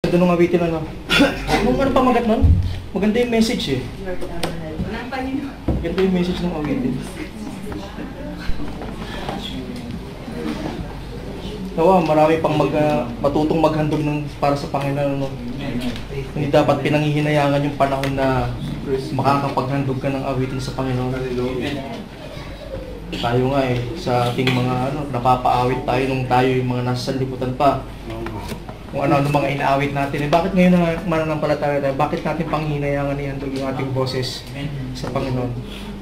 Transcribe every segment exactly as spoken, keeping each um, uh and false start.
Ganda nung awitin ano. Nung ano pa magat nun? Maganda yung message eh. Maganda yung message ng awitin. Nawa, marami pang mag, uh, matutong maghandog ng para sa Panginoon. No? Hindi dapat pinanghihinayangan yung panahon na makakapaghandog ka ng awitin sa Panginoon. Tayo nga eh, sa ating mga ano, napapaawit tayo nung tayo yung mga nasa sanlibutan pa. Kung ano-ano mga inaawit natin. Eh, bakit ngayon na mananampalataya tayo? Bakit natin panghihinayangan ihandog yung ating boses sa Panginoon?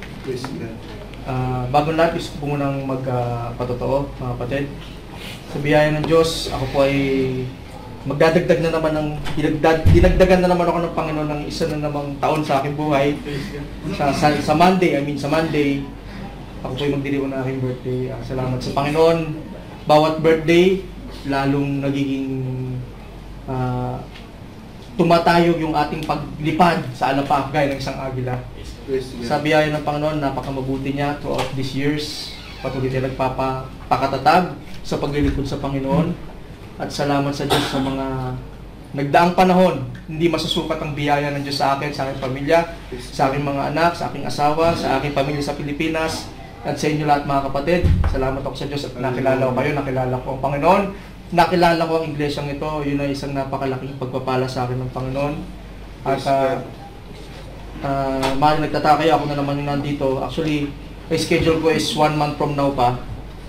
Uh, bago lahat, gusto ko munang magpatotoo, uh, mga kapatid. Sa biyaya ng Diyos, ako po ay magdadagdag na naman ng, dinagdag, dinagdagan na naman ako ng Panginoon ng isa na namang taon sa aking buhay. Sa, sa, sa Monday, I mean sa Monday, ako po ay magdiriwang na aking birthday. Uh, salamat sa Panginoon. Bawat birthday, lalong nagiging uh, tumatayog yung ating paglipad sa alapap gaya ng isang agila. Sa biyaya ng Panginoon, napakamabuti niya throughout these years. Patuloy tayo nagpapakatatag sa paglilingkod sa Panginoon. At salamat sa Diyos sa mga nagdaang panahon. Hindi masusukat ang biyaya ng Diyos sa akin, sa aking pamilya, sa aking mga anak, sa aking asawa, sa aking pamilya sa Pilipinas, at sa inyo lahat mga kapatid. Salamat ako sa Diyos at nakilala ko kayo, nakilala ko ang Panginoon. Nakilala ko ang iglesyang ito. Yun ay isang napakalaking pagpapala sa akin ng Panginoon. At uh, uh, mahal nagtataka kayo, ako na naman yung nandito. Actually, ang schedule ko is one month from now pa.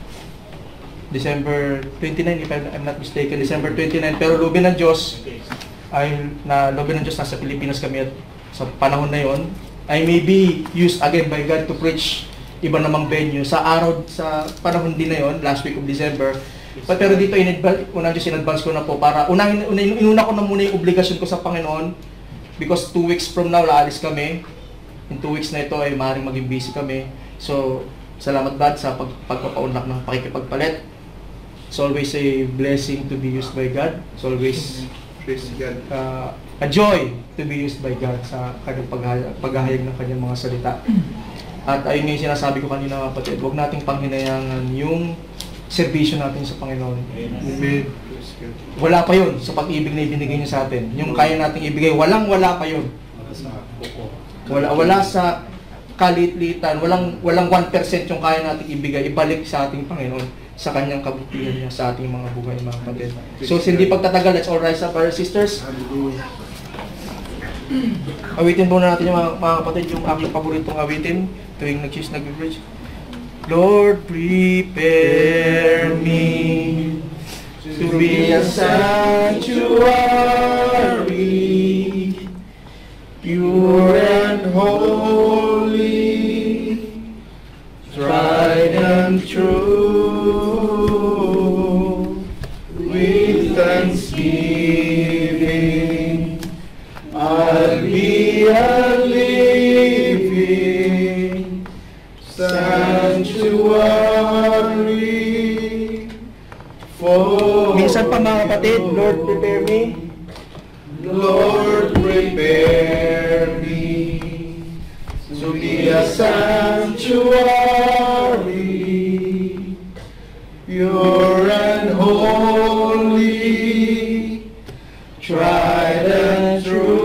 December twenty-nine, if I'm not mistaken, December twenty-nine. Pero lobby ng Diyos, ay na lobby ng Diyos, nasa Pilipinas kami at sa panahon na yon, I may be used again by God to preach iba namang venue sa araw, sa panahon din na yon, last week of December. But, pero dito, unang Diyos, in-advance ko na po para, unang, inuna ko na muna yung obligasyon ko sa Panginoon because two weeks from now, laalis kami. In two weeks na ito ay maaaring maging busy kami. So, salamat God sa pag, pagpapaunlak ng pakikipagpalit. It's always a blessing to be used by God. It's always uh, a joy to be used by God sa kanyang paghahayag, paghahayag ng kanyang mga salita. At ayun yung sinasabi ko kanina mga kapatid, huwag nating panghinayangan yung serbisyo natin sa Panginoon. Amen. Wala pa yun sa pag-ibig na ibinigay niya sa atin. Yung kaya nating ibigay, walang-wala pa yun. Wala, wala sa kalitlitan, walang walang one percent yung kaya nating ibigay, ibalik sa ating Panginoon sa kanyang kabutihan niya sa ating mga buhay, mga kapatid. So, hindi pagtatagal, let's all rise up, brothers and sisters. Awitin muna natin yung mga, mga kapatid, yung aking paboritong awitin tuwing nag-choose nag-bridge. Lord, prepare me to be a sanctuary, pure and holy, tried and true, with thanksgiving, I'll be a living sanctuary for... Minsan pa mga kapatid, Lord, prepare me. Lord, prepare me to be a sanctuary, pure and holy, tried and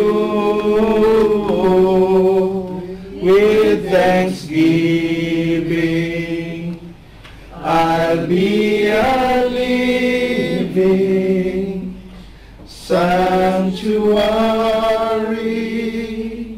true, with thanksgiving, I'll be a living sanctuary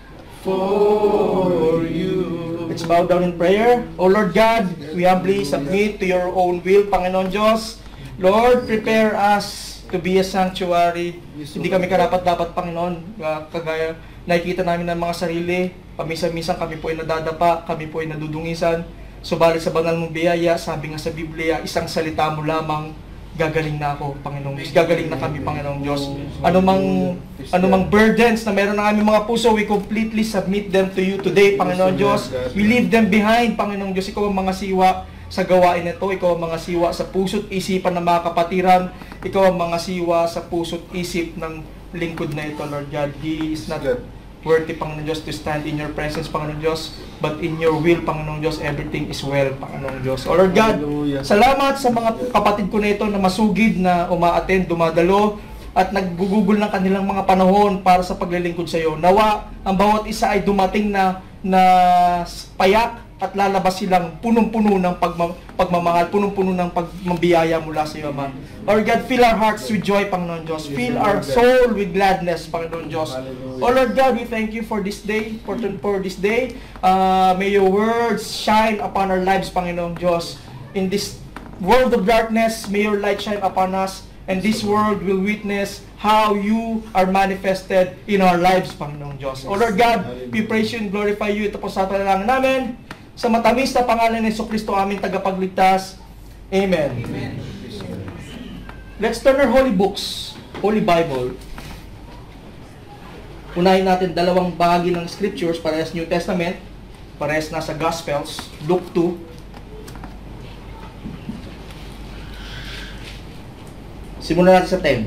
for you. Let's bow down in prayer. O Lord God, we humbly submit to your own will, Panginoon Diyos. Lord, prepare us to be a sanctuary. Hindi kami karapat-dapat, Panginoon. Kagaya, nakikita namin ng mga sarili. Paminsan-minsan kami po ay nadadapa, kami po ay nadudungisan. Subalit sa banal mong biyaya, sabi nga sa Biblia, isang salita mo lamang, gagaling na ako, Panginoong Diyos. Gagaling na kami, Panginoong Diyos. Anumang, anumang burdens na meron ng aming mga puso, we completely submit them to you today, Panginoong Diyos. We leave them behind, Panginoong Diyos. Ikaw ang mga siwa sa gawain nito. Ikaw ang mga siwa sa puso't isipan ng mga kapatiran. Ikaw ang mga siwa sa puso't isip ng lingkod na ito, Lord God. He is not worthy, Panginoong Diyos, to stand in your presence, Panginoong Diyos, but in your will, Panginoong Diyos, everything is well, Panginoong Diyos. O Lord God, salamat sa mga kapatid ko na ito na masugid na umaattend, dumadalo, at naggugugol ng kanilang mga panahon para sa paglilingkod sa iyo. Nawa ang bawat isa ay dumating na na payak at lalabas silang punong-puno ng pagma, pagmamahal, punong-puno ng pagmabiyaya mula sa iyo, Ama. Lord God, fill our hearts with joy, Panginoon Diyos. Fill our soul with gladness, Panginoon Diyos. Oh Lord God, we thank you for this day, for, for this day. Uh, may your words shine upon our lives, Panginoon Diyos. In this world of darkness, may your light shine upon us. And this world will witness how you are manifested in our lives, Panginoong Diyos. O Lord God, we praise you and glorify you. Ito po sa panalangin namin. Sa matamis na pangalan ni Jesucristo, aming tagapagligtas. Amen. Amen. Let's turn our holy books, Holy Bible. Unahin natin dalawang bahagi ng scriptures, parehas New Testament, parehas nasa Gospels, Luke two. Simulan natin sa ten.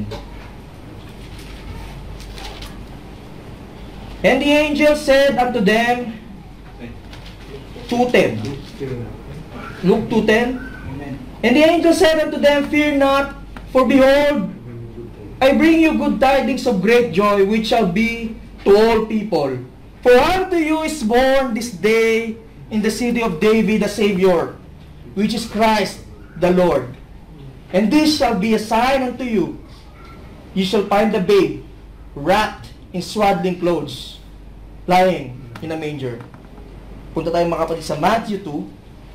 And the angel said unto them, two ten. Luke two ten. And the angel said unto them, fear not, for behold, I bring you good tidings of great joy, which shall be to all people. For unto you is born this day in the city of David a Savior, which is Christ the Lord. And this shall be a sign unto you. You shall find the babe wrapped in swaddling clothes, lying in a manger. Punta tayo mga kapatid sa Matthew two.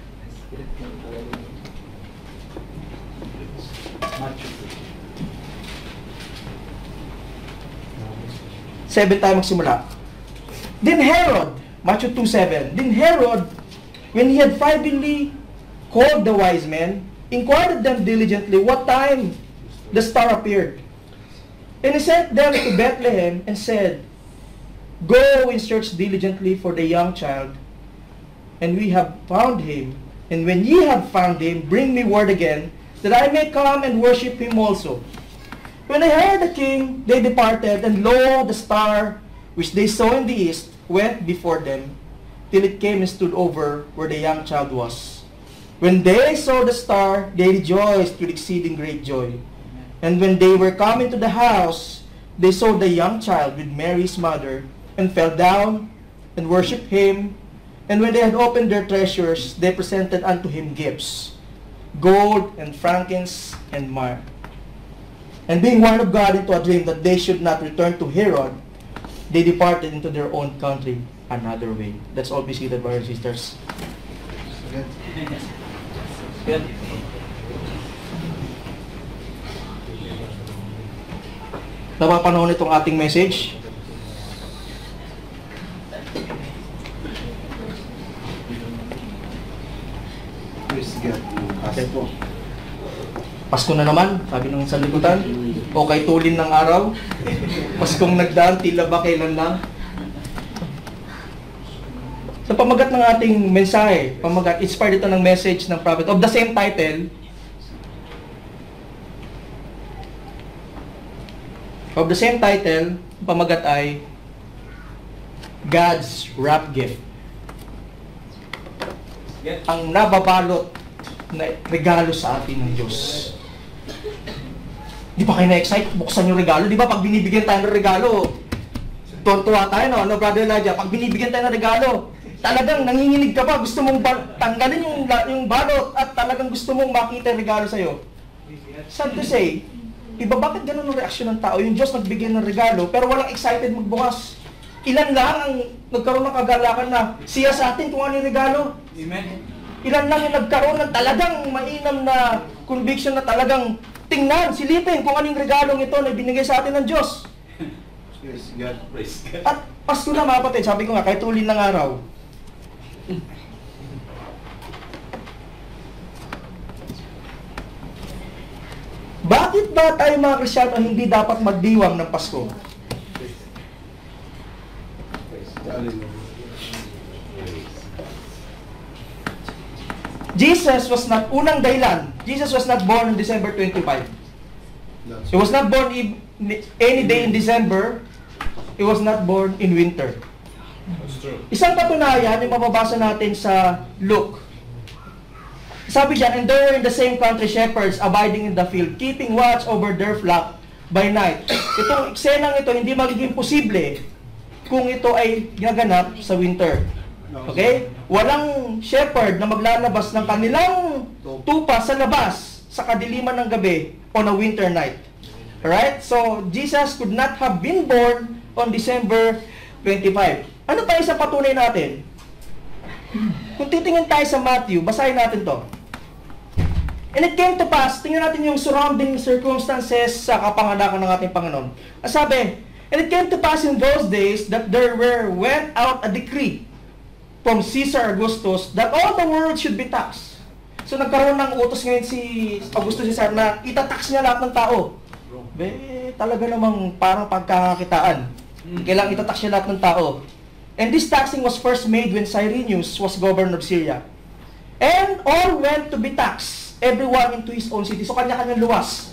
seven tayo magsimula. Then Herod, Matthew two seven. Then Herod, when he had privately called the wise men, inquired of them diligently what time the star appeared. And he sent them to Bethlehem and said, go and search diligently for the young child, and we have found him. And when ye have found him, bring me word again, that I may come and worship him also. When they heard the king, they departed, and lo, the star which they saw in the east went before them, till it came and stood over where the young child was. When they saw the star, they rejoiced with exceeding great joy. And when they were come into the house, they saw the young child with Mary his mother, and fell down and worshipped him. And when they had opened their treasures, they presented unto him gifts, gold and frankincense and myrrh. And being warned of God into a dream that they should not return to Herod, they departed into their own country another way. Let's all be seated, brothers and sisters. Good. Napapanahon itong ating message. Pasko. Pasko na naman, sabi ng sanlibutan. O kay tulin ng araw. Paskong nagdaan, tila ba kailan lang? Sa pamagat ng ating mensahe, pamagat, inspired ito ng message ng prophet of the same title. Of the same title, pamagat ay God's wrap gift. Ang nababalot na regalo sa atin ng Diyos. Di ba kayo na-excite? Buksan yung regalo. Di ba pag binibigyan tayo ng regalo, tuwa tayo, no? No, Brother Elijah, pag binibigyan tayo ng regalo, talagang nanginginig ka pa, gusto mong tanggalin yung, yung balot at talagang gusto mong makita yung regalo sa'yo. Sad to say, iba bakit ganun ang reaksyon ng tao? Yung Diyos nagbigay ng regalo, pero walang excited magbukas. Ilan lang ang nagkaroon ng kagalakan na siya sa atin kung ano yung regalo? Amen. Ilan lang yung nagkaroon ng talagang mainam na conviction na talagang tingnan, silipin kung anong regalong ito na binigay sa atin ng Diyos. Praise God, praise God. At pasto na mga kapatid, sabi ko nga, kahit tulin ng araw, bakit ba tayo mga Kristyano hindi dapat magdiwang ng Pasko? Jesus was not, unang dahilan, Jesus was not born on December twenty-fifth. He was not born in, any day in December. He was not born in winter. That's true. Isang katunayan yung mababasa natin sa Luke. Sabi diyan, and there were in the same country shepherds abiding in the field, keeping watch over their flock by night. Itong eksenang ito hindi magiging posible kung ito ay gaganap sa winter. Okay? Walang shepherd na maglalabas ng kanilang tupa sa labas sa kadiliman ng gabi on a winter night. Alright? So, Jesus could not have been born on December twenty-fifth. Ano pa isang patunay natin? Kung titingin tayo sa Matthew, basahin natin to. And it came to pass, tingnan natin yung surrounding circumstances sa kapanganakan ng ating Panginoon. Ang sabi, and it came to pass in those days that there were went out a decree from Caesar Augustus that all the world should be taxed. So nagkaroon ng utos ngayon si Augustus Caesar na itatax niya lahat ng tao. Be, talaga namang parang pagkakakitaan. Kailangan itatax niya lahat ng tao. And this taxing was first made when Cyrenius was governor of Syria. And all went to be taxed, everyone into his own city. So kanya-kanyang luwas.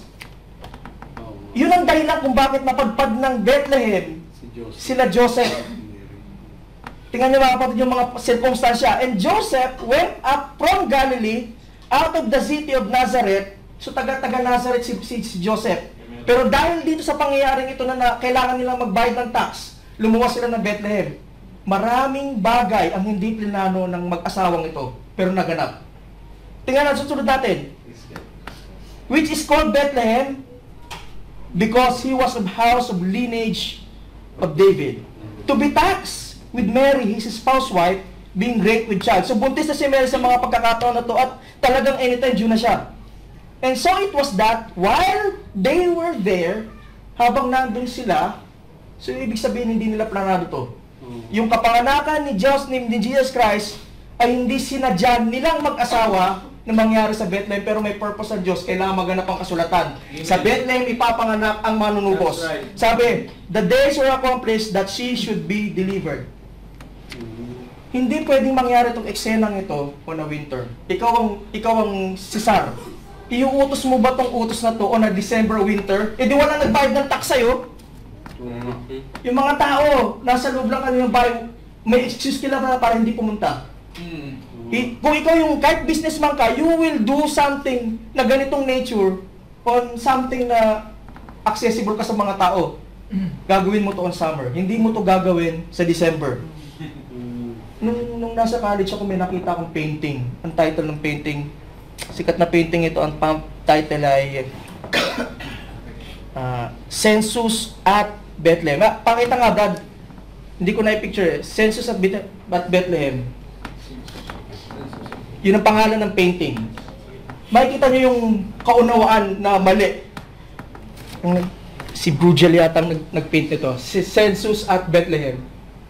Yun ang dahilan kung bakit napadpad ng Bethlehem sila Joseph. Tingnan niyo mga kapatid yung mga sirkumstansya. And Joseph went up from Galilee out of the city of Nazareth. So taga-taga Nazareth si, si, si Joseph. Pero dahil dito sa pangyayaring ito na, na kailangan nilang magbayad ng tax, lumuwas sila ng Bethlehem. Maraming bagay ang hindi plinano ng mag-asawang ito, pero naganap. Tingnan natin, susunod natin. Which is called Bethlehem because he was of house of lineage of David. To be taxed with Mary, his spouse wife, being great with child. So buntis na si Mary sa mga pagkakataon na to at talagang anytime due na siya. And so it was that while they were there, habang nandun sila, so ibig sabihin hindi nila planado to. Yung kapanganakan ni Diyos, ni Jesus Christ, ay hindi sinadyan nilang mag-asawa na mangyari sa Bethlehem, pero may purpose sa Diyos, kailangan maganap ang kasulatan. Amen. Sa Bethlehem, ipapanganak ang manunubos. Right. Sabi, the days were accomplished that she should be delivered. Mm-hmm. Hindi pwedeng mangyari itong eksenang ito on a winter. Ikaw ang, ikaw ang Cesar. Iuutos mo ba itong utos na to on a December winter? E di wala nagbayad ng tax sa'yo. Mm-hmm. Yung mga tao, nasa loob lang kanilang bayo, may excuse kila para hindi pumunta. Mm-hmm. I, kung ikaw yung kahit businessman ka, you will do something na ganitong nature on something na accessible ka sa mga tao. Gagawin mo to on summer. Hindi mo to gagawin sa December. Nung, nung nasa college ako, may nakita akong painting. Ang title ng painting, sikat na painting ito, ang title ay uh, Census at Bethlehem. Ah, pakita nga, Brad. Hindi ko na-picture eh. Census at Bethlehem. Yun ang pangalan ng painting. Makikita nyo yung kaunawaan na mali. Si Bruegel yata nag, nag-paint nito. Si Census at Bethlehem.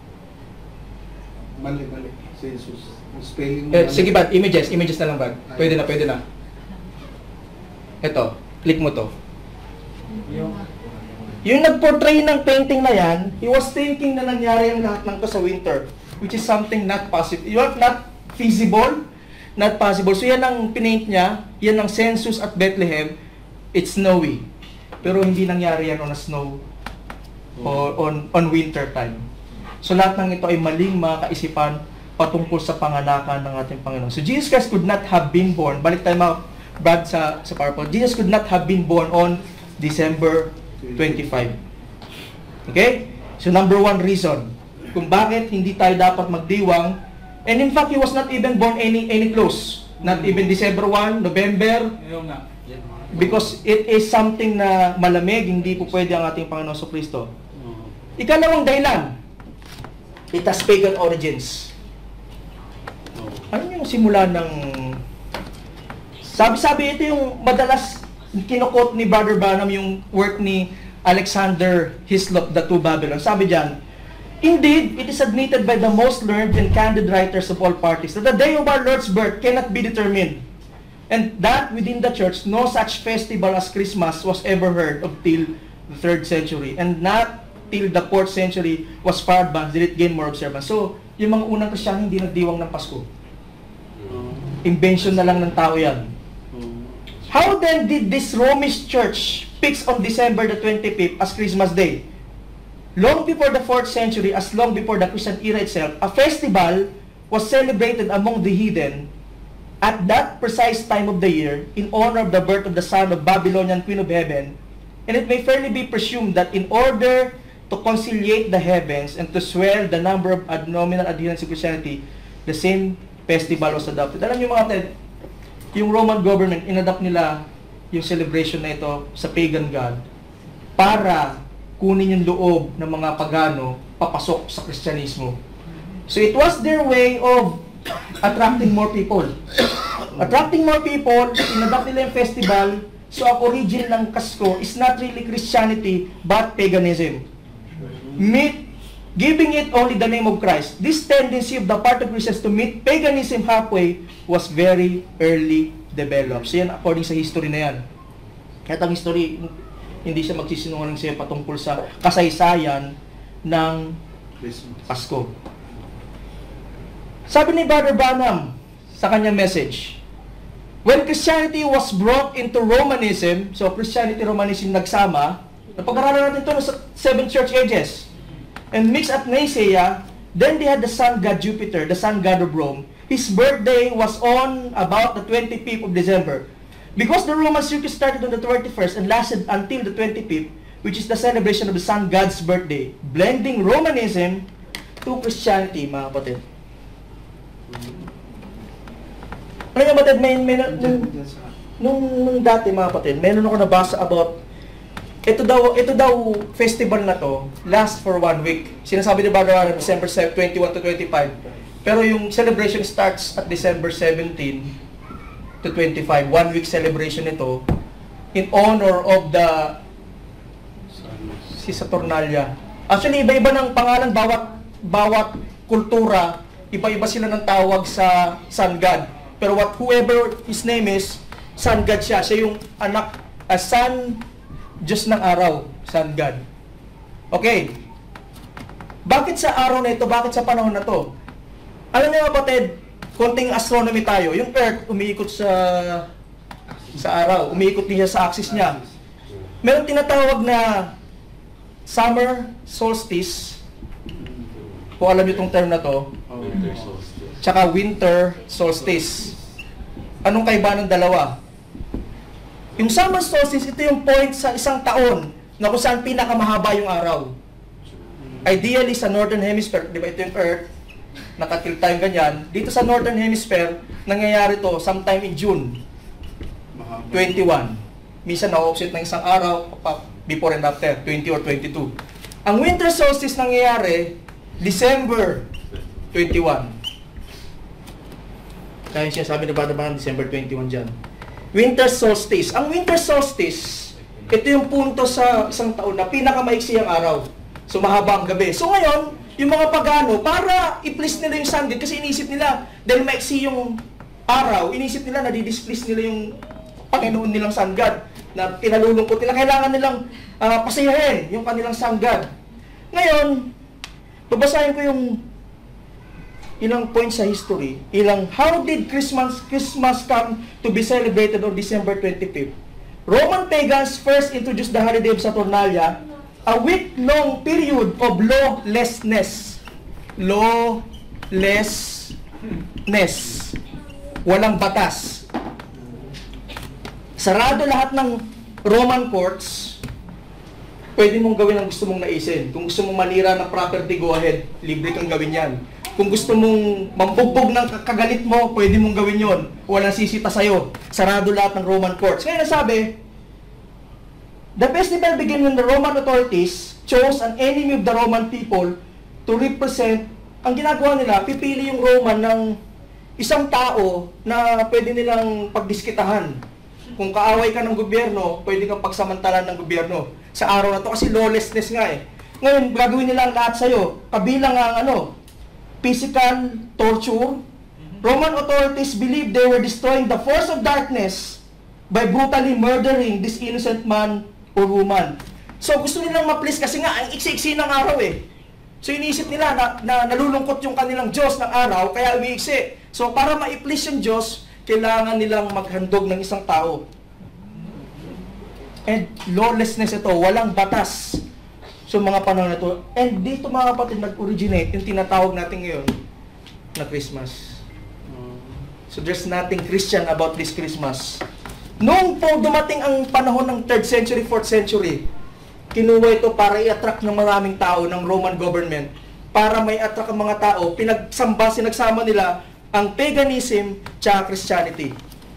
Mali, mali. Census. Spelling eh, sige ba, images. Images na lang ba? Pwede na, pwede na. Ito, click mo to. Yung, yung nag-portray ng painting na yan, he was thinking na nangyari yung lahat ng to sa winter. Which is something not possible. You are not feasible. Not possible. So yan ang pinaint niya, yan ang Census at Bethlehem, it's snowy. Pero hindi nangyari yan on a snow or on, on winter time. So lahat ng ito ay maling mga kaisipan patungkol sa panganakan ng ating Panginoon. So Jesus Christ could not have been born, balik tayo mga Brad sa, sa PowerPoint, Jesus could not have been born on December twenty-fifth. Okay? So number one reason kung bakit hindi tayo dapat magdiwang. And in fact, he was not even born any any close. Not even December first, November. Because it is something na malamig, hindi po pwede ang ating Panginoon sa Kristo. Ikalawang dahilan, it has pagan origins. Ano yung simula ng... Sabi-sabi, ito yung madalas kinukot ni Brother Branham yung work ni Alexander Hislop, The Two Babylon. Sabi diyan, indeed, it is admitted by the most learned and candid writers of all parties that the day of our Lord's birth cannot be determined, and that within the church no such festival as Christmas was ever heard of till the third century, and not till the fourth century was far advanced did it gain more observance. So, yung mga unang Kristiyano hindi nagdiwang ng Pasko. Invention na lang ng tao yan. How then did this Romish church fix on December the twenty-fifth as Christmas Day? Long before the fourth century, as long before the Christian era itself, a festival was celebrated among the heathen at that precise time of the year in honor of the birth of the son of Babylonian Queen of Heaven, And it may fairly be presumed that in order to conciliate the heavens and to swell the number of ad nominal adherents to Christianity, the same festival was adopted. Alam niyo mga kapatid, yung Roman government, inadapt nila yung celebration na ito sa pagan god para kunin yung loob ng mga pagano papasok sa Kristyanismo. So it was their way of attracting more people. Attracting more people, inadapt nila yung festival. So ang origin ng Pasko is not really Christianity but paganism. Meet, giving it only the name of Christ. This tendency of the part of Christians to meet paganism halfway was very early developed. So yan according sa history na yan. Kahit ang history, hindi siya magsisinungaling siya patungkol sa kasaysayan ng Pasko. Sabi ni Brother Branham sa kanyang message, when Christianity was brought into Romanism, so Christianity, Romanism nagsama, napag-aralan natin ito sa seven church ages, and mixed at Nicaea, then they had the sun god Jupiter, the sun god of Rome. His birthday was on about the twenty-fifth of December. Because the Roman circuit started on the twenty-first and lasted until the twenty-fifth, which is the celebration of the sun god's birthday, blending Romanism to Christianity, mga kapatid. Ano yung batid, may, may, nung, nung, nung dati mga kapatid, meron ako nabasa about, ito daw, ito daw festival na to, last for one week. Sinasabi ni Brother Aaron, December twenty-one to twenty-five. Pero yung celebration starts at December seventeenth to twenty-five. One week celebration ito in honor of the si Saturnalia. Actually, iba-iba ng pangalan bawat bawat kultura, iba-iba sila ng tawag sa sun god. Pero what whoever his name is, sun god siya. Siya yung anak, a sun, Diyos ng araw, sun god. Okay. Bakit sa araw na ito? Bakit sa panahon na to? Alam niyo kapatid, konting astronomy tayo. Yung Earth umiikot sa sa araw, umiikot niya sa axis niya. Meron tinatawag na summer solstice. Kung alam niyo itong term na to. Winter solstice. Tsaka winter solstice. Anong kaiba ng dalawa? Yung summer solstice, ito yung point sa isang taon na kung saan pinakamahaba yung araw. Ideally sa northern hemisphere, di ba ito yung Earth, nakatil tayong ganyan. Dito sa northern hemisphere, nangyayari to sometime in June twenty-one. Minsan na-offset ng isang araw, before and after, twenty or twenty-two. Ang winter solstice nangyayari, December twenty-one. Kaya siya sabi na ba naman December twenty-one dyan. Winter solstice. Ang winter solstice, ito yung punto sa isang taon na pinakamaiksi ang araw. So mahaba ang gabi. So ngayon, yung mga pagano, para i-please nila yung sun god, kasi inisip nila, dahil maiksi yung araw, inisip nila na di-displease nila yung Panginoon nilang sun god, na pinalulungkot nila, kailangan nilang uh, pasayahin yung kanilang sun god. Ngayon, babasahin ko yung ilang points sa history, ilang, how did Christmas Christmas come to be celebrated on December twenty-fifth? Roman pagans first introduced the holiday of Saturnalia, a week-long period of lawlessness. Lawlessness. Walang batas. Sarado lahat ng Roman courts. Pwede mong gawin ang gusto mong naisin. Kung gusto mong manira ng property, go ahead. Libre kang gawin yan. Kung gusto mong mambugbog ng kagalit mo, pwede mong gawin yon. Walang sisita sa'yo. Sarado lahat ng Roman courts. Kaya nasabi, the festival began when the Roman authorities chose an enemy of the Roman people to represent. Ang ginagawa nila, pipili yung Roman ng isang tao na pwede nilang pagdiskitahan. Kung kaaway ka ng gobyerno, pwede kang pagsamantalan ng gobyerno. Sa araw na to, kasi lawlessness nga eh. Ngayon, gagawin nila ang lahat sa'yo. Kabilang ang ano, physical torture. Roman authorities believed they were destroying the force of darkness by brutally murdering this innocent man or woman. So gusto nilang ma-please kasi nga ang iksi-iksi ng araw eh. So iniisip nila na, na nalulungkot yung kanilang Diyos ng araw, kaya umiiksi. So para ma-please yung Diyos, kailangan nilang maghandog ng isang tao. And lawlessness ito, walang batas. So mga panahon na ito. And dito mga kapatid, nag-originate yung tinatawag natin ngayon na Christmas. So there's nothing Christian about this Christmas. Noong po dumating ang panahon ng third century, fourth century, kinuha ito para i-attract ng maraming tao ng Roman government. Para may attract ang mga tao, pinagsamba, sinagsama nila ang paganism tsaka Christianity.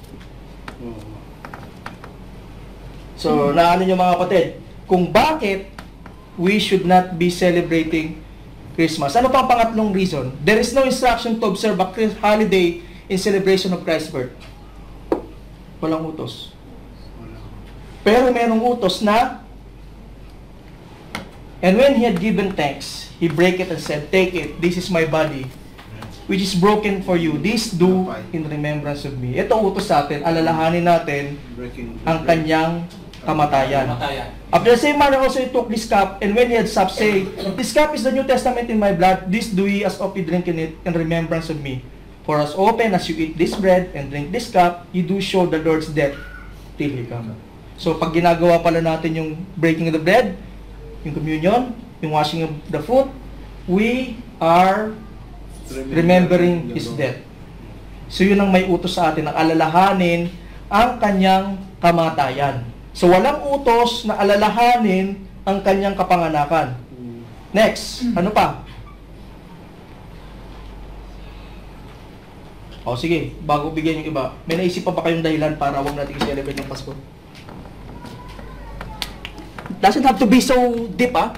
So, naano nyo mga kapatid, kung bakit we should not be celebrating Christmas. Ano pa ang pangatlong reason? There is no instruction to observe a holiday in celebration of Christ's birth. Walang utos. Pero merong utos na, and when he had given thanks, he break it and said, take it, this is my body, which is broken for you. This do in remembrance of me. Ito utos sa atin, alalahanin natin ang kanyang kamatayan. After the same manner also he took this cup, and when he had supped, say, this cup is the New Testament in my blood, this do ye as oft ye drink in it in remembrance of me. For as often as you eat this bread and drink this cup, you do show the Lord's death till he come. So pag ginagawa pala natin yung breaking of the bread, yung communion, yung washing of the foot, we are remembering his death. So yun ang may utos sa atin, ang alalahanin ang kanyang kamatayan. So walang utos na alalahanin ang kanyang kapanganakan. Next, ano pa? O sige, bago bigyan yung iba, may naisip pa ba kayong dahilan para wag natin i-celebrate ng Pasko? Doesn't have to be so deep, ah.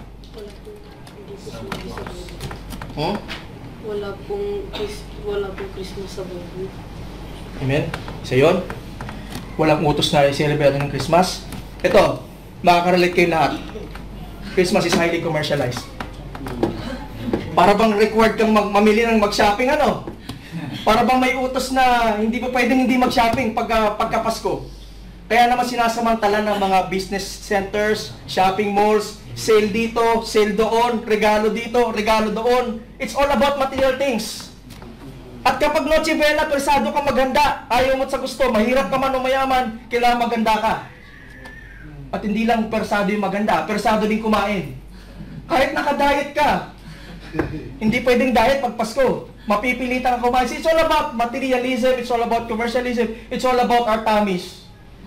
Hmm? Wala pong Chris- wala pong Christmas sa Bible. Amen? Isa yun. Walang utos na i-celebrate ng Christmas. Ito, makaka-relate kayo lahat. Christmas is highly commercialized. Para bang required kang mag mamili ng mag-shopping, ano? Para bang may utos na hindi pa pwedeng hindi mag-shopping pagka, pagka Pasko. Kaya naman sinasamantala ng mga business centers, shopping malls, sale dito, sale doon, regalo dito, regalo doon. It's all about material things. At kapag Noche Buena, persado ka maganda, ayaw mo sa gusto, mahirap ka man o mayaman, kailangan maganda ka. At hindi lang persado yung maganda, persado din kumain. Kahit naka-diet ka, hindi pwedeng diet pag Pasko. Mapipilitan ka kumain. It's all about materialism, it's all about commercialism, it's all about our tummies.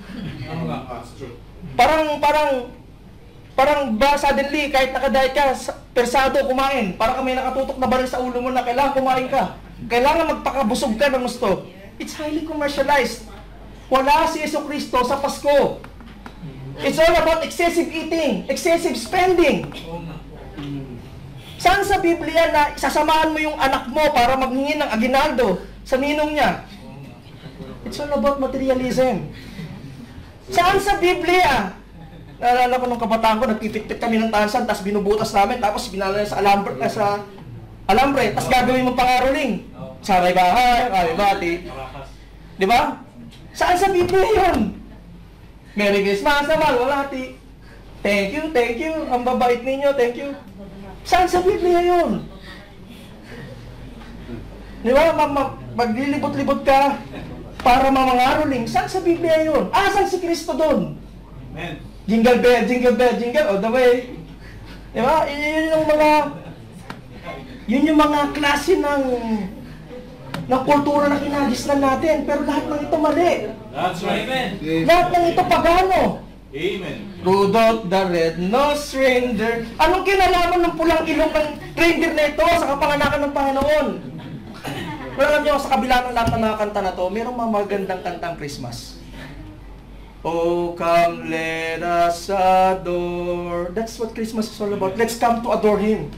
Parang, parang, parang ba suddenly, kahit naka-diet ka, persado kumain. Parang may nakatutok na baril sa ulo mo na kailangan kumain ka. Kailangan magpakabusog ka ng gusto. It's highly commercialized. Wala si Jesucristo sa Pasko. It's all about excessive eating, excessive spending. Saan sa Biblia na sasamahan mo yung anak mo para maghingi ng aginaldo sa ninong niya? It's all about materialism. Saan sa Biblia? Naalala ko nung kabataan ko, nagpipit-pit kami ng tansan, tapos binubutas namin, tapos binala sa alambre, eh, sa alambre, tapos gagawin mo pangaroling. Sa may bahay, kami bati. Di ba? Saan sa Biblia yun? Merry Christmas naman, walati. Thank you, thank you. Ang babait ninyo, thank you. Saan sa Biblia yun? Di ba? Maglilibot-libot ka para mamangaroling. Saan sa Biblia yun? Ah, saan si Kristo doon? Amen. Jingle bell, jingle bell, jingle all the way. Di ba? Yun yung mga yun yung mga klase ng ng kultura na kinagisnan natin. Pero lahat ng ito mali. That's right. Amen. Lahat ng ito pagano. Amen. Rudolph the Red-Nosed Reindeer. Anong kinalaman ng pulang ilong ng reindeer na ito sa kapanganakan ng Panginoon? Pero alam niyo, sa kabila ng lahat ng mga kanta na to, mayroong mga magandang kantang Christmas. Oh, come, let us adore. That's what Christmas is all about. Let's come to adore Him.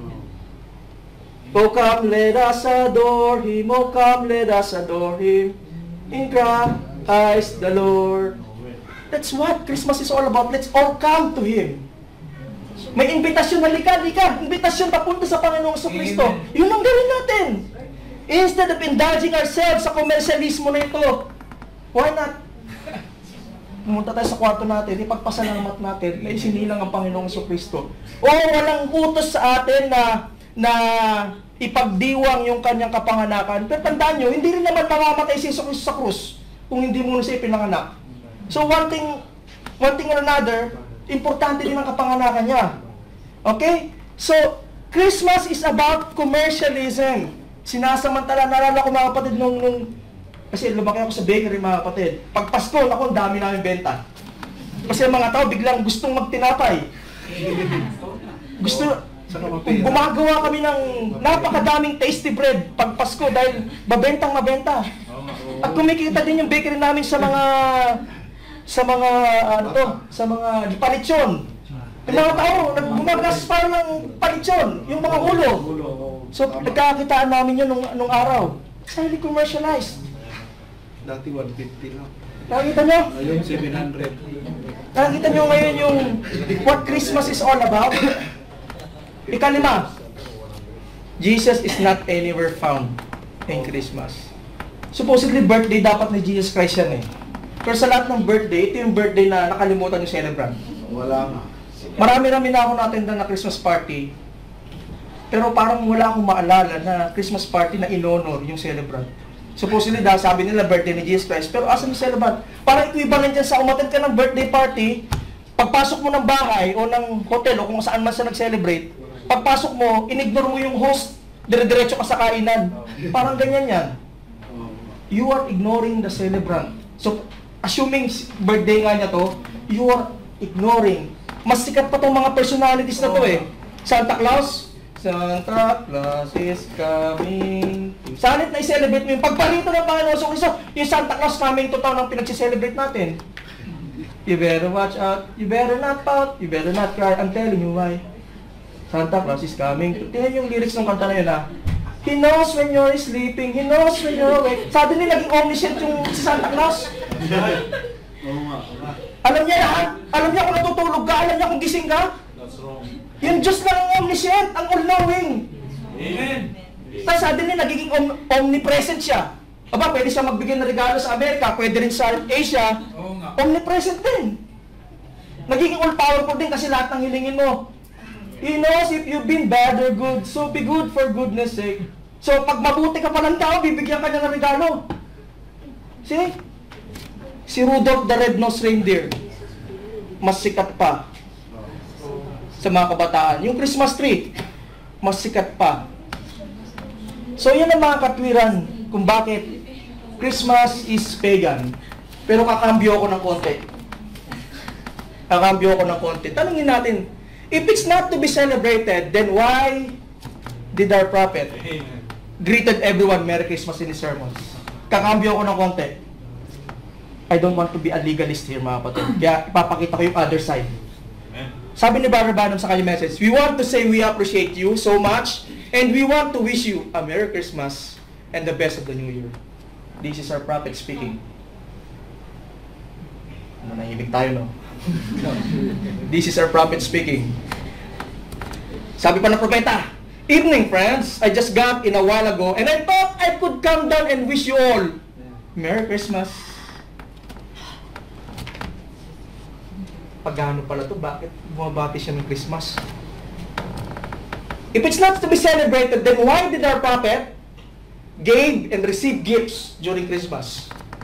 Oh, come, let us adore Him. Oh, come, let us adore Him. In Christ the Lord. That's what Christmas is all about. Let's all come to Him. May invitasyon na lika, lika. Invitasyon papunta sa Panginoong Kristo. Yun ang gawin natin. Instead of indulging ourselves sa komersyalismo na ito, why not? Pumunta tayo sa kwarto natin, ipagpasalamat natin na isinilang ang Panginoong Kristo. O walang utos sa atin na na ipagdiwang yung kanyang kapanganakan. Pero tandaan nyo, hindi rin naman mamamatay si Jesus Cristo sa krus kung hindi mo na siya ipinanganak. So one thing, one thing or another, importante din ang kapanganakan niya. Okay? So, Christmas is about commercialism. Sinasamantala, nalala ko mga kapatid nung, nung Kasi lumaki ako sa bakery, mga kapatid. Pag Pasko, ako, ang dami namin benta. Kasi ang mga tao biglang gustong magtinapay. Gusto, gumagawa kami ng napakadaming tasty bread pag Pasko dahil mabentang mabenta. At kumikita din yung bakery namin sa mga sa mga ano to, sa mga palitsyon. Yung mga tao, gumagas para ng palitsyon, yung mga ulo. So, nagkakitaan namin yun nung, nung araw. Highly commercialized. Dati one fifty lang. Nakikita nyo? Ngayon seven hundred. Nakikita nyo ngayon yung what Christmas is all about? Ikalima, Jesus is not anywhere found in Christmas. Supposedly, birthday dapat ni Jesus Christ yan eh. Pero sa lahat ng birthday, ito yung birthday na nakalimutan yung celebrant. Wala nga. Marami-rami na ako natin na Christmas party. Pero parang wala akong maalala na Christmas party na in-honor yung celebrant. Supposedly, dahil sabi nila birthday ni Jesus Christ, pero asan yung celebrant? Parang equivalent dyan sa umattend ka ng birthday party, pagpasok mo ng bahay o ng hotel o kung saan man siya nag-celebrate, pagpasok mo, inignore mo yung host, dire-diretso ka sa kainan. Parang ganyan yan. You are ignoring the celebrant. So, assuming birthday nga niya to, you are ignoring. Mas sikat pa tong mga personalities na to eh. Santa Claus, Santa Claus is coming. Sanit na i-celebrate mo yung pagparito ng Panginoon. So, so, yung Santa Claus coming to town ang pinag-celebrate natin. You better watch out. You better not pout. You better not cry. I'm telling you why. Santa Claus is coming. Tingnan yung lyrics ng kanta na yun ha. He knows when you're sleeping. He knows when you're awake. Sabi nila naging omniscient yung si Santa Claus. Oo nga. Alam niya lahat. Alam niya kung natutulog ka. Alam niya kung gising ka. That's wrong. Yung Diyos lang ang omniscient, ang all-knowing. Amen. Tapos sabi nila, nagiging om- omnipresent siya. Aba, pwede siya magbigay ng regalo sa Amerika, pwede rin sa Asia. Oo nga. Omnipresent din. Nagiging all-powerful din kasi lahat ng hilingin mo. He knows if you've been bad or good, so be good for goodness sake. So, pag mabuti ka pa ng tao, bibigyan ka niya ng regalo. See? Si Rudolph the Red-Nosed Reindeer, mas sikat pa sa mga kabataan. Yung Christmas tree, mas sikat pa. So, yan ang mga katwiran kung bakit Christmas is pagan. Pero kakambyo ako ng konti. Kakambyo ako ng konti. Tanungin natin, if it's not to be celebrated, then why did our prophet Amen. greeted everyone Merry Christmas in his sermons? Kakambyo ako ng konti. I don't want to be a legalist here, mga kapatid. Kaya ipapakita ko yung other side. Amen. Sabi ni Brother Branham sa kanyang message, we want to say we appreciate you so much and we want to wish you a Merry Christmas and the best of the New Year. This is our prophet speaking. Manahimik tayo, no? This is our prophet speaking. Sabi pa ng propeta, evening friends, I just got in a while ago and I thought I could come down and wish you all Merry Christmas. Pagano pala to, bakit bumabati siya ng Christmas? If it's not to be celebrated, then why did our prophet gave and receive gifts during Christmas?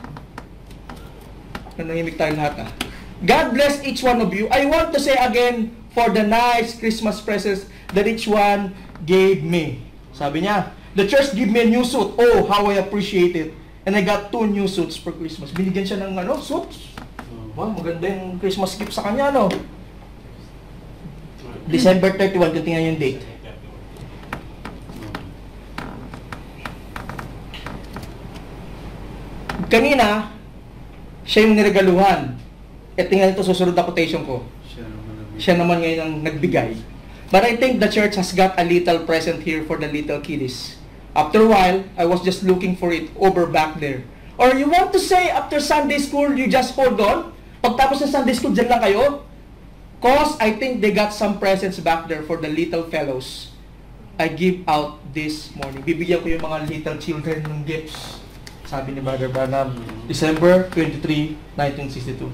Nanahimik tayo lahat ah. God bless each one of you. I want to say again for the nice Christmas presents that each one gave me. Sabi niya, the church gave me a new suit. Oh, how I appreciate it. And I got two new suits for Christmas. Binigyan siya ng ano, suits. Wow, maganda yung Christmas gift sa kanya, no? December thirty-first, kung tingnan yung date. Kanina, siya yung niregaluhan. E tingnan ito, susunod na quotation ko. Siya naman ang Siya naman ngayon ang nagbigay. But I think the church has got a little present here for the little kiddies. After a while, I was just looking for it over back there. Or you want to say after Sunday school, you just hold on? Pagtapos ng Sunday school, dyan lang kayo? Cause I think they got some presents back there for the little fellows. I give out this morning. Bibigyan ko yung mga little children ng gifts. Sabi ni Brother Branham, December twenty-third, nineteen sixty-two.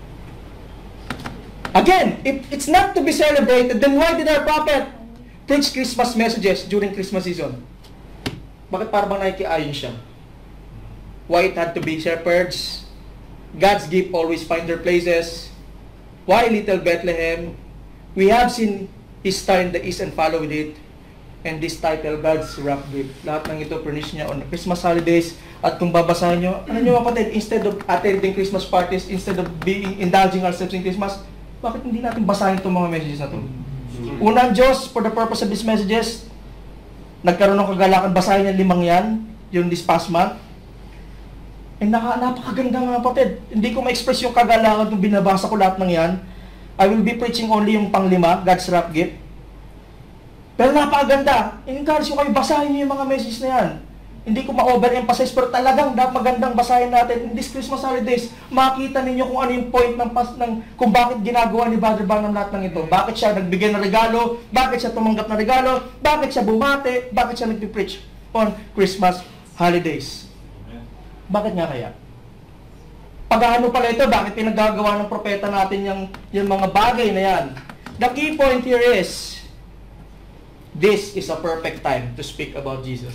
Again, if it's not to be celebrated, then why did our prophet preach Christmas messages during Christmas season? Bakit parang nakikiayon siya? Why it had to be shepherds? God's gift always find their places. Why little Bethlehem? We have seen His star in the east and follow with it. And this title, God's Wrap Gift. Lahat ng ito furnish niya on Christmas holidays. At kung babasahin nyo, ano nyo kapatid, instead of attending Christmas parties, instead of being indulging ourselves in Christmas, bakit hindi natin basahin itong mga messages na ito? Unang Diyos, for the purpose of these messages, nagkaroon ng kagalakan, basahin niya limang yan, yung this past month. Eh, naka, napakaganda mga kapatid. Hindi ko ma-express yung kagalakan kung binabasa ko lahat ng yan. I will be preaching only yung panglima, God's Wrap Gift. Pero napakaganda. I-encourage ko kayo, basahin niyo yung mga messages na yan. Hindi ko ma-overemphasize, pero talagang magandang basahin natin. In this Christmas holidays, makita ninyo kung ano yung point ng, pas, ng kung bakit ginagawa ni Brother Branham lahat ng ito. Bakit siya nagbigay ng regalo, bakit siya tumanggap ng regalo, bakit siya bumate, bakit siya nagpipreach on Christmas holidays. Bakit nga kaya? Pag-ano pala ito, bakit pinagagawa ng propeta natin yung, yung mga bagay na yan? The key point here is, this is a perfect time to speak about Jesus.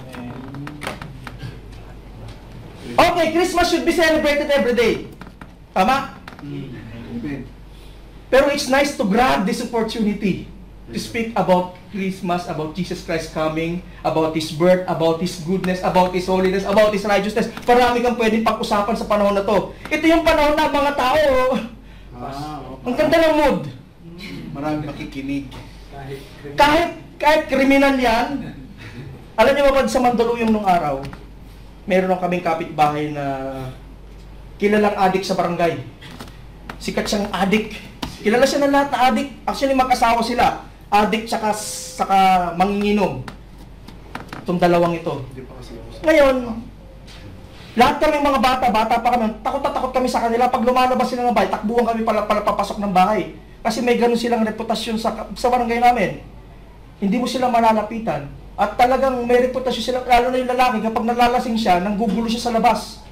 Okay, Christmas should be celebrated every day. Tama? Amen. Pero it's nice to grab this opportunity to speak about Christmas, about Jesus Christ coming, about His birth, about His goodness, about His holiness, about His righteousness. Marami kang pwedeng pag-usapan sa panahon na to. Ito yung panahon na mga tao, Ah, ang ganda ng mood. Marami makikinig. Kahit, kahit kriminal yan, alam niyo ba sa Mandaluyong nung araw, meron kaming kapitbahay na kilalang adik sa barangay. Sikat siyang adik. Kilala siya ng lahat na adik. Actually, mag-asawa sila. Adik tsaka, tsaka manginginom. Itong dalawang ito. Hindi pa kasi ako. Ngayon, lahat kaming mga bata, bata pa kami, takot na takot kami sa kanila. Pag lumalabas sila ng bahay, takbuhan kami pala, pala papasok ng bahay. Kasi may ganun silang reputasyon sa, sa barangay namin. Hindi mo sila malalapitan. At talagang may reputasyon sila, lalo na yung lalaki, kapag nalalasing siya, nanggugulo siya sa labas.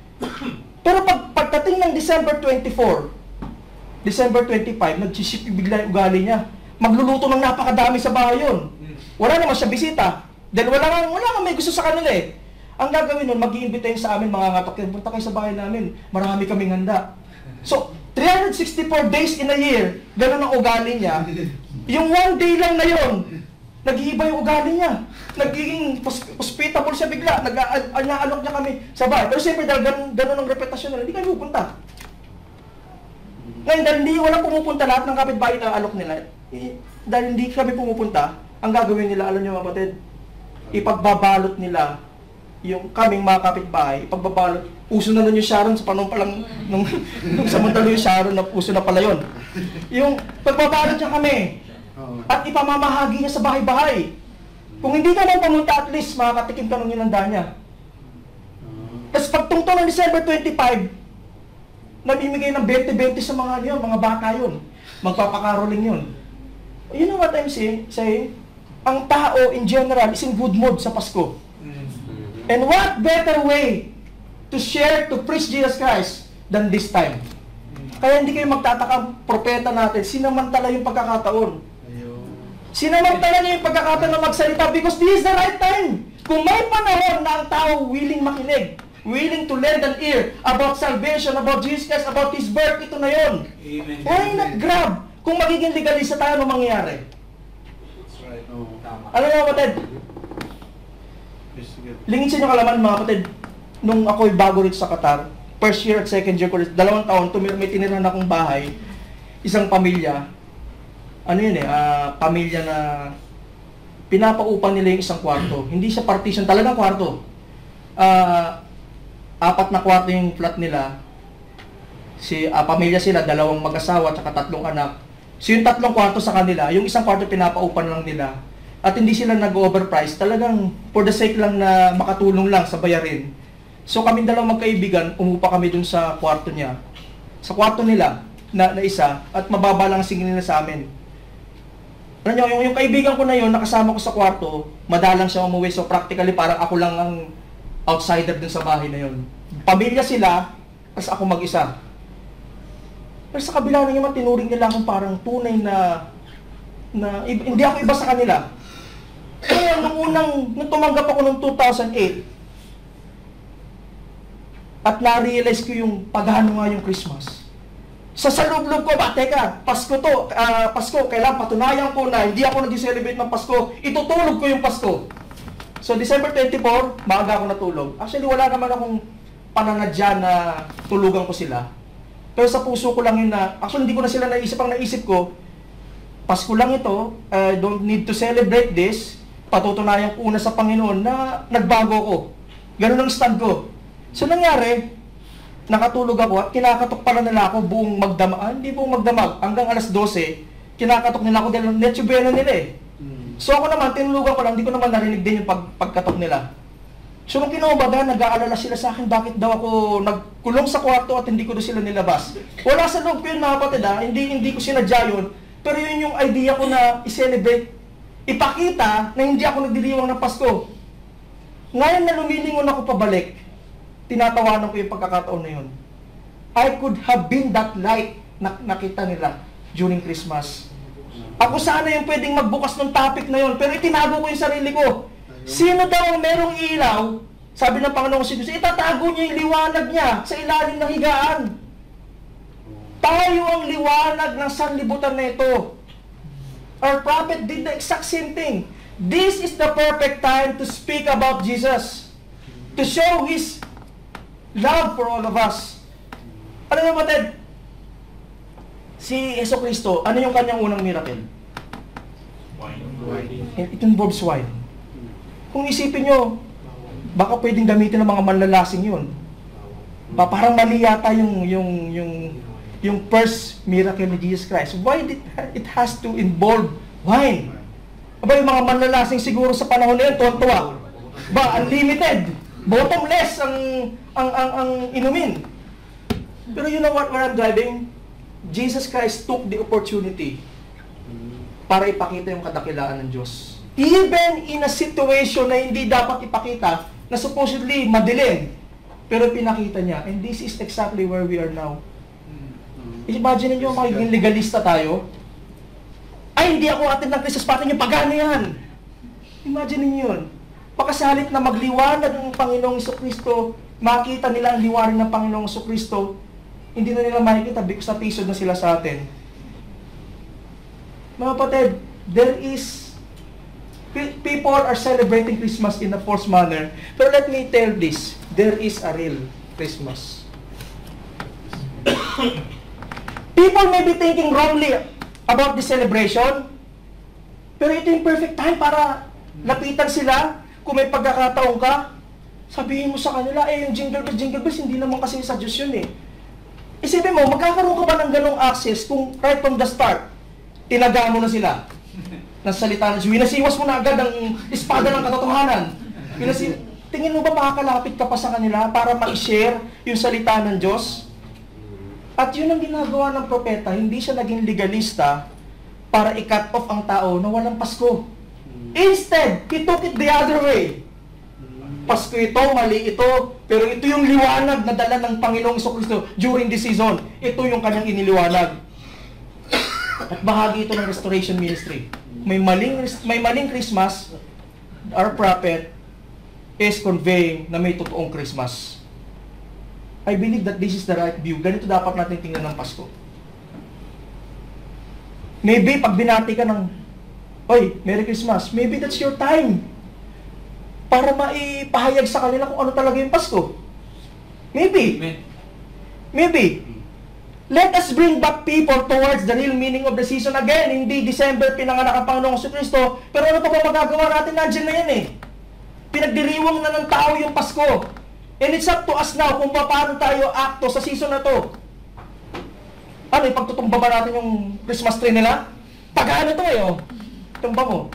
Pero pag pagdating ng December twenty-four, December twenty-five, nagsisip bigla yung ugali niya. Magluluto ng napakadami sa bahay yun. Wala naman siya bisita. Dahil wala nga, wala nga may gusto sa kanila eh. Ang gagawin nun, mag-iimbitahin sa amin mga ngatok, punta kayo sa bahay namin, marami kaming handa. So, three hundred sixty-four days in a year, ganun ang ugali niya. Yung one day lang na yun, nag-iiba yung ugali niya. Nagiging hospitable siya bigla. Nag-alok niya kami sa bahay. Pero siyempre, dahil ganun, ganun ang reputasyon nila, hindi kami pupunta. Ngayon, dahil hindi wala pumupunta, lahat ng kapitbahay na alok nila, eh, dahil hindi kami pumupunta, ang gagawin nila, alam niyo mga kapatid, ipagbabalot nila yung kaming mga kapitbahay, ipagbabalot. Uso na nun yung Sharon sa panong palang, nung, nung samantalo yung Sharon, na uso na pala yun. Yung pagbabalot niya kami, at ipamamahagi niya sa bahay-bahay. Kung hindi ka man pumunta, at least makakatikim ka ng inanda niya. Tapos pagtungtong ng December twenty-five, namimigay ng twenty-twenty sa mga yun, mga bata yun. Magpapakaroling yun. You know what I'm saying? saying? Ang tao in general is in good mood sa Pasko. And what better way to share, to preach Jesus Christ than this time? Kaya hindi kayo magtataka, propeta natin, sinamantala yung pagkakataon. Sinamantala niya yung pagkakataon na magsalita because this is the right time. Kung may panahon na ang tao willing makinig, willing to lend an ear about salvation, about Jesus Christ, about His birth, ito na yun. Amen. Why not grab? Kung magiging legalista tayo, ano mangyayari? That's right. Oo. Tama. Alam mo kapatid, lingid sa inyo kalaman mga kapatid, nung ako'y bago rito sa Qatar, first year at second year ko, dalawang taon, tumir, may tinirahan akong bahay, isang pamilya, ano yun eh, uh, pamilya na pinapaupan nila yung isang kwarto. Hindi siya partition, talagang kwarto. Uh, apat na kwarto yung flat nila. Si uh, pamilya sila, dalawang mag-asawa at tatlong anak. So yung tatlong kwarto sa kanila, yung isang kwarto pinapaupan lang nila. At hindi sila nag-overprice, talagang for the sake lang na makatulong lang sa bayarin. So kami dalawang magkaibigan, umupa kami dun sa kwarto niya. Sa kwarto nila, na, na isa, at mababa lang singin nila sa amin. Alam niyo, yung, yung kaibigan ko na yun, nakasama ko sa kwarto, madalang siya umuwi. So practically parang ako lang ang outsider dun sa bahay na yun. Pamilya sila, tapos ako mag-isa. Pero sa kabila na naman, tinuring nila akong parang tunay na, na hindi ako iba sa kanila. Kaya nung unang, nung tumanggap ako noong two thousand eight, at na-realize ko yung paghano nga yung Christmas. Sa salublob ko ba, teka, Pasko to, ah, Pasko, kailangan patunayan ko na hindi ako nag-celebrate ng Pasko, itutulog ko yung Pasko. So, December twenty-four, maaga ako natulog. Actually, wala naman akong pananadya na tulugan ko sila. Pero sa puso ko lang yun na, actually, hindi ko na sila naisip. Ang naisip ko, Pasko lang ito, I don't need to celebrate this. Patutunayan ko una sa Panginoon na nagbago ko. Ganun ang stand ko. So, nangyari, nakatulog ako at kinakatok pala nila ako buong magdamag. Ah, hindi buong magdamag. Hanggang alas dose, kinakatok nila ako dahil netsubuena nila eh. So ako naman, tinulugan ko lang, hindi ko naman narinig din yung pag, pagkatok nila. So nung kinubaga, nag-aalala sila sa akin, bakit daw ako nagkulong sa kwarto at hindi ko doon sila nilabas. Wala sa loob ko yun mga kapatid ha, hindi, hindi ko sinadya yun. Pero yun yung idea ko na i-celebrate, ipakita na hindi ako nagdiriwang ng Pasko. Ngayon na lumilingon ako pabalik, tinatawanan ko yung pagkakataon na yun. I could have been that light na nakita nila during Christmas. Ako sana yung pwedeng magbukas ng topic na yun, pero itinago ko yung sarili ko. Sino daw ang merong ilaw? Sabi ng Panginoong Jesus, itatago niya yung liwanag niya sa ilalim ng higaan. Tayo ang liwanag ng sanlibutan na ito. Our prophet did the exact same thing. This is the perfect time to speak about Jesus. To show His love for all of us. Ano yung kapatid? Si Yeso Cristo, ano yung kanyang unang miracle? It involves wine. Kung isipin nyo, baka pwedeng gamitin ng mga manlalasing yun. Ba, parang mali yata yung, yung, yung, yung first miracle ni Jesus Christ. Why did it has to involve wine? Aba, yung mga manlalasing siguro sa panahon na yun, tuwa-tuwa. Ba, unlimited. Bottomless ang, ang, ang, ang inumin. Pero you know what, where I'm driving? Jesus Christ took the opportunity para ipakita yung kadakilaan ng Diyos. Even in a situation na hindi dapat ipakita, na supposedly madilim, pero pinakita niya. And this is exactly where we are now. Imagine niyo, magiging legalista tayo. Ay, hindi ako atin ng Christmas party, yung pagano yan. Imagine niyo yun. Pagkasalit na magliwanag ng Panginoong Jesucristo, makita nila ang liwanag ng Panginoong Jesucristo, hindi na nila makikita because natisod na sila sa atin. Mga kapatid, there is, people are celebrating Christmas in a forced manner. Pero let me tell this, there is a real Christmas. People may be thinking wrongly about the celebration, pero ito yung perfect time para lapitan sila. Kung may pagkakataon ka, sabihin mo sa kanila, eh yung jingle bells, jingle bells, hindi naman kasi sa Diyos yun eh. Isipin mo, magkakaroon ka ba ng ganong access kung right from the start, tinagaan mo na sila ng salita ng Diyos. Winasiwas mo na agad ang espada ng katotohanan. Winasi- Tingin mo ba makakalapit ka pa sa kanila para ma-share yung salita ng Diyos? At yun ang ginagawa ng propeta, hindi siya naging legalista para i-cut off ang tao na walang Pasko. Instead, he took it the other way. Pasko ito, mali ito, pero ito yung liwanag na dala ng Panginoong Jesucristo during this season. Ito yung kanyang iniliwanag. At bahagi ito ng restoration ministry. May maling, may maling Christmas, our prophet is conveying na may totoong Christmas. I believe that this is the right view. Ganito dapat natin tingnan ng Pasko. Maybe pag binati ka ng, oy, Merry Christmas, maybe that's your time para maipahayag sa kanila kung ano talaga yung Pasko. Maybe. Maybe. Let us bring back people towards the real meaning of the season again. Hindi December pinanganak ang Panginoong Jesucristo, pero ano pa ba magagawa natin? Nandiyan na yan eh. Pinagdiriwang na ng tao yung Pasko. And it's up to us now kung paano tayo akto sa season na to. Ano, ipagtutumba ba natin yung Christmas tree nila? Pagano to eh, oh. Tumba mo.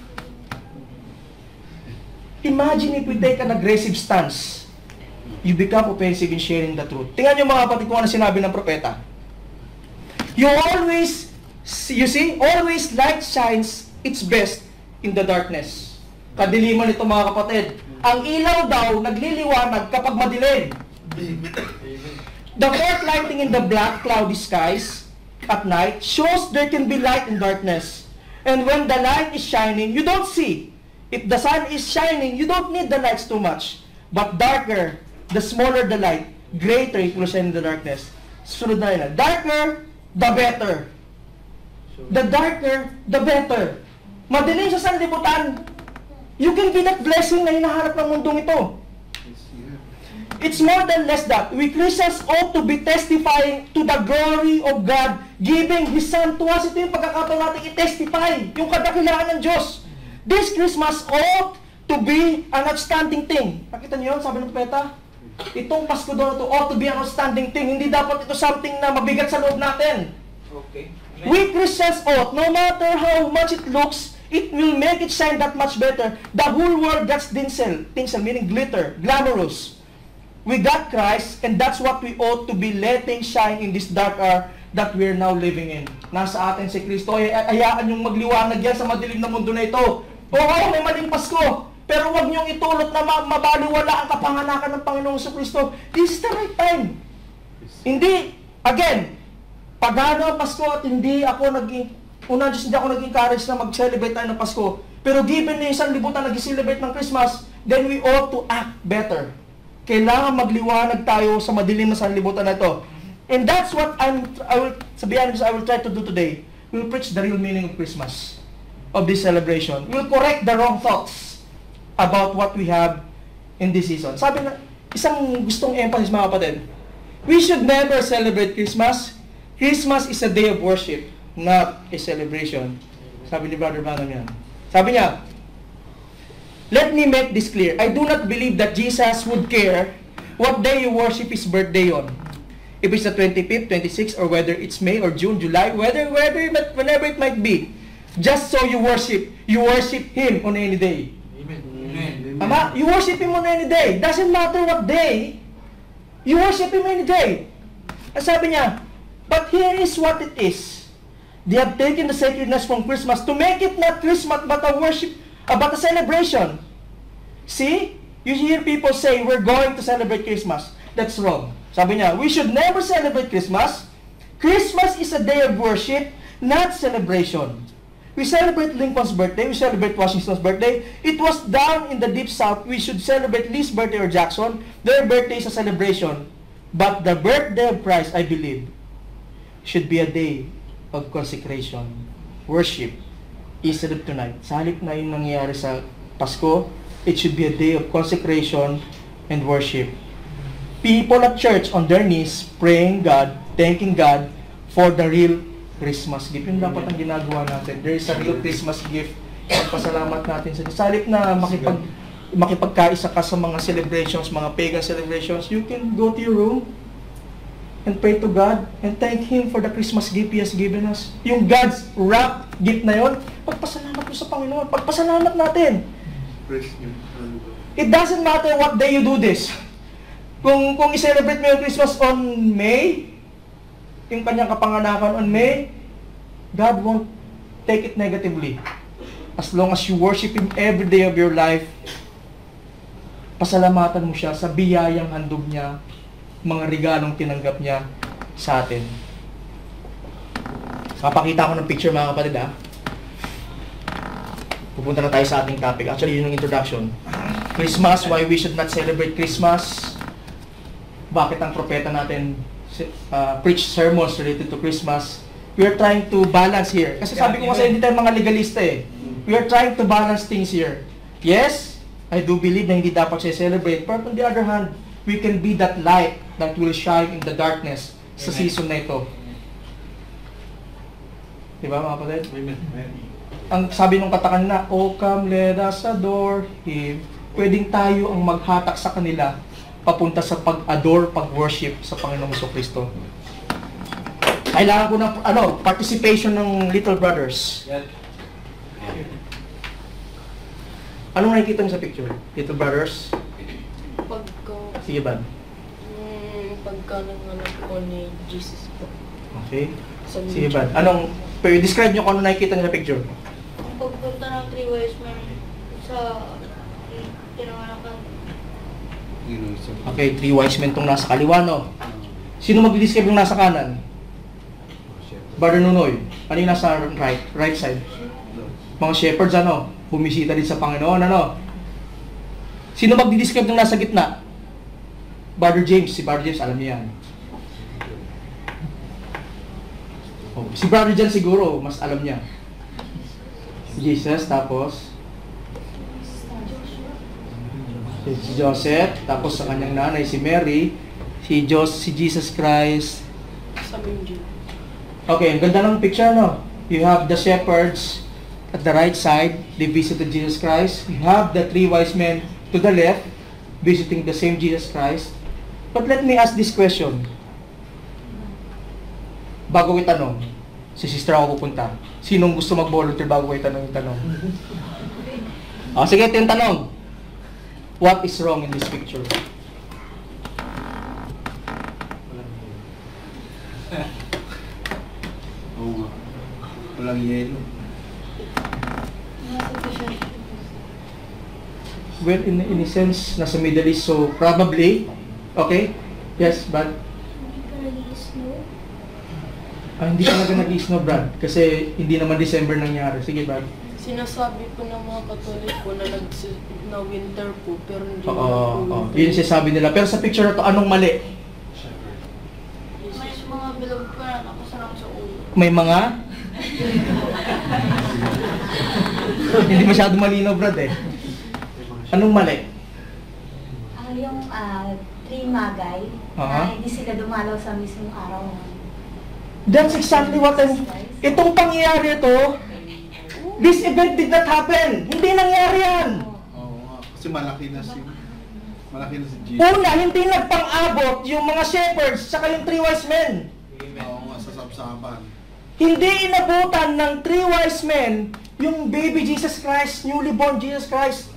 Imagine if we take an aggressive stance, you become offensive in sharing the truth. Tingnan nyo mga kapatid kung ano sinabi ng propeta. You always, you see, always light shines its best in the darkness. Kadiliman ito mga kapatid. Ang ilaw daw nagliliwanag kapag madilim. The fourth lighting in the black, cloudy skies at night shows there can be light in darkness. And when the light is shining, you don't see. If the sun is shining, you don't need the lights too much. But darker, the smaller the light, greater it will shine in the darkness. Sunod na yun. Darker, the better. The darker, the better. Madilim sa sanlibutan, you can be that blessing na hinahanap ng mundong ito. It's more than less that. We Christians ought to be testifying to the glory of God, giving His Son to us. Ito yung pagkakataon natin i-testify, yung kadakilaan ng Diyos. This Christmas ought to be an outstanding thing. Nakita niyo yun, sabi ng propeta? Itong Pasko daw na ito ought to be an outstanding thing. Hindi dapat ito something na mabigat sa loob natin. Okay. We Christians ought, no matter how much it looks, it will make it shine that much better. The whole world gets tinsel. Tinsel meaning glitter, glamorous. We got Christ, and that's what we ought to be letting shine in this dark hour that we're now living in. Nasa atin si Kristo. Ay, ayaan yung magliwanag yan sa madilim na mundo na ito. Oo, may maling Pasko. Pero huwag niyong itulot na mabaliwala ang kapanganakan ng Panginoong sa Kristo. This is the right time. Hindi, again, pagano ang Pasko at hindi ako naging, unang Diyos, hindi ako nag-encourage na mag-celebrate tayo ng Pasko. Pero given na isang libutan nag-celebrate ng Christmas, then we ought to act better. Kailangan magliwanag tayo sa madilim na sanlibutan na ito. And that's what I'm, I will, sabihan ko, I will try to do today. We'll preach the real meaning of Christmas, of this celebration. We'll correct the wrong thoughts about what we have in this season. Sabi na, isang gustong emphasis mga kapatid, we should never celebrate Christmas. Christmas is a day of worship, not a celebration. Sabi ni Brother Branham yan. Sabi niya, let me make this clear. I do not believe that Jesus would care what day you worship His birthday on. If it's the twenty-fifth, twenty-sixth, or whether it's May or June, July, whether, whether, whenever it might be. Just so you worship, you worship Him on any day. Amen. Amen. Ama, you worship Him on any day. Doesn't matter what day, you worship Him any day. Ang sabi niya, but here is what it is. They have taken the sacredness from Christmas to make it not Christmas but a worship, about a celebration. See? You hear people say, we're going to celebrate Christmas. That's wrong. Sabi niya, we should never celebrate Christmas. Christmas is a day of worship, not celebration. We celebrate Lincoln's birthday. We celebrate Washington's birthday. It was down in the deep south. We should celebrate Lee's birthday or Jackson. Their birthday is a celebration. But the birthday of Christ, I believe, should be a day of consecration, worship, instead of tonight. Sa halip na yung nangyayari sa Pasko, it should be a day of consecration and worship. People at church on their knees, praying God, thanking God for the real Christmas gift. Yun dapat ang ginagawa natin. There is a real Christmas gift. Pagpasalamat natin sa Diyos. Sa halip na makipag, makipagkaisa ka sa mga celebrations, mga pagan celebrations, you can go to your room and pray to God and thank Him for the Christmas gift He has given us. Yung God's wrapped gift na yon, pagpasalamat mo sa Panginoon. Pagpasalamat natin. It doesn't matter what day you do this. Kung kung i-celebrate mo yung Christmas on May, yung kanyang kapanganakan on May, God won't take it negatively. As long as you worship Him every day of your life, pasalamatan mo siya sa biyayang handog niya, mga regalong tinanggap niya sa atin. Papakita ko ng picture mga kapatid ha. Pupunta na tayo sa ating topic. Actually, yun yung introduction. Christmas, why we should not celebrate Christmas. Bakit ang propeta natin uh, preach sermons related to Christmas. We are trying to balance here. Kasi sabi ko kasi hindi tayo mga legalista eh. We are trying to balance things here. Yes, I do believe na hindi dapat siya celebrate. But on the other hand, we can be that light that will shine in the darkness sa season na ito. Diba mga kapatid? Ang sabi nung katakan na, "Oh come, let us adore Him." Pwedeng tayo ang maghatak sa kanila papunta sa pag-adore, pag-worship sa Panginoong Jesucristo. Kailangan ko ng ano, participation ng little brothers. Anong nakikita niyo sa picture? Little brothers? Pagka, Sige ba? mm, pagka nanganak ko ni Jesus po. Okay. Sa Sige ba? Anong, pero describe niyo kung ano nakikita niyo sa picture. Pagpunta ng Three Wise Men sa pinanganakan. Okay, three wise men tong nasa kaliwa, no? Sino mag-describe yung nasa kanan? Brother Nunoy. Ano yung nasa right, right side? Mga shepherds, ano? Bumisita din sa Panginoon, ano? Sino mag-describe yung nasa gitna? Brother James. Si Brother James, alam niyo yan. Si Brother John siguro, mas alam niya. Jesus, tapos si Joseph, tapos sa kanyang nanay, si Mary, si Jos, si Jesus Christ. Sa manger. Okay, ang ganda ng picture, no? You have the shepherds at the right side, they visited Jesus Christ. You have the three wise men to the left, visiting the same Jesus Christ. But let me ask this question. Bago ko itanong, si sister ako pupunta. Sinong gusto mag-volunteer bago ko itanong yung tanong? O, sige, ito yung tanong. What is wrong in this picture? Oo nga. Walang yelo. Well, in, in a sense, nasa Middle East, so probably, okay? Yes, but ah, hindi talaga nag-snow, Brad. Kasi hindi naman December nangyari. Sige, Brad. Sinasabi po ng mga Katolik po na, nagsi- na winter po, pero hindi Oo, naman po oo. winter. Yun yung sinasabi nila. Pero sa picture na to, anong mali? May mga bilog pa na nakasarap sa ulo. May mga? Hindi masyado malinaw, Brad, eh. Anong mali? Ah, yung ah, three magay, Aha. na hindi sila dumalaw sa mismong araw. That's exactly what I'm... Itong pangyayari ito, this event did not happen. Hindi nangyari yan. Oo nga. Kasi malaki na si... Malaki na si Jesus. Una, hindi nagpang-abot yung mga shepherds saka yung three wise men. Oo nga, sa sapsapan. Hindi inabutan ng three wise men yung baby Jesus Christ, newly born Jesus Christ.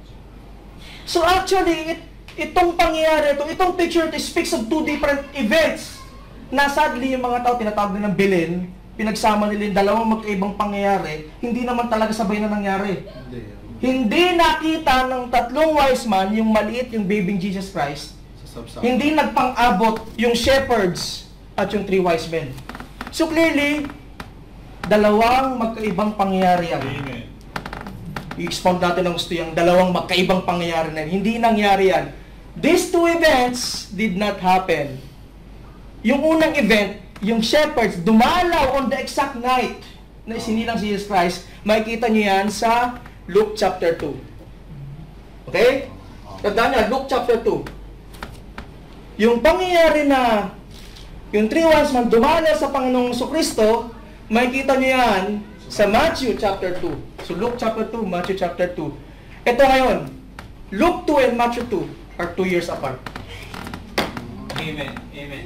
So actually, it, itong pangyayari ito, itong picture ito speaks of two different events. Na sadly, yung mga tao tinatawag na ng Belen, pinagsama nila yung dalawang magkaibang pangyayari, hindi naman talaga sabay na nangyari. Hindi. Hindi nakita ng tatlong wise man yung maliit, yung baby Jesus Christ. Sa sapsapan. Hindi nagpang-abot yung shepherds at yung three wise men. So clearly, dalawang magkaibang pangyayari yan. Amen. I-expound natin ang gusto yung dalawang magkaibang pangyayari na yan. Hindi nangyari yan. These two events did not happen. Yung unang event, yung shepherds dumalaw on the exact night na isinilang si Jesus Christ, makikita nyo yan sa Luke chapter two. Okay? Tandaan nyo, Luke chapter two. Yung pangyayari na yung three wise men dumalaw sa Panginoong Jesucristo, makikita nyo yan sa Matthew chapter two. So Luke chapter two, Matthew chapter two. Ito ngayon, Luke two and Matthew two are two years apart. Amen. Amen.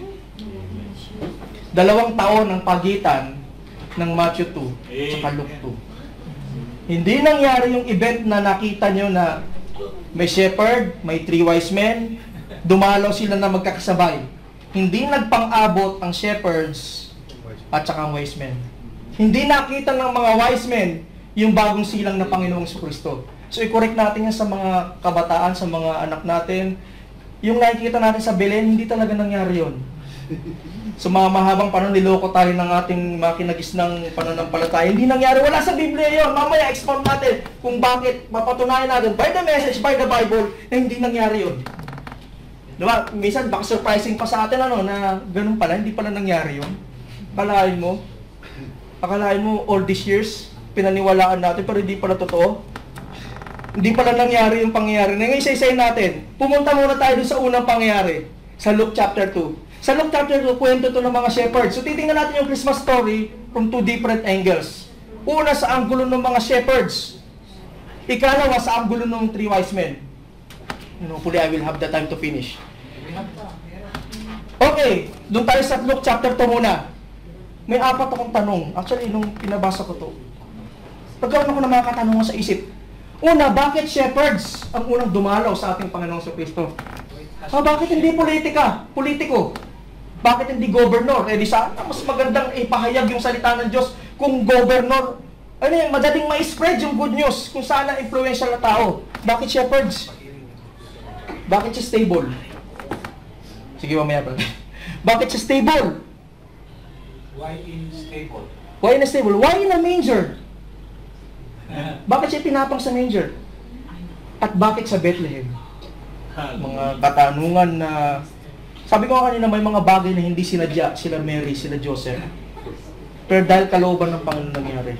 Dalawang taon ang pagitan ng Matthew two at Luke two. Hindi nangyari yung event na nakita nyo na may shepherd, may three wise men, dumalaw sila na magkakasabay. Hindi nagpang-abot ang shepherds at saka ang wise men. Hindi nakita ng mga wise men yung bagong silang na Panginoong Jesucristo. So i-correct natin yan sa mga kabataan, sa mga anak natin. Yung nakikita natin sa Belen, hindi talaga nangyari yun. So mga mahabang panahon, niloko tayo ng ating makinagis ng pananampalataya. Hindi nangyari, wala sa Biblia yun. Mamaya expound natin kung bakit mapatunayan natin by the message, by the Bible, na hindi nangyari yun. Diba? Minsan baka surprising pa sa atin ano, na ganun pala, hindi pala nangyari yun. Akalain mo, akalain mo all these years, pinaniwalaan natin pero hindi pala totoo. Hindi pala nangyari yung pangyayari. Ngayon isa-isayin natin. Pumunta muna tayo dun sa unang pangyayari, sa Luke chapter two. Sa Luke chapter two, kwento to ng mga shepherds. So titingnan natin yung Christmas story from two different angles. Una sa anggulo ng mga shepherds. Ikalawa sa anggulo ng three wise men. And hopefully I will have the time to finish. Okay, doon tayo sa Luke chapter two muna. May apat akong tanong. Actually, nung pinabasa ko to, nagkaroon ako ng mga katanungan sa isip. Una, bakit shepherds ang unang dumalaw sa ating Panginoong Jesucristo? Ah, bakit hindi politika? Politiko? Bakit hindi governor? Eh di sana mas magandang ipahayag yung salita ng Diyos kung governor. Ano yan, madaling ma-spread yung good news kung saan ang influential na tao. Bakit shepherds? Bakit siya stable? Sige, mamaya pa. Bakit siya stable? Why unstable? Why in a stable? Why in a manger? Bakit siya pinapang sa manger? At bakit sa Bethlehem? Mga katanungan na... Sabi ko kanina may mga bagay na hindi sinadya, sila Mary, sila Joseph. Pero dahil kalooban ng Panginoon nangyari.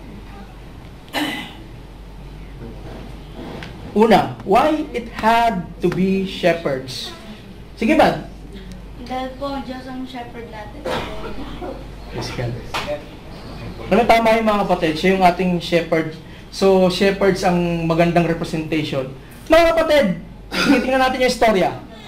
Una, why it had to be shepherds? Sige ba? Dahil po, ang Diyos ang shepherd natin. Yes, God. Ano, tama yung mga kapatid, siya yung ating shepherd. So, shepherds ang magandang representation. Mga kapatid, tingnan natin yung istorya.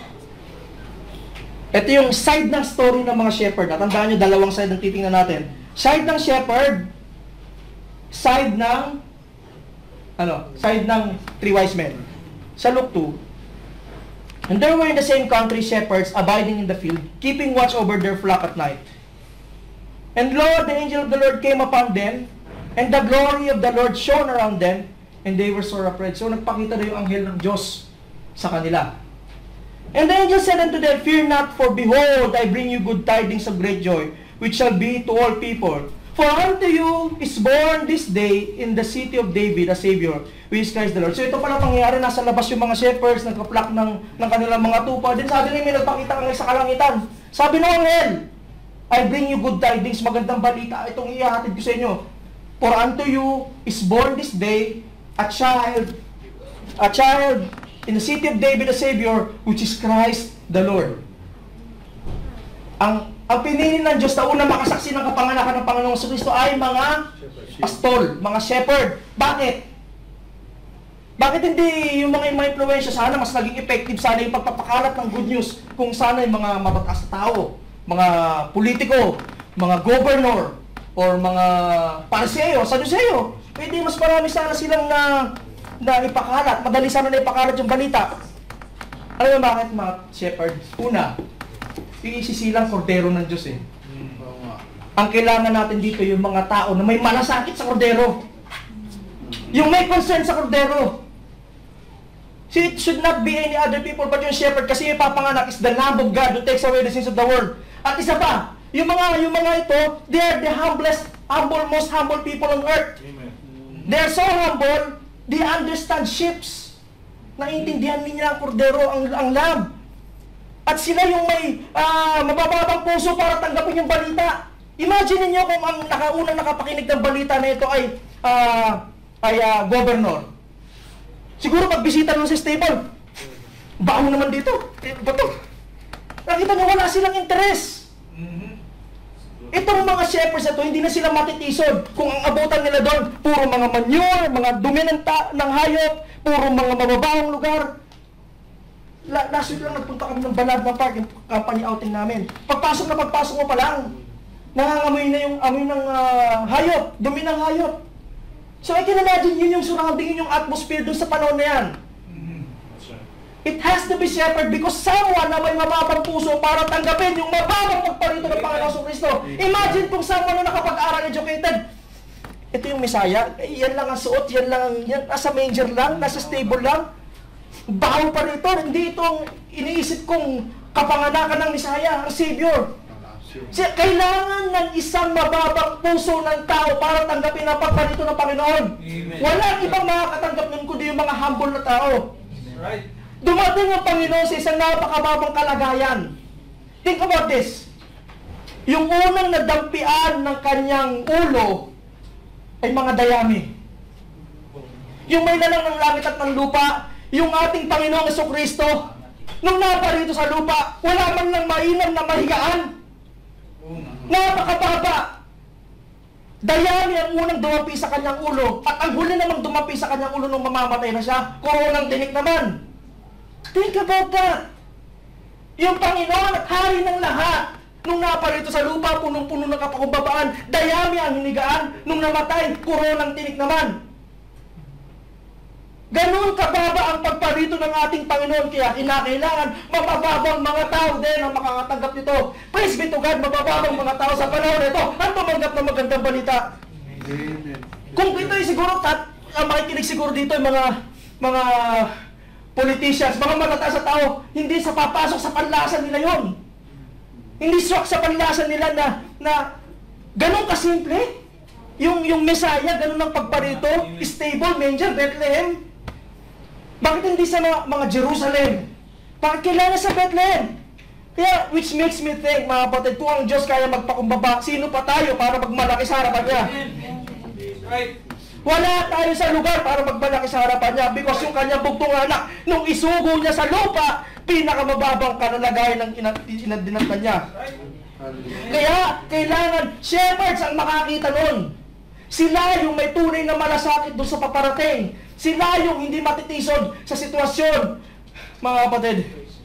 Ito yung side ng story ng mga shepherd. Natandaan nyo, dalawang side ang titingnan natin. Side ng shepherd, side ng, ano, side ng three wise men. Sa Luke two, and there were in the same country shepherds abiding in the field, keeping watch over their flock at night. And lo, the angel of the Lord came upon them, and the glory of the Lord shone around them, and they were sore afraid. So nagpakita na yung anghel ng Diyos sa kanila. And the angel said unto them, fear not, for behold, I bring you good tidings of great joy, which shall be to all people. For unto you is born this day in the city of David a Savior, which is Christ the Lord. So ito pala pangyayari, nasa labas yung mga shepherds, nagkaplak ng, ng kanilang mga tupa. Then sabi nila, may nagpakita ang sa kalangitan. Sabi ng anghel, I bring you good tidings, magandang balita, itong ihahatid ko sa inyo. For unto you is born this day a child, a child in the city of David a Savior, which is Christ the Lord. Ang ang pinili ng Diyos na una makasaksi ng kapanganakan ng Panginoong Kristo ay mga pastol, mga shepherd. Bakit? Bakit hindi yung mga mga influensya sana mas naging effective sana yung pagpapakalat ng good news kung sana yung mga mabataas na tao, mga politiko, mga governor, or mga pariseo, saduceo. Pwede mas marami sana silang na, na ipakalat. Madali sana na ipakalat yung balita. Alam mo bakit mga shepherd? Una, iisisilang kordero ng Diyos eh. Ang kailangan natin dito yung mga tao na may malasakit sa kordero. Yung may concern sa kordero. See, it should not be any other people but yung shepherd kasi yung papanganak is the Lamb of God who takes away the sins of the world. At isa pa, yung mga yung mga ito, they are the humblest, humble, most humble people on earth. Amen. They are so humble, they understand ships. Naintindihan nila ang kordero, ang, ang lamb. At sila yung may uh, mabababang puso para tanggapin yung balita. Imagine niyo kung ang nakaunang nakapakinig ng balita na ito ay uh, ay uh, governor. Siguro pagbisita nun sa stable, baon naman dito. Eh, bato. Nakita niyo wala silang interes. Itong mga shepherds na to, hindi na sila matitisod. Kung ang abutan nila doon, puro mga manure, mga dumi ng, ta- ng hayop, puro mga mababahong lugar. La- last week lang nagpunta kami ng Balad na Park, yung company outing namin. Pagpasok na pagpasok mo pa lang, nangangamoy na yung amoy ng uh, hayop, dumi ng hayop. So I can imagine yun yung surrounding, yun yung atmosphere dun sa panahon na yan. It has to be shepherd because someone na may mababang puso para tanggapin yung mababang pagparito ng Panginoon Kristo. Imagine kung someone na nakapag-aral, educated. Ito yung Messiah, eh, yan lang ang suot, yan lang ang, yan, nasa manger lang, nasa stable lang. Baho pa rito, hindi itong iniisip kong kapanganakan ng Messiah, ang Savior. Siya, kailangan ng isang mababang puso ng tao para tanggapin ang pagparito ng Panginoon. Amen. Walang ibang makakatanggap nun kundi yung mga humble na tao. Right. Dumating ang Panginoon sa isang napakababang kalagayan. Think about this. Yung unang nadampian ng kanyang ulo ay mga dayami. Yung may lalang ng langit at ng lupa, yung ating Panginoong Jesucristo, nung naparito sa lupa, wala man lang mainam na mahigaan. Napakababa. Dayami ang unang dumapi sa kanyang ulo, at ang huli namang dumapi sa kanyang ulo nung mamamatay na siya, koronang tinik naman. Think about that. Yung Panginoon at Hari ng lahat, nung naparito sa lupa, punong-puno ng kapakumbabaan, dayami ang hinigaan, nung namatay, koronang tinik naman. Ganon kababa ang pagparito ng ating Panginoon, kaya kinakailangan mabababang mga tao din ang makakatanggap nito. Praise be to God, mabababang mga tao sa panahon nito ang tumanggap ng magandang balita. Amen. Kung ito ay siguro, tat, uh, makikinig siguro dito yung mga mga politicians, mga matataas sa tao, hindi sa papasok sa panlasan nila yon. Hindi swak sa panlasan nila na, na ganon kasimple. Yung, yung Messiah, ganon ang pagparito, stable, manger, Bethlehem. Bakit hindi sa mga, mga Jerusalem? Bakit kailangan sa Bethlehem? Kaya, which makes me think, mga kapatid, kung ang Diyos kaya magpakumbaba, sino pa tayo para magmalaki sa harapan niya? Right. Wala tayo sa lugar para magmalaki sa harapan niya because yung kanyang bugtong anak, nung isugo niya sa lupa, pinakamababang kanalagayan ng inadinatan niya. Kaya, kailangan, shepherds ang makakita nun. Sila yung may tunay na malasakit doon sa paparating. Sila yung hindi matitisod sa sitwasyon, mga kapatid.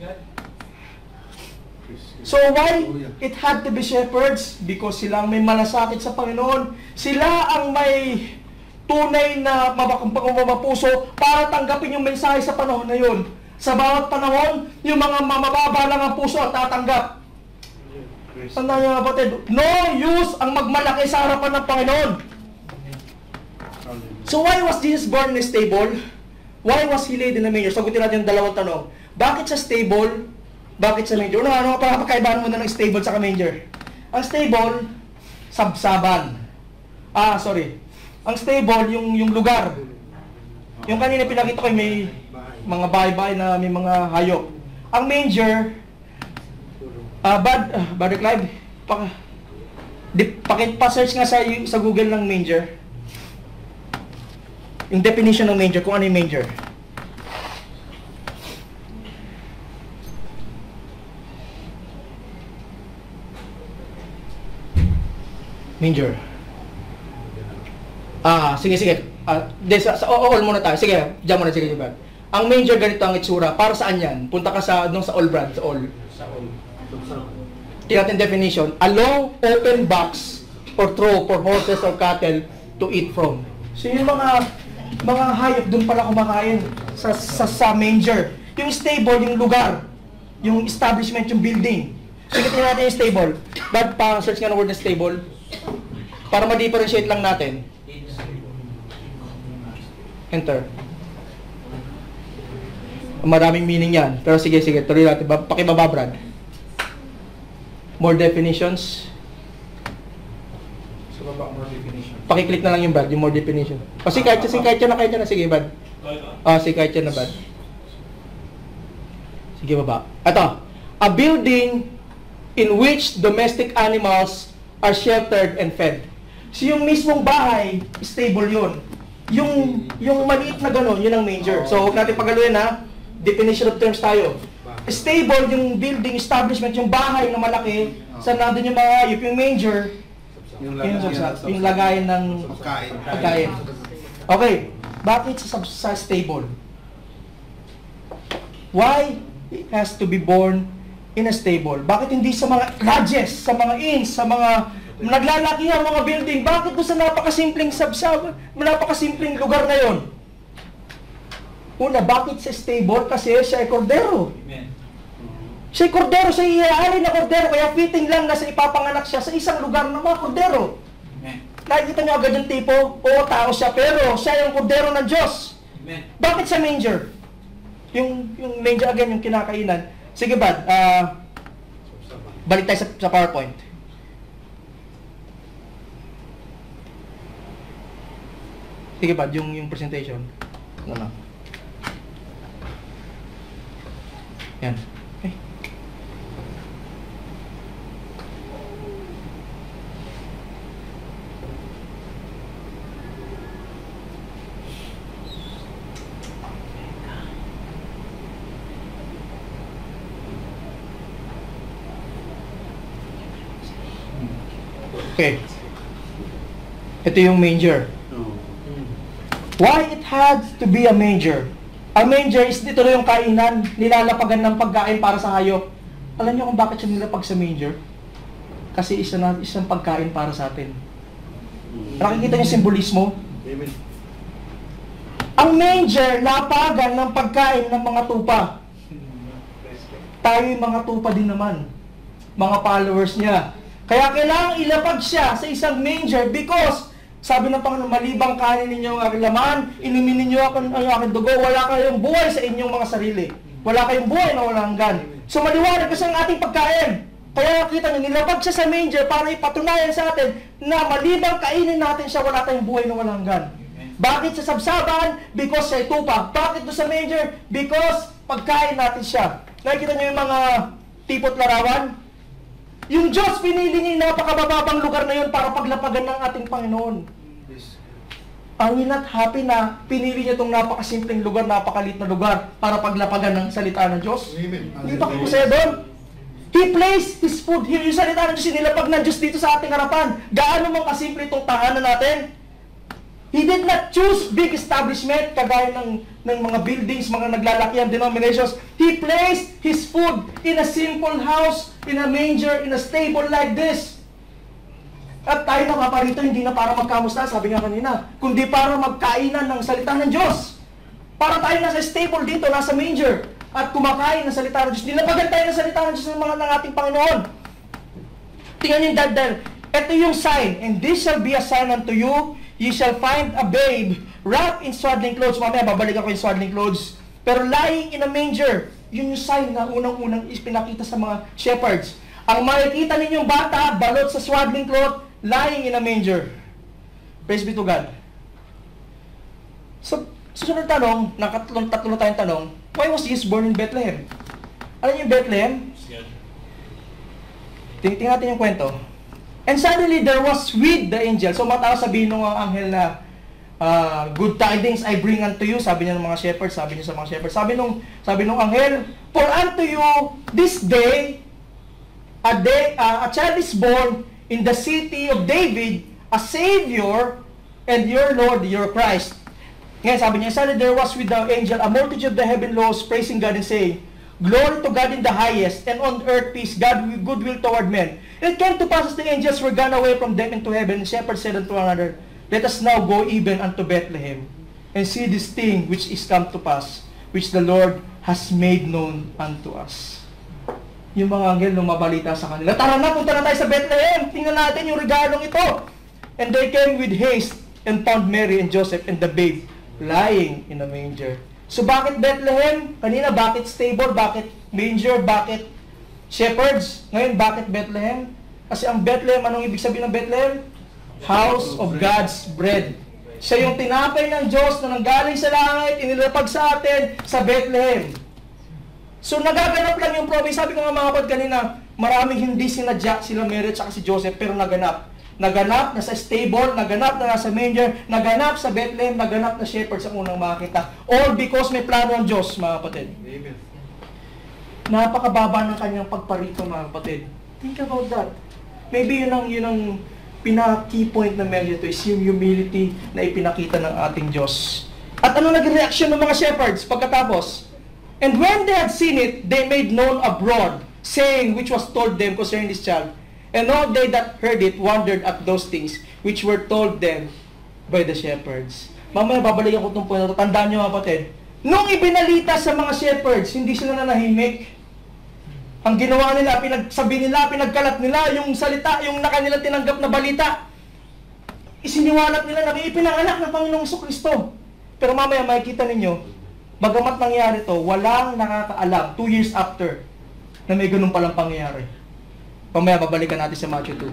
So why it had to be shepherds? Because sila ang may malasakit sa Panginoon. Sila ang may tunay na mapuso para tanggapin yung mensahe sa panahon na yun. Sa bawat panahon, yung mga mamababa lang ang puso at tatanggap. Tandaan niyo, kapatid, no use ang magmalaki sa harapan ng Panginoon. So why was Jesus born in a stable? Why was he laid in a manger? Sagutin natin yung dalawang tanong. Bakit sa stable? Bakit sa manger? Ano, ano pa pagkaibahan mo na ng stable sa manger? Ang stable, sabsaban. Ah, sorry. Ang stable, yung yung lugar. Yung kanina pinakita ko, may mga bahay-bahay na may mga hayop. Ang manger, ah, uh, bad, uh, Brother Clive, pa, di, pakit, pa-search nga sa, sa Google ng manger. Yung definition ng manger, kung ano yung manger. Manger. Ah, sige, sige. Ah, de, sa, sa all muna tayo. Sige, diyan muna, sige, Brad. Ang manger, ganito ang itsura. Para saan yan? Punta ka sa, nung sa all, Brad, sa all. Sa all. Tingnan natin definition. A long, open box or trough for horses or cattle to eat from. So yung mga mga hayop doon pala kumakain sa, sa, sa manger. Yung stable, yung lugar. Yung establishment, yung building. Sige, tingnan natin yung stable. Brad, parang search nga ng word na stable. Para ma-differentiate lang natin. Enter. Maraming meaning yan. Pero sige, sige, tuloy natin. Pakibaba, Brad. More definitions. Sa baba, more definition. Pakiclick na lang yung Brad, yung more definition. O, si kahit si kahit na, kahit na. Sige, Brad. O, si kahit na, Brad. Sige, baba. Ito. A building in which domestic animals are sheltered and fed. So yung mismong bahay, stable yun. Yung, yung maliit na gano'n, yun ang manger. So huwag natin pagaluin ha. Definition of terms tayo. Stable, yung building, establishment, yung bahay na malaki, saan nandun yung mga hayop, yung manger, Yung yung, lagayan, yung, yung lagayan ng pagkain. pagkain. Okay, bakit sa, sa stable? Why it has to be born in a stable? Bakit hindi sa mga lodges, sa mga inns, sa mga naglalaki ang mga building? Bakit doon sa napakasimpleng sabsab, napakasimpleng lugar na yon? Una, bakit sa stable? Kasi siya ay kordero. Amen. Siya ay kordero, siya ay iaari na kordero, kaya fitting lang na sa ipapanganak siya sa isang lugar ng mga kordero. Amen. Nakikita niyo agad yung tipo, oo, tao siya, pero siya yung kordero ng Diyos. Amen. Bakit sa manger? Yung, yung manger again, yung kinakainan. Sige, Bad, uh, balik tayo sa, sa PowerPoint. Sige, Bad, yung, yung presentation. Ano na? Yan. Okay. Okay. Ito yung manger. Why it had to be a manger? Ang manger is dito na yung kainan, nilalapagan ng pagkain para sa hayop. Alam niyo kung bakit siya nilapag sa manger? Kasi isa na, isang pagkain para sa atin. Nakikita niyo yung simbolismo? Ang manger, lapagan ng pagkain ng mga tupa. Tayo yung mga tupa din naman. Mga followers niya. Kaya kailangan ilapag siya sa isang manger because sabi ng Panginoon, malibang kanin ninyo ang aking laman, inumin ninyo ang aking dugo, wala kayong buhay sa inyong mga sarili. Wala kayong buhay na walang hanggan. So maliwanag kasi ang ating pagkain. Kaya nakita nyo, nilapag siya sa manger para ipatunayan sa atin na malibang kainin natin siya, wala tayong buhay na walang hanggan. Bakit sa sabsaban? Because siya ay tupa. Bakit doon sa manger? Because pagkain natin siya. Nakikita nyo yung mga tipot larawan? Yung Diyos, pinili niya yung napakabababang lugar na yun para paglapagan ng ating Panginoon. Are we not happy na pinili niya itong napakasimpleng lugar, napakalit na lugar para paglapagan ng salita ng Diyos? Amen. Hindi ba kayo masaya doon? He placed His food here. Yung salita ng Diyos, inilapag ng Diyos dito sa ating harapan. Gaano mang kasimple itong tahanan natin? He did not choose big establishment, kagaya ng, ng mga buildings, mga naglalakihan denominations. He placed His food in a simple house, in a manger, in a stable like this. At tayo nakaparito, hindi na para magkamusta, sabi nga kanina, kundi para magkainan ng salita ng Diyos. Para tayo nasa stable dito, nasa manger, at kumakain ng salita ng Diyos. Nilapagan tayo ng salita ng Diyos ng mga ng ating Panginoon. Tingnan niyo yung dahil, ito yung sign, and this shall be a sign unto you, you shall find a babe wrapped in swaddling clothes. Mamaya, babalik ako yung swaddling clothes. Pero lying in a manger, yun yung sign na unang-unang pinakita sa mga shepherds. Ang makikita ninyong bata, balot sa swaddling cloth, lying in a manger. Praise be to God. So, susunod tanong, nakatlong tatlo tayong tanong, why was Jesus born in Bethlehem? Alam niyo yung Bethlehem? Tingnan natin yung kwento. And suddenly there was with the angel. So mataas sabihin ng anghel na, uh, good tidings I bring unto you. Sabi niya ng mga shepherds, sabi niya sa mga shepherds. Sabi nung, sabi nung anghel, for unto you this day, a day, uh, a child is born in the city of David, a Savior, and your Lord, your Christ. Ngayon, sabi niya, suddenly there was with the angel a multitude of the heaven hosts praising God and saying, glory to God in the highest, and on earth peace, God with goodwill toward men. And it came to pass as the angels were gone away from them into heaven, and shepherds said unto one another, let us now go even unto Bethlehem, and see this thing which is come to pass, which the Lord has made known unto us. Yung mga anghel nung mabalita sa kanila, tara na, punta na tayo sa Bethlehem, tingnan natin yung regalong ito. And they came with haste, and found Mary and Joseph and the babe lying in a manger. So bakit Bethlehem? Kanina, bakit stable? Bakit manger? Bakit shepherds? Ngayon, bakit Bethlehem? Kasi ang Bethlehem, anong ibig sabihin ng Bethlehem? House of God's bread. Siya yung tinapay ng Diyos na nanggaling sa langit, inilapag sa atin sa Bethlehem. So nagaganap lang yung promise. Sabi ko nga mga kapatid kanina, maraming hindi sinadya sila Mary at si Joseph, pero naganap. Naganap na sa stable, naganap na nasa manger, naganap sa Bethlehem, naganap na shepherds ang unang makita. All because may plano ang Diyos, mga kapatid. Amen. Napakababa ng kanyang pagparito, mga kapatid. Think about that. Maybe yun ang, yun ang pinaka-key point na meron ito is yung humility na ipinakita ng ating Diyos. At ano naging reaction ng mga shepherds pagkatapos? And when they had seen it, they made known abroad, saying which was told them concerning this child. And all they that heard it wondered at those things which were told them by the shepherds. Mamaya babalikan ko itong point na ito. Tandaan nyo mga kapatid, nung ibinalita sa mga shepherds, hindi sila nanahimik. Ang ginawa nila, pinagsabi nila, pinagkalat nila, yung salita, yung na kanila tinanggap na balita. Isiniwalat nila na ipinanganak ng Panginoong Kristo. Pero mamaya makikita ninyo, bagamat nangyari to, walang nakakaalam, two years after, na may ganun palang pangyayari. Pamaya, babalikan natin sa Matthew two.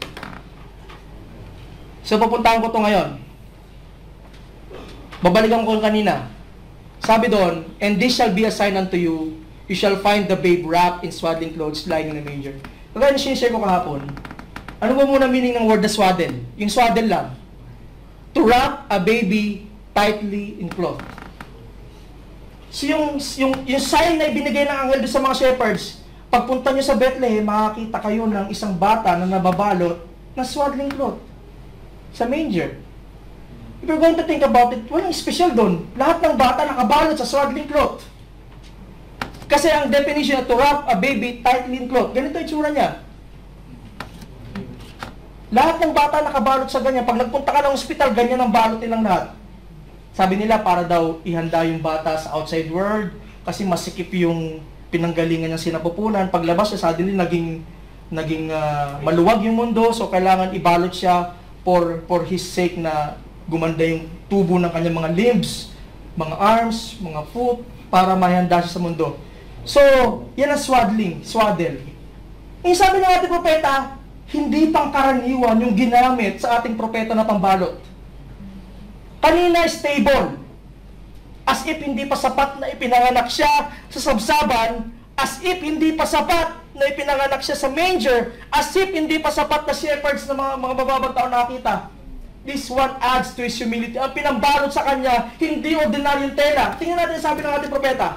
So, pupuntahan ko to ngayon. Babalikan ko kanina. Sabi doon, and this shall be a sign unto you, you shall find the babe wrapped in swaddling clothes, lying in a manger. Kaya sinishare ko kahapon, ano ba muna meaning ng word na swaddle? Yung swaddle lang. To wrap a baby tightly in cloth. So yung, yung, yung sign na ibinigay ng anghel sa mga shepherds, pagpunta nyo sa Bethlehem, makakita kayo ng isang bata na nababalot na swaddling cloth sa manger. If you're going to think about it, walang special doon. Lahat ng bata nakabalot sa swaddling cloth. Kasi ang definition na to wrap a baby tightly in cloth, ganito yung tsura niya. Lahat ng bata nakabalot sa ganyan. Pag nagpunta ka ng ospital, ganyan ang balot nilang lahat. Sabi nila para daw ihanda yung bata sa outside world kasi masikip yung pinanggalingan ng sinapupunan. Paglabas siya, suddenly naging, naging uh, maluwag yung mundo, so kailangan ibalot siya for, for his sake na gumanda yung tubo ng kanyang mga limbs, mga arms, mga foot, para mahanda siya sa mundo. So, yan ang swaddling, swaddle. Yung sabi ng ating propeta, hindi pangkaraniwan yung ginamit sa ating propeta na pambalot. Kanina stable. As if hindi pa sapat na ipinanganak siya sa sabsaban, as if hindi pa sapat na ipinanganak siya sa manger, as if hindi pa sapat na shepherds na mga, mga bababang tao nakita. This one adds to his humility. Ang pinambalot sa kanya, hindi ordinaryong tela. Tingnan natin sabi ng ating propeta.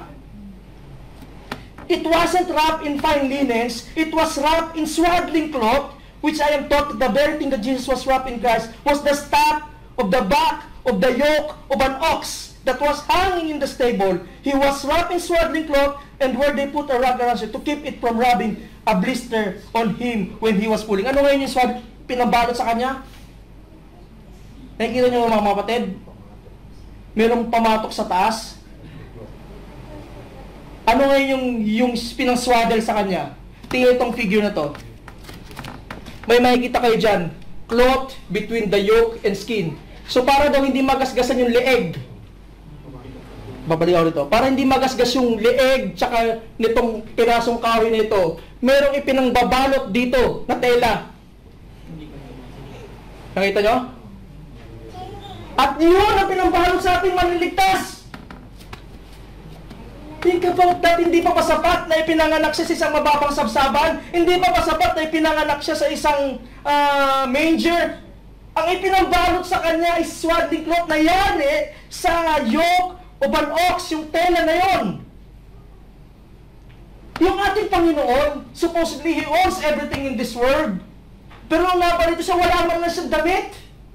It wasn't wrapped in fine linens, it was wrapped in swaddling cloth, which I am taught that the very thing that Jesus was wrapped in Christ was the staff of the back of the yoke of an ox that was hanging in the stable. He was wrapped in swaddling cloth, and where they put a rag around it to keep it from rubbing a blister on him when he was pulling. Ano ngayon yung swad pinambalot sa kanya? Nakikita niyo mga kapatid? Merong pamatok sa taas. Ano ngayon yung, yung pinang-swaddle sa kanya? Tingnan itong figure na to. May makikita kayo dyan. Cloth between the yoke and skin. So para daw hindi magasgasan yung leeg. Babalik ako dito. Para hindi magasgas yung leeg tsaka nitong pirasong kahoy na ito, merong ipinangbabalot dito na tela. Nakita nyo? At yun ang pinambalot sa ating manliligtas. Think about that, hindi pa pasapat na ipinanganak siya sa isang mababang sabsaban. Hindi pa pasapat na ipinanganak siya sa isang uh, manger. Ang ipinambalot sa kanya is swaddling cloth na yari sa yoke o an ox, yung tela na yon. Yung ating Panginoon, supposedly He owns everything in this world. Pero nung nabalito siya, wala man lang siyang damit.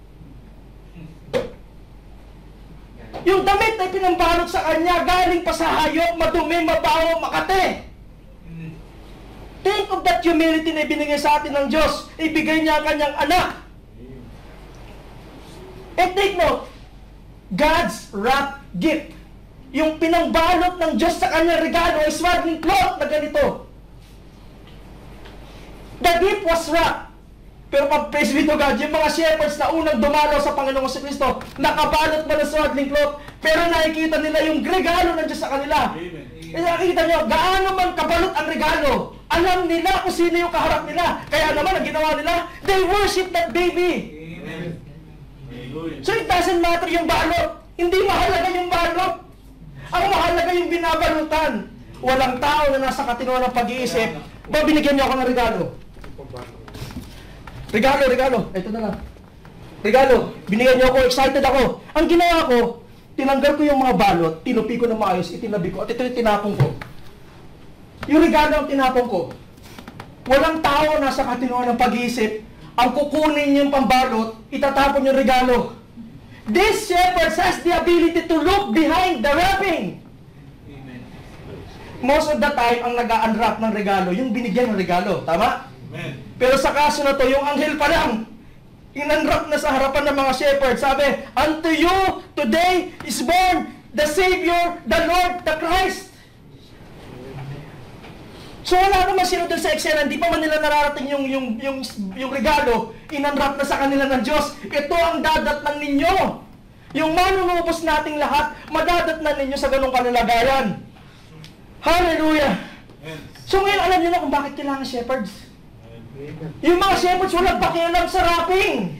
Yung damit na pinambalot sa kanya, galing pa sa hayop, madumi, mabaho, makate. Think of that humility na ibinigay sa atin ng Diyos. Ibigay niya ang kanyang anak. And take note, God's wrapped gift. Yung pinangbalot ng Diyos sa kanyang regalo ay swaddling cloth na ganito. The gift was wrapped. Pero pag praise be to God, yung mga shepherds na unang dumalaw sa Panginoong Kristo, nakabalot ba ng swaddling cloth, pero nakikita nila yung regalo ng Diyos sa kanila. Amen. E nakikita nyo, gaano man kabalot ang regalo, alam nila kung sino yung kaharap nila. Kaya naman, ang ginawa nila, they worship that baby. Amen. So it doesn't matter yung balot. Hindi mahalaga yung balot. Ang mahalaga yung binabalutan. Walang tao na nasa katinuan ng pag-iisip, ba binigyan niyo ako ng regalo? Regalo, regalo. Ito na lang. Regalo. Binigyan niyo ako, excited ako. Ang ginawa ko, tinanggal ko yung mga balot, tinupi ko na maayos, itinabi ko, at ito yung tinapong ko. Yung regalo ang tinapong ko. Walang tao nasa katinuan ng pag-iisip, ang kukunin yung pambalot, itatapon yung regalo. This shepherd has the ability to look behind the wrapping. Amen. Most of the time, ang nag-unwrap ng regalo, yung binigyan ng regalo. Tama? Amen. Pero sa kaso na to, yung anghel pa lang, in-unwrap na sa harapan ng mga shepherd, sabi, unto you today is born the Savior, the Lord, the Christ. So wala naman sila doon sa eksena, hindi pa man nila nararating yung, yung, yung, yung regalo, in-unwrap na sa kanila ng Diyos. Ito ang dadatnan ninyo. Yung manunubos nating lahat, madadatnan ninyo sa ganong kalagayan. Hallelujah! So ngayon, alam niyo na kung bakit kailangan shepherds. Yung mga shepherds walang pakialam sa wrapping.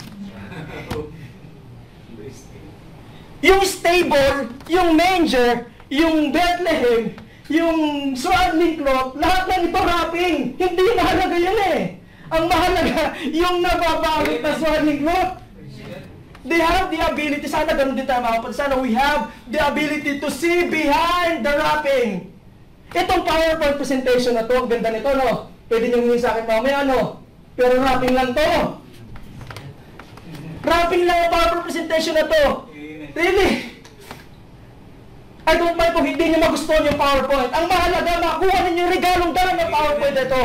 Yung stable, yung manger, yung Bethlehem, yung swaddling cloth, lahat ng ito wrapping. Hindi mahalaga yun eh. Ang mahalaga, yung nababalot na swaddling cloth. They have the ability, sana ganun din tayo mga kapatid, sana we have the ability to see behind the wrapping. Itong PowerPoint presentation na to, ang ganda nito, no? Pwede nyo hingin sa akin mamaya, ano? Pero wrapping lang to. Wrapping lang ang PowerPoint presentation na to. Really? I don't mind kung hindi nyo magustuhan yung PowerPoint. Ang mahalaga, makuha ninyo yung regalong dala ng PowerPoint ito.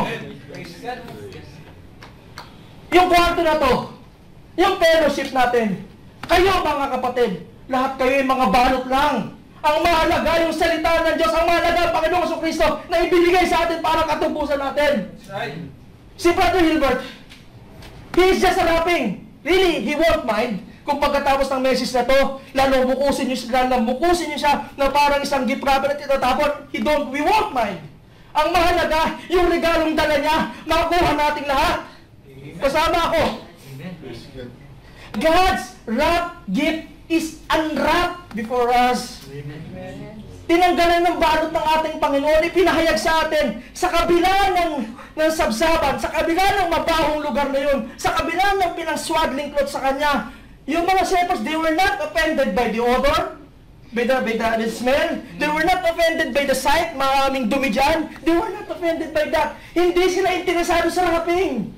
Yung kwarto na to, yung fellowship natin, kayo mga kapatid, lahat kayo yung mga balot lang. Ang mahalaga yung salita ng Diyos, ang mahalaga ang Panginoong Jesucristo na ibinigay sa atin para katubusan natin. Si Brother Hilbert, he is just a wrapping. Really, he won't mind kung pagkatapos ng message na to, lalo bukusin nyo siya, lalo bukusin nyo siya na parang isang gift wrapper at itatapon, he don't, we won't mind. Ang mahalaga, yung regalong dala niya, makuha nating lahat. Kasama ako. God's wrapped gift is unwrapped before us. Tinanggalan ng balot ng ating Panginoon, ipinahayag sa atin sa kabila ng, ng sabsaban, sa kabila ng mabahong lugar na yun, sa kabila ng pinang-swaddling cloth sa Kanya. Yung mga shepherds, they were not offended by the odor, by the, by the, the smell. They were not offended by the sight, maraming dumi dyan. They were not offended by that. Hindi sila interesado sa wrapping.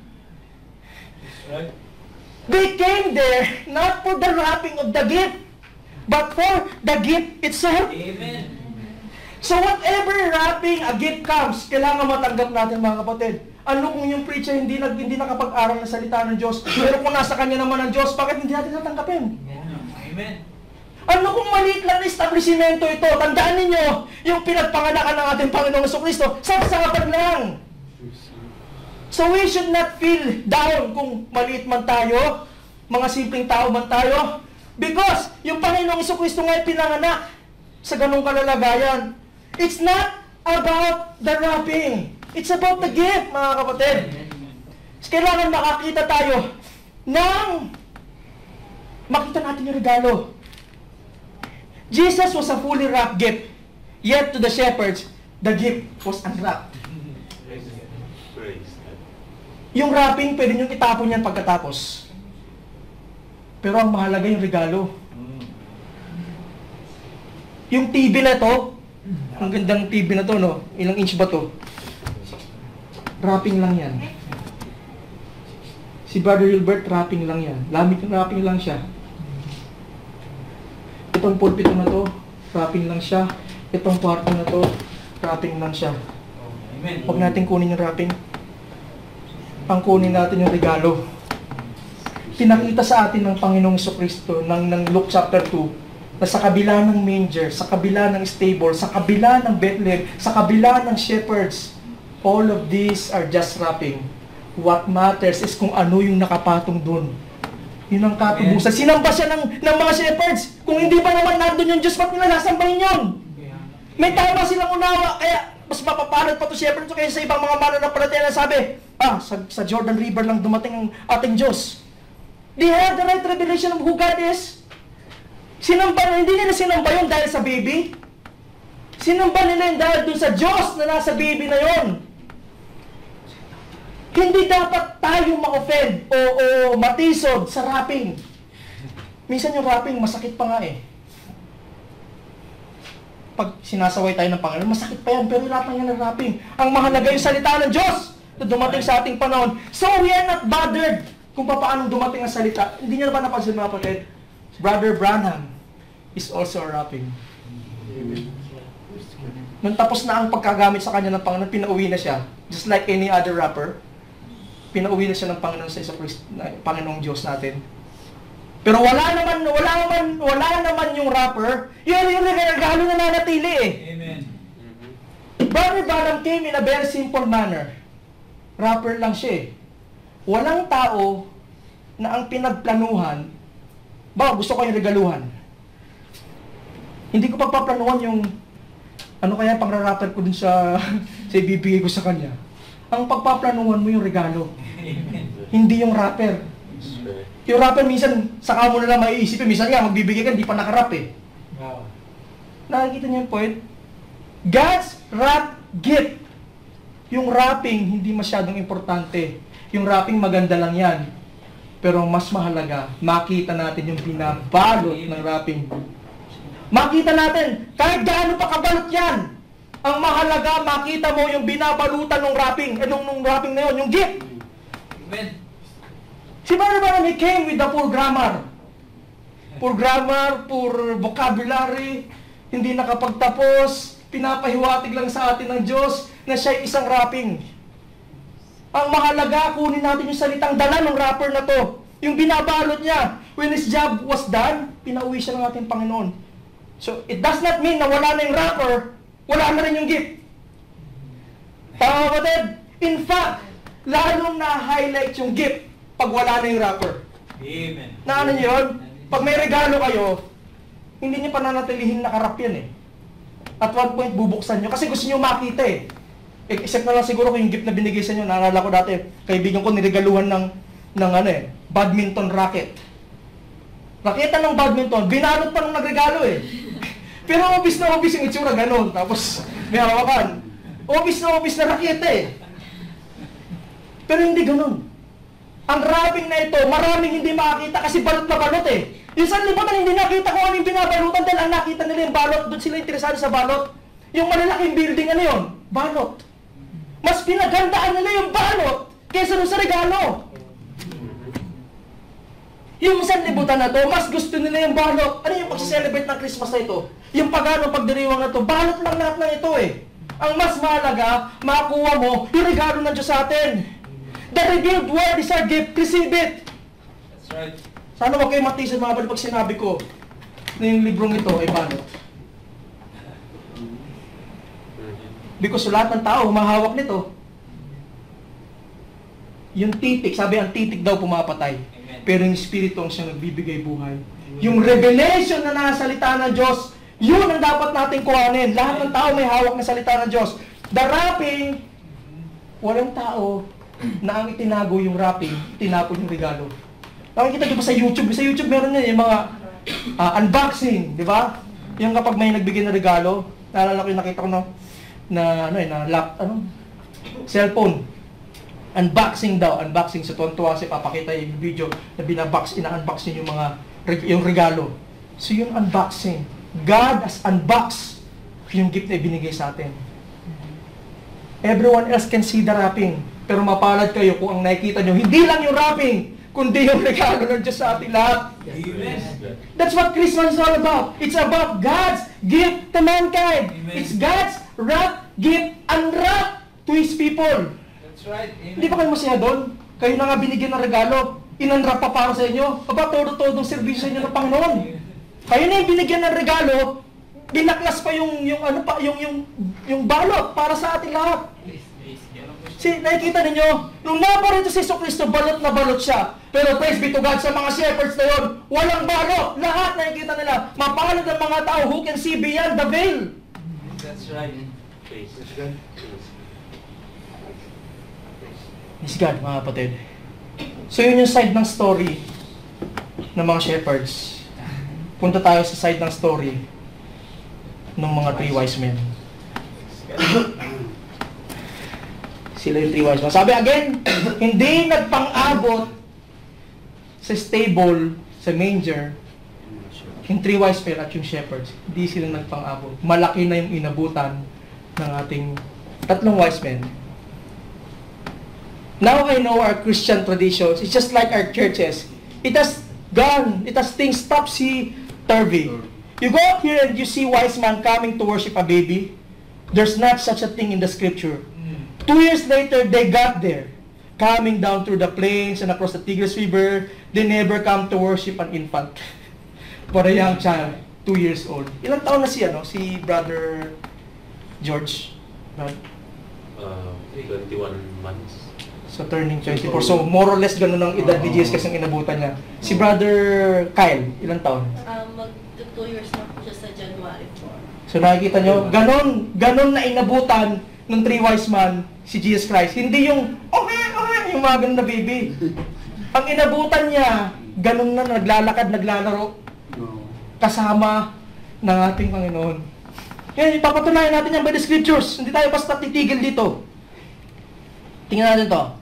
They came there not for the wrapping of the gift, but for the gift itself. Amen. So whatever wrapping a gift comes, kailangan matanggap natin mga kapatid. Ano kung yung preacher hindi nag hindi nakapag-aral ng salita ng Diyos, pero kung nasa kanya naman ang Diyos, bakit hindi natin natanggapin? Amen. Ano kung maliit lang na establishmento ito? Tandaan ninyo, yung pinagpanganakan ng ating Panginoong Jesucristo, sasapat lang. So we should not feel down kung maliit man tayo, mga simpleng tao man tayo, because yung Panginoong Jesucristo nga pinanganak sa ganung kalalagayan. It's not about the wrapping. It's about the gift, mga kapatid. Kailangan makakita tayo ng makita natin yung regalo. Jesus was a fully wrapped gift. Yet to the shepherds, the gift was unwrapped. Yung wrapping, pwede nyo itapon yan pagkatapos. Pero ang mahalaga yung regalo. Yung T V na to, ang gandang T V na to, no? Ilang inch ba to? Wrapping lang yan. Si Brother Gilbert, wrapping lang yan. Lamig wrapping lang siya. Itong pulpito na to, wrapping lang siya. Itong kwarto na to, wrapping lang siya. Amen. Huwag natin kunin yung wrapping. Ang kunin natin yung regalo. Pinakita sa atin ng Panginoong Jesucristo ng, ng Luke chapter two, na sa kabila ng manger, sa kabila ng stable, sa kabila ng Bethlehem, sa kabila ng shepherds, all of these are just wrapping. What matters is kung ano yung nakapatong dun. Yun ang katubusan. Sinamba siya ng, ng mga shepherds. Kung hindi ba naman nandun yung Diyos, ba't nila nasambahin yun? May tama silang unawa, kaya mas mapapalad pa to shepherds so kaysa sa ibang mga mananampalataya na sabi, ah, sa, sa Jordan River lang dumating ang ating Diyos. They have the right revelation of who God is. Sinamba, hindi nila sinamba yun dahil sa baby. Sinamba nila yun dahil dun sa Diyos na nasa baby na yun. Hindi dapat tayo ma-offend o, o matisod sa wrapping. Minsan yung wrapping, masakit pa nga eh. Pag sinasaway tayo ng Panginoon, masakit pa yan, pero lahat ng yan ng wrapping. Ang mahalaga yung salita ng Diyos na dumating sa ating panahon. So we are not bothered kung paano dumating ang salita. Hindi niyo na ba napansin mga kapatid? Brother Branham is also a wrapping. Nung tapos na ang pagkagamit sa kanya ng Panginoon, pinauwi na siya. Just like any other rapper. Pinauwi na siya ng Panginoon sa isa Panginoong Diyos natin. Pero wala naman, wala naman, wala naman yung rapper. Yun yung regalo na nanatili eh. Amen. Brother Branham came in a very simple manner. Rapper lang siya eh. Walang tao na ang pinagplanuhan, ba gusto ko yung regaluhan. Hindi ko pagpaplanuhan yung ano kaya pang-rapper ko dun sa sa ibibigay ko sa kanya. Ang pagpaplanuhan mo yung regalo. Hindi yung rapper. Yung rapper minsan saka mo na lang maiisip, minsan nga magbibigay ka hindi pa nakarap eh. Wow. Nakikita niyo yung point? God's wrap gift. Yung wrapping hindi masyadong importante. Yung wrapping maganda lang yan. Pero mas mahalaga, makita natin yung binabalot ng wrapping. Makita natin, kahit gaano pa kabalot yan. Ang mahalaga, makita mo yung binabalutan ng wrapping. Eh, nung, nung wrapping na yun, yung gift. Amen. Si Brother Branham, he came with the poor grammar. Poor grammar, poor vocabulary, hindi nakapagtapos, pinapahiwatig lang sa atin ng Diyos na siya isang wrapping. Ang mahalaga, kunin natin yung salitang dala ng rapper na to. Yung binabalot niya. When his job was done, pinauwi siya ng ating Panginoon. So, it does not mean na wala na yung rapper, wala na rin yung gift. Tama ba, Ted? In fact, lalong na-highlight yung gift pag wala na yung rapper. Amen. Na ano yun? Pag may regalo kayo, hindi niyo pananatilihin nakarap yan eh. At one point, bubuksan nyo. Kasi gusto nyo makita eh. Except na lang siguro kung yung gift na binigay sa inyo, naalala ko dati, kaibigan ko niregaluhan ng, ng ano eh, badminton racket. Raketa ng badminton, binalot pa nung nagregalo eh. Pero obvious na obvious yung itsura, ganun. Tapos, may hawakan. Obvious na obvious na raketa eh. Pero hindi ganun. Ang wrapping na ito, maraming hindi makakita kasi balot na balot eh. Yung sanlibutan hindi nakita kung ano yung binabalutan dahil ang nakita nila yung balot, doon sila interesado sa balot. Yung malalaking building, ano yun? Balot. Mas pinaghandaan nila yung balot kaysa doon sa regalo. Yung sanlibutan na to, mas gusto nila yung balot. Ano yung pag-celebrate ng Christmas na ito? Yung pagano pagdiriwang na to, balot lang lahat na ito eh. Ang mas mahalaga, makakuha mo yung regalo ng Diyos sa atin. The revealed word is our gift, receive it. That's right. Sana wag kayo matisan mga kapatid pag sinabi ko na yung librong ito ay balot. Because lahat ng tao humahawak nito. Yung titik, sabi ang titik daw pumapatay. Pero yung Espiritu ang siyang nagbibigay buhay. Yung revelation na nasa salita ng Diyos, yun ang dapat natin kuhanin. Lahat ng tao may hawak na salita ng Diyos. The wrapping, walang tao na ang itinago yung wrapping, tinapon yung regalo. Nakikita nyo pa sa YouTube. Sa YouTube meron yan yung mga uh, unboxing, di ba? Yung kapag may nagbigay na regalo, naalala ko yung nakita ko na, na ano eh, na lap, ano? Cellphone. Unboxing daw, unboxing. So tuwan-tuwa si papakita yung video na binabox, ina-unbox niyo yung mga yung regalo. So yung unboxing, God has unboxed yung gift na ibinigay sa atin. Everyone else can see the wrapping, pero mapalad kayo kung ang nakikita nyo, hindi lang yung wrapping, kundi yung regalo ng Diyos sa ating lahat. Amen. That's what Christmas is all about. It's about God's gift to mankind. Amen. It's God's wrap, gift, unwrap to His people. That's right. Amen. Hindi ba kayo masaya doon? Kayo na nga binigyan ng regalo, inunwrap pa para sa inyo. Aba, todo-todong servisyo sa inyo ng Panginoon. Kayo na yung binigyan ng regalo, binaklas pa yung yung ano pa yung yung yung balot para sa ating lahat. Please, please, get up. Si nakikita ninyo, nung naparito si Jesucristo, balot na balot siya. Pero praise be to God, sa mga shepherds na yun, walang balot. Lahat nakikita nila. Mapalad ang mga tao who can see beyond the veil. That's right. Praise God, mga kapatid. So yun yung side ng story ng mga shepherds. Punta tayo sa side ng story ng mga three wise men. Sila yung three wise men. Sabi again, hindi nagpang-abot sa stable, sa manger, yung three wise men at yung shepherds. Hindi sila nagpang-abot. Malaki na yung inabutan ng ating tatlong wise men. Now I know our Christian traditions. It's just like our churches. It has gone. It has things topsy-turvy. You go up here and you see wise man coming to worship a baby. There's not such a thing in the scripture. Two years later, they got there. Coming down through the plains and across the Tigris River, they never come to worship an infant. For a young child, two years old. Ilang taon na si, ano, si Brother George? Brother? Uh, twenty-one months. So, turning twenty-four. So, more or less ganun ang edad ni Jesus kasi ang inabutan niya. Si Brother Kyle, ilang taon? Ah, mag two years na po siya sa January fourth. So, nakikita nyo, ganun, ganun na inabutan ng three wise man si Jesus Christ. Hindi yung, okay, okay, yung mga ganun na baby. Ang inabutan niya, ganun na naglalakad, naglalaro, kasama ng ating Panginoon. Yan, ipapatunayan natin yan by the scriptures. Hindi tayo basta titigil dito. Tingnan natin to.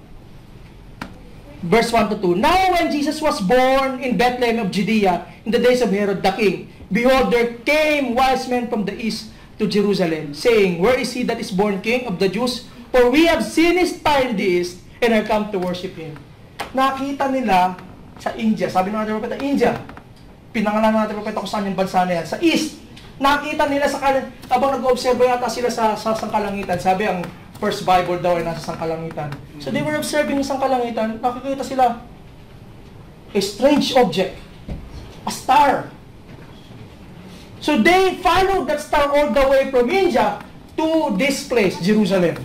Verse one to two. Now when Jesus was born in Bethlehem of Judea, in the days of Herod the king, behold, there came wise men from the east to Jerusalem, saying, Where is he that is born king of the Jews? For we have seen his star in the east, and are come to worship him. Nakita nila sa India. Sabi ng ating propeta, India. Pinangalan ng ating propeta kung saan yung bansa na yan. Sa east. Nakita nila sa kalan, habang nag-observe yata sila sa, sa sangkalangitan. Sabi ang first Bible daw ay nasa sangkalangitan. So they were observing yung sangkalangitan, nakikita sila a strange object, a star. So they followed that star all the way from India to this place, Jerusalem.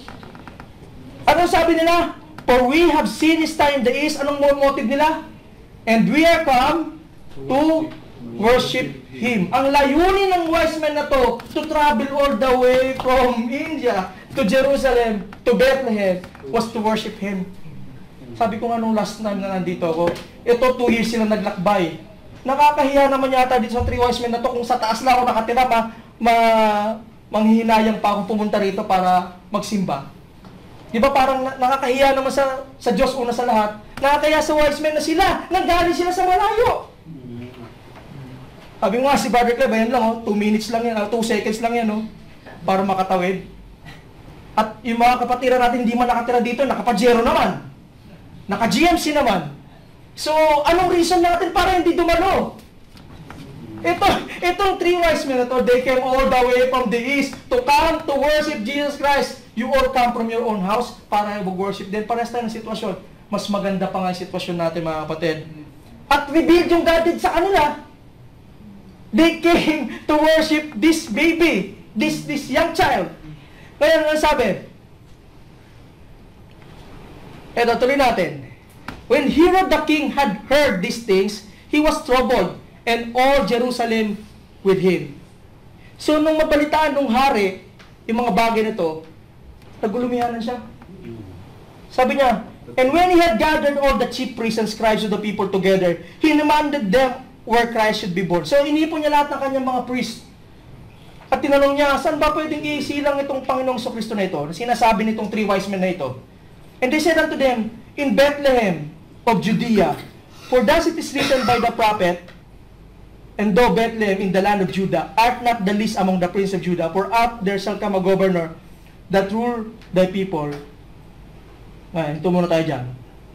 Ano sabi nila? For we have seen his star in the east. Anong motive nila? And we are come to worship him. Ang layunin ng wise men na to, to travel all the way from India to Jerusalem, to Bethlehem, was to worship him. Sabi ko nga nung last time na nandito ako, ito two years sila naglakbay. nakakahiya naman yata dito sa three wise men na to kung sa taas lang ako nakatira, ma, ma, manghihinayang pa ako pumunta rito para magsimba. Di ba parang na, nakakahiya naman sa, sa Diyos una sa lahat, nakakahiya sa wise men na sila, nanggaling sila sa malayo. Sabi nga si Brother Cleb, ayan lang, oh, two minutes lang yan, two seconds lang yan, oh, para makatawid. At yung mga kapatiran natin hindi man nakatira dito, nakapajero naman. Naka-G M C naman. So, anong reason natin para hindi dumalo? Ito, itong three wise men ito, they came all the way from the east to come to worship Jesus Christ. You all come from your own house para mag-worship din. Parehas tayo ng sitwasyon. Mas maganda pa nga yung sitwasyon natin, mga kapatid. At revealed yung God did sa kanila. They came to worship this baby, this this young child. Ngayon, ano sabi? Eto, tuloy natin. When Herod the king had heard these things, he was troubled, and all Jerusalem with him. So, nung mabalitaan nung hari, yung mga bagay nito, nagulumihanan siya. Sabi niya, and when he had gathered all the chief priests and scribes of the people together, he demanded them where Christ should be born. So, inipon niya lahat ng kanyang mga priests. At tinanong niya, saan ba pwedeng isilang itong Panginoong Kristo na ito, na sinasabi nitong three wise men na ito? And they said unto them, in Bethlehem of Judea, for thus it is written by the prophet, and thou Bethlehem in the land of Judah, art not the least among the princes of Judah, for out there shall come a governor that rule thy people. Ngayon, ito muna tayo dyan.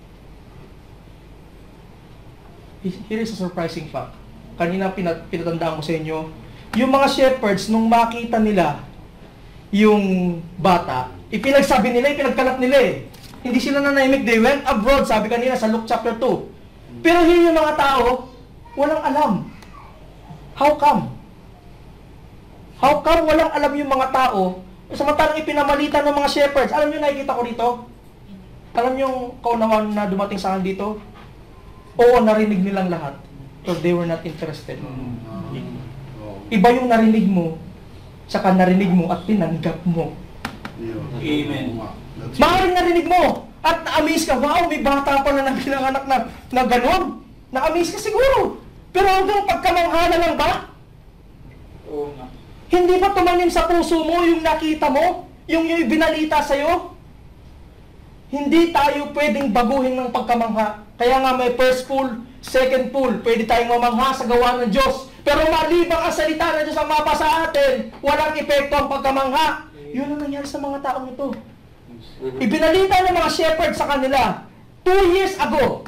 Here is a surprising fact. Kanina pinat pinatandaan ko sa inyo, yung mga shepherds, nung makita nila yung bata, ipinagsabi nila, ipinagkalat nila eh. Hindi sila nanahimik, they went abroad, sabi kanina sa Luke chapter two. Pero yun yung mga tao, walang alam. How come? How come walang alam yung mga tao, samantalang ipinamalita ng mga shepherds? Alam nyo, nakikita ko dito? Alam nyo yung kaunawan na dumating sa akin dito? Oo, narinig nilang lahat. So they were not interested. Iba yung narinig mo, saka narinig mo at tinanggap mo. Amen. Maaaring narinig mo at na-amaze ka, wow, may bata pa na pinanganak na, na gano'n. Na-amaze ka siguro. Pero hanggang pagkamangha na lang ba? Oo nga. Hindi ba tumanim sa puso mo yung nakita mo? Yung yung binalita sa'yo? Hindi tayo pwedeng baguhin ng pagkamangha. Kaya nga may first pool, second pool, pwede tayong mamangha sa gawa ng Diyos. Pero malibang ang salita ng Diyos ang mapa sa atin, walang epekto ang pagkamangha. Yun ang nangyari sa mga taong ito. Ibinalita ng mga shepherds sa kanila, two years ago.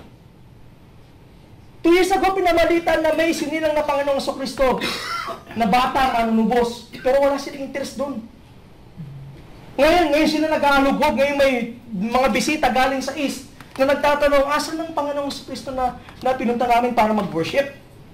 Two years ago, pinabalita na may sinilang na Panginoong Kristo na bata ang manunubos. Pero wala silang interest doon. Ngayon, ngayon sila nag-aalugod. Ngayon may mga bisita galing sa east na nagtatanong, asan ng Panginoong Kristo na, na pinunta namin para mag-worship?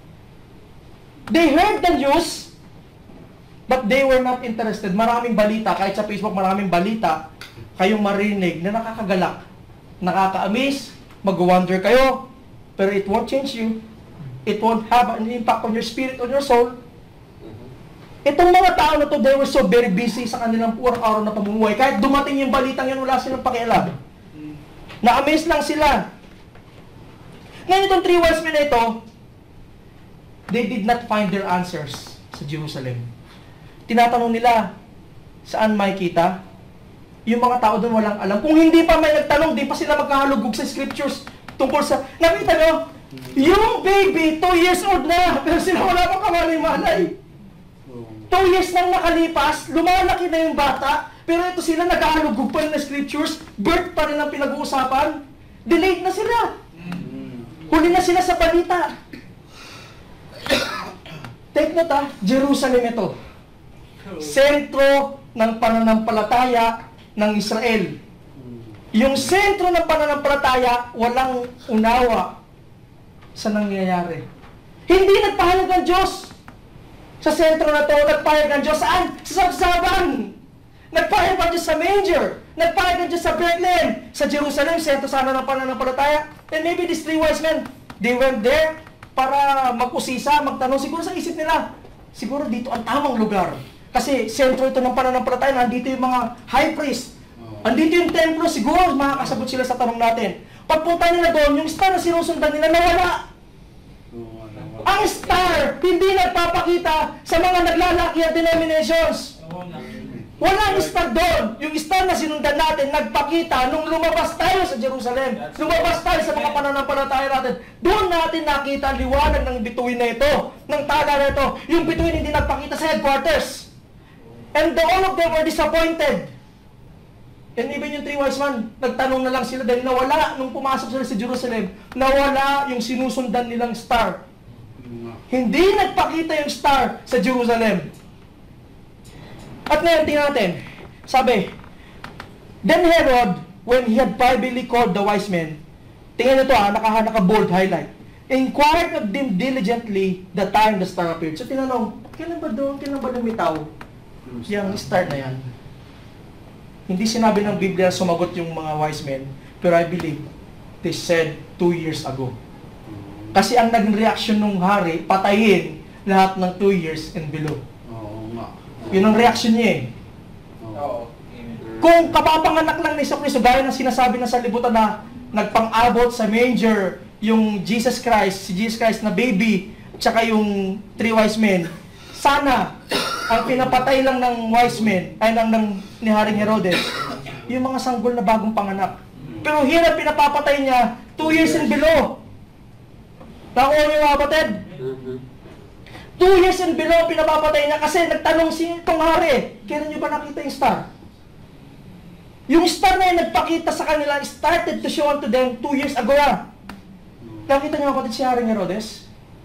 They heard the news, but they were not interested. Maraming balita, kahit sa Facebook, maraming balita kayong marinig na nakakagalak, nakaka-amaze, mag-wonder kayo, pero it won't change you. It won't have an impact on your spirit, on your soul. Itong mga tao na to, they were so very busy sa kanilang purang araw na pamumuhay. Kahit dumating yung balitang yan, wala silang pakialam. Na-amaze lang sila. Ngayon itong three wise men na ito, they did not find their answers sa Jerusalem. Tinatanong nila, saan makikita? Yung mga tao doon walang alam. Kung hindi pa may nagtanong, di pa sila magkahalugog sa scriptures tungkol sa... Nakita nyo? Yung baby, two years old na, pero sila wala pang kamalay-malay. Two years nang nakalipas, lumalaki na yung bata, pero ito sila nagkahalugog pa rin na scriptures, birth pa rin ang pinag-uusapan, delayed na sila. Huli na sila sa balita. Take note ha, Jerusalem ito. Sentro ng pananampalataya ng Israel. Yung sentro ng pananampalataya, walang unawa sa nangyayari. Hindi nagpahayag ng Diyos sa sentro na ito. Nagpahayag ng Diyos saan? Sa sabsaban. Nagpahayag ng Diyos sa manger. Nagpahayag ng Diyos sa Bethlehem. Sa Jerusalem, sentro sana ng pananampalataya. And maybe these three wise men, they went there para mag-usisa, magtanong. Siguro sa isip nila, siguro dito ang tamang lugar. Kasi sentro ito ng pananampalataya, nandito yung mga high priest. Andito yung templo, siguro makakasabot sila sa tanong natin. Pagpunta nila doon, yung star na sinusundan nila nawala. Ang star, hindi nagpapakita sa mga naglalakihan denominations. Oo nga. Walang star doon. Yung star na sinundan natin, nagpakita nung lumabas tayo sa Jerusalem. Lumabas tayo sa mga pananampalataya natin. Doon natin nakita ang liwanag ng bituin na ito, ng tala na ito. Yung bituin hindi nagpakita sa headquarters. And the, all of them were disappointed. And even yung three wise men, nagtanong na lang sila dahil nawala nung pumasok sila sa Jerusalem, nawala yung sinusundan nilang star. Hindi nagpakita yung star sa Jerusalem. At ngayon, tingnan natin. Sabi, then Herod, when he had privately called the wise men, tingnan nyo ito ha, naka, naka-bold highlight, inquired of them diligently the time the star appeared. So tinanong, kailan ba doon, kailan ba lumitaw yung star na yan? Hindi sinabi ng Biblia sumagot yung mga wise men, pero I believe they said two years ago. Kasi ang naging reaction ng hari, patayin lahat ng two years and below. Oo nga. Yun ang reaction niya eh. Oo. Amen. Kung kapapanganak lang ni Jesucristo, gaya ng sinasabi ng salibutan na nagpang-abot sa manger yung Jesus Christ, si Jesus Christ na baby, tsaka yung three wise men, sana ang pinapatay lang ng wise men, ay ng, ng ni Haring Herodes, yung mga sanggol na bagong panganak. Pero here ang pinapapatay niya, two years and below. Nakuha niyo mga kapatid? Mhm. Two years and below pinapapatay niya kasi nagtanong si itong hari, kailan niyo ba nakita yung star? Yung star na yun nagpakita sa kanila, started to show unto them two years ago na. Nakita niyo mga kapatid si Haring Herodes?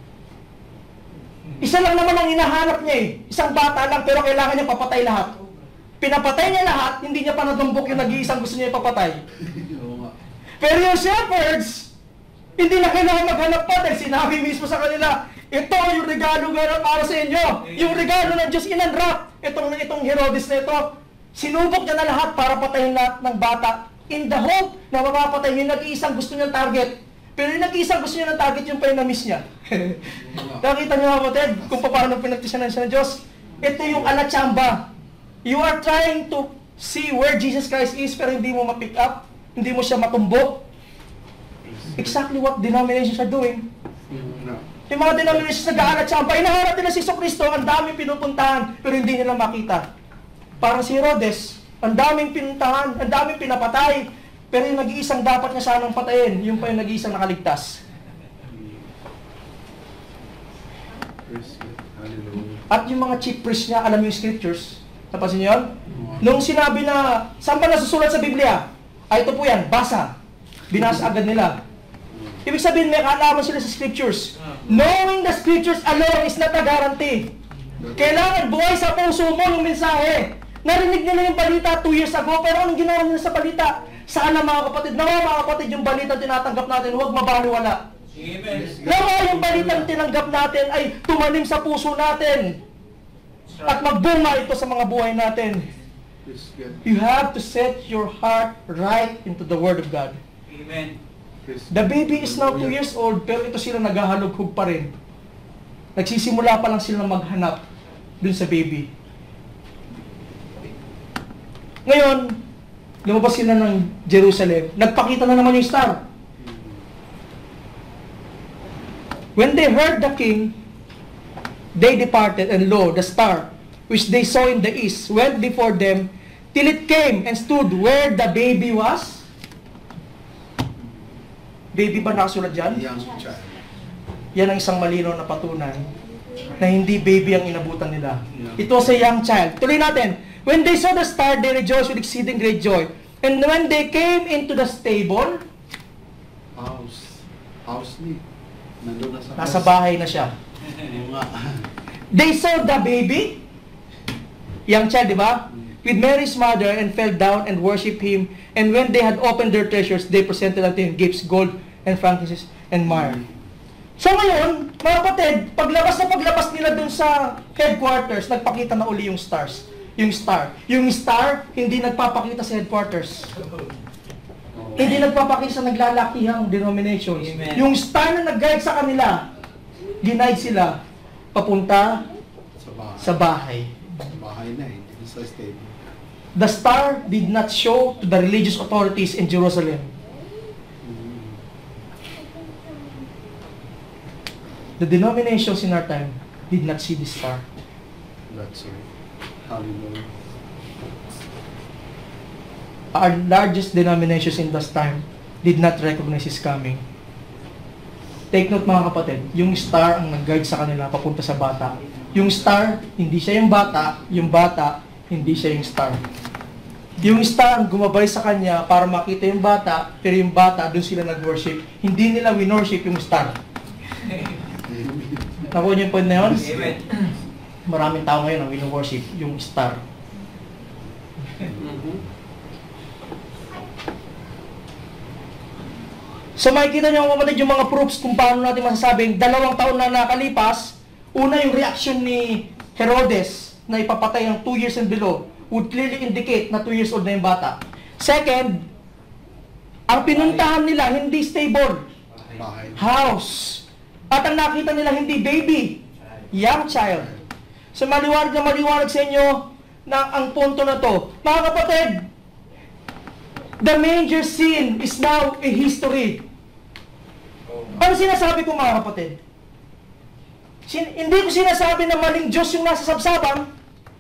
Isa lang naman ang hinahanap niya eh. Isang bata lang pero kailangan niya papatay lahat. Pinapatay niya lahat, hindi niya pa natumbok yung nag-iisang gusto niya ipapatay. Oo nga. Pero yung shepherds, hindi na kailangan maghanap pa dahil sinabi mismo sa kanila, ito yung regalo nga para sa inyo. Yung regalo ng Diyos in-unwrap. Itong, itong Herodes na ito, sinubok niya na lahat para patayin lahat ng bata in the hope na mapapatay yung nag-iisang gusto niyang target. Pero yung nag-iisang gusto niya ng target, yung pa yung na-miss niya. Nakita niyo mga kapatid, kung paano pinagtisyanan siya ng Diyos. Ito yung alatsamba. You are trying to see where Jesus Christ is, pero hindi mo ma-pick up, hindi mo siya matumbok. Exactly what denominations are doing. Yung mga denominations nag-aalatsamba, inaharap nila si Jesucristo, ang daming pinupuntahan, pero hindi nila makita. Parang si Herodes, ang daming pinuntahan, ang daming pinapatay, pero yung nag-iisang dapat niya sanang patayin, yung pa yung nag-iisang nakaligtas. At yung mga chief priests niya, alam yung scriptures. Napansin niyo yun? Nung sinabi na, saan pa nasusulat sa Biblia? Ay, ito po yan, basa. Binasa agad nila. Ibig sabihin, may kaalaman sila sa scriptures. Knowing the scriptures alone is not a guarantee. Kailangan buhay sa puso mo yung mensahe. Narinig nila yung balita two years ago, pero anong ginawa nila sa balita? Sana mga kapatid, nawa mga kapatid, yung balita tinatanggap natin, huwag mabaliwala. Amen. Nawa yung balitang tinanggap natin ay tumanim sa puso natin. At magbunga ito sa mga buhay natin. You have to set your heart right into the Word of God. Amen. The baby is now two years old, pero ito sila naghahalughog pa rin. Nagsisimula pa lang sila maghanap dun sa baby. Ngayon, lumabas sila ng Jerusalem. Nagpakita na naman yung star. When they heard the king, they departed, and lo, the star, which they saw in the east, went before them, till it came and stood where the baby was. Baby ba nakasulat dyan? Young child. Yan ang isang malinaw na patunay na hindi baby ang inabutan nila. It was a young child. Tuloy natin. When they saw the star, they rejoiced with exceeding great joy. And when they came into the stable, House. House ni. Nandun na sa nasa house. bahay na siya. Oo nga. They saw the baby, young child, di ba? With Mary's mother, and fell down and worshipped him. And when they had opened their treasures, they presented unto him gifts, gold, and frankincense, and myrrh. So ngayon, mga kapatid, paglabas na paglabas nila dun sa headquarters, nagpakita na uli yung stars. Yung star. Yung star, hindi nagpapakita sa headquarters. Hindi nagpapakita sa naglalakihang denominations. Amen. Yung star na nag-guide sa kanila, ginaid sila papunta Sa bahay. sa bahay. Sa bahay na eh. Hindi sa stable. The star did not show to the religious authorities in Jerusalem. The denominations in our time did not see this star. That's right. Hallelujah. Our largest denominations in this time did not recognize His coming. Take note mga kapatid, yung star ang nag-guide sa kanila papunta sa bata. Yung star, hindi siya yung bata. Yung bata, hindi siya yung star. Yung star ang gumabay sa kanya para makita yung bata, pero yung bata, doon sila nag-worship. Hindi nila winorship yung star. Nakuha niyo yung point na yun? Amen. Maraming tao ngayon ang wino-worship yung star. So makikita niyo mga kapatid yung mga proofs kung paano natin masasabing dalawang taon na nakalipas. Una, yung reaction ni Herodes na ipapatay ng two years and below would clearly indicate na two years old na yung bata. Second, ang pinuntahan nila hindi stable, Bahay. house. At ang nakita nila hindi baby, young child. So maliwanag na maliwanag sa inyo na ang punto na to. Mga kapatid, the manger scene is now a history. Ano sinasabi ko mga kapatid? Sin- hindi ko sinasabi na maling Diyos yung nasa sabsaban.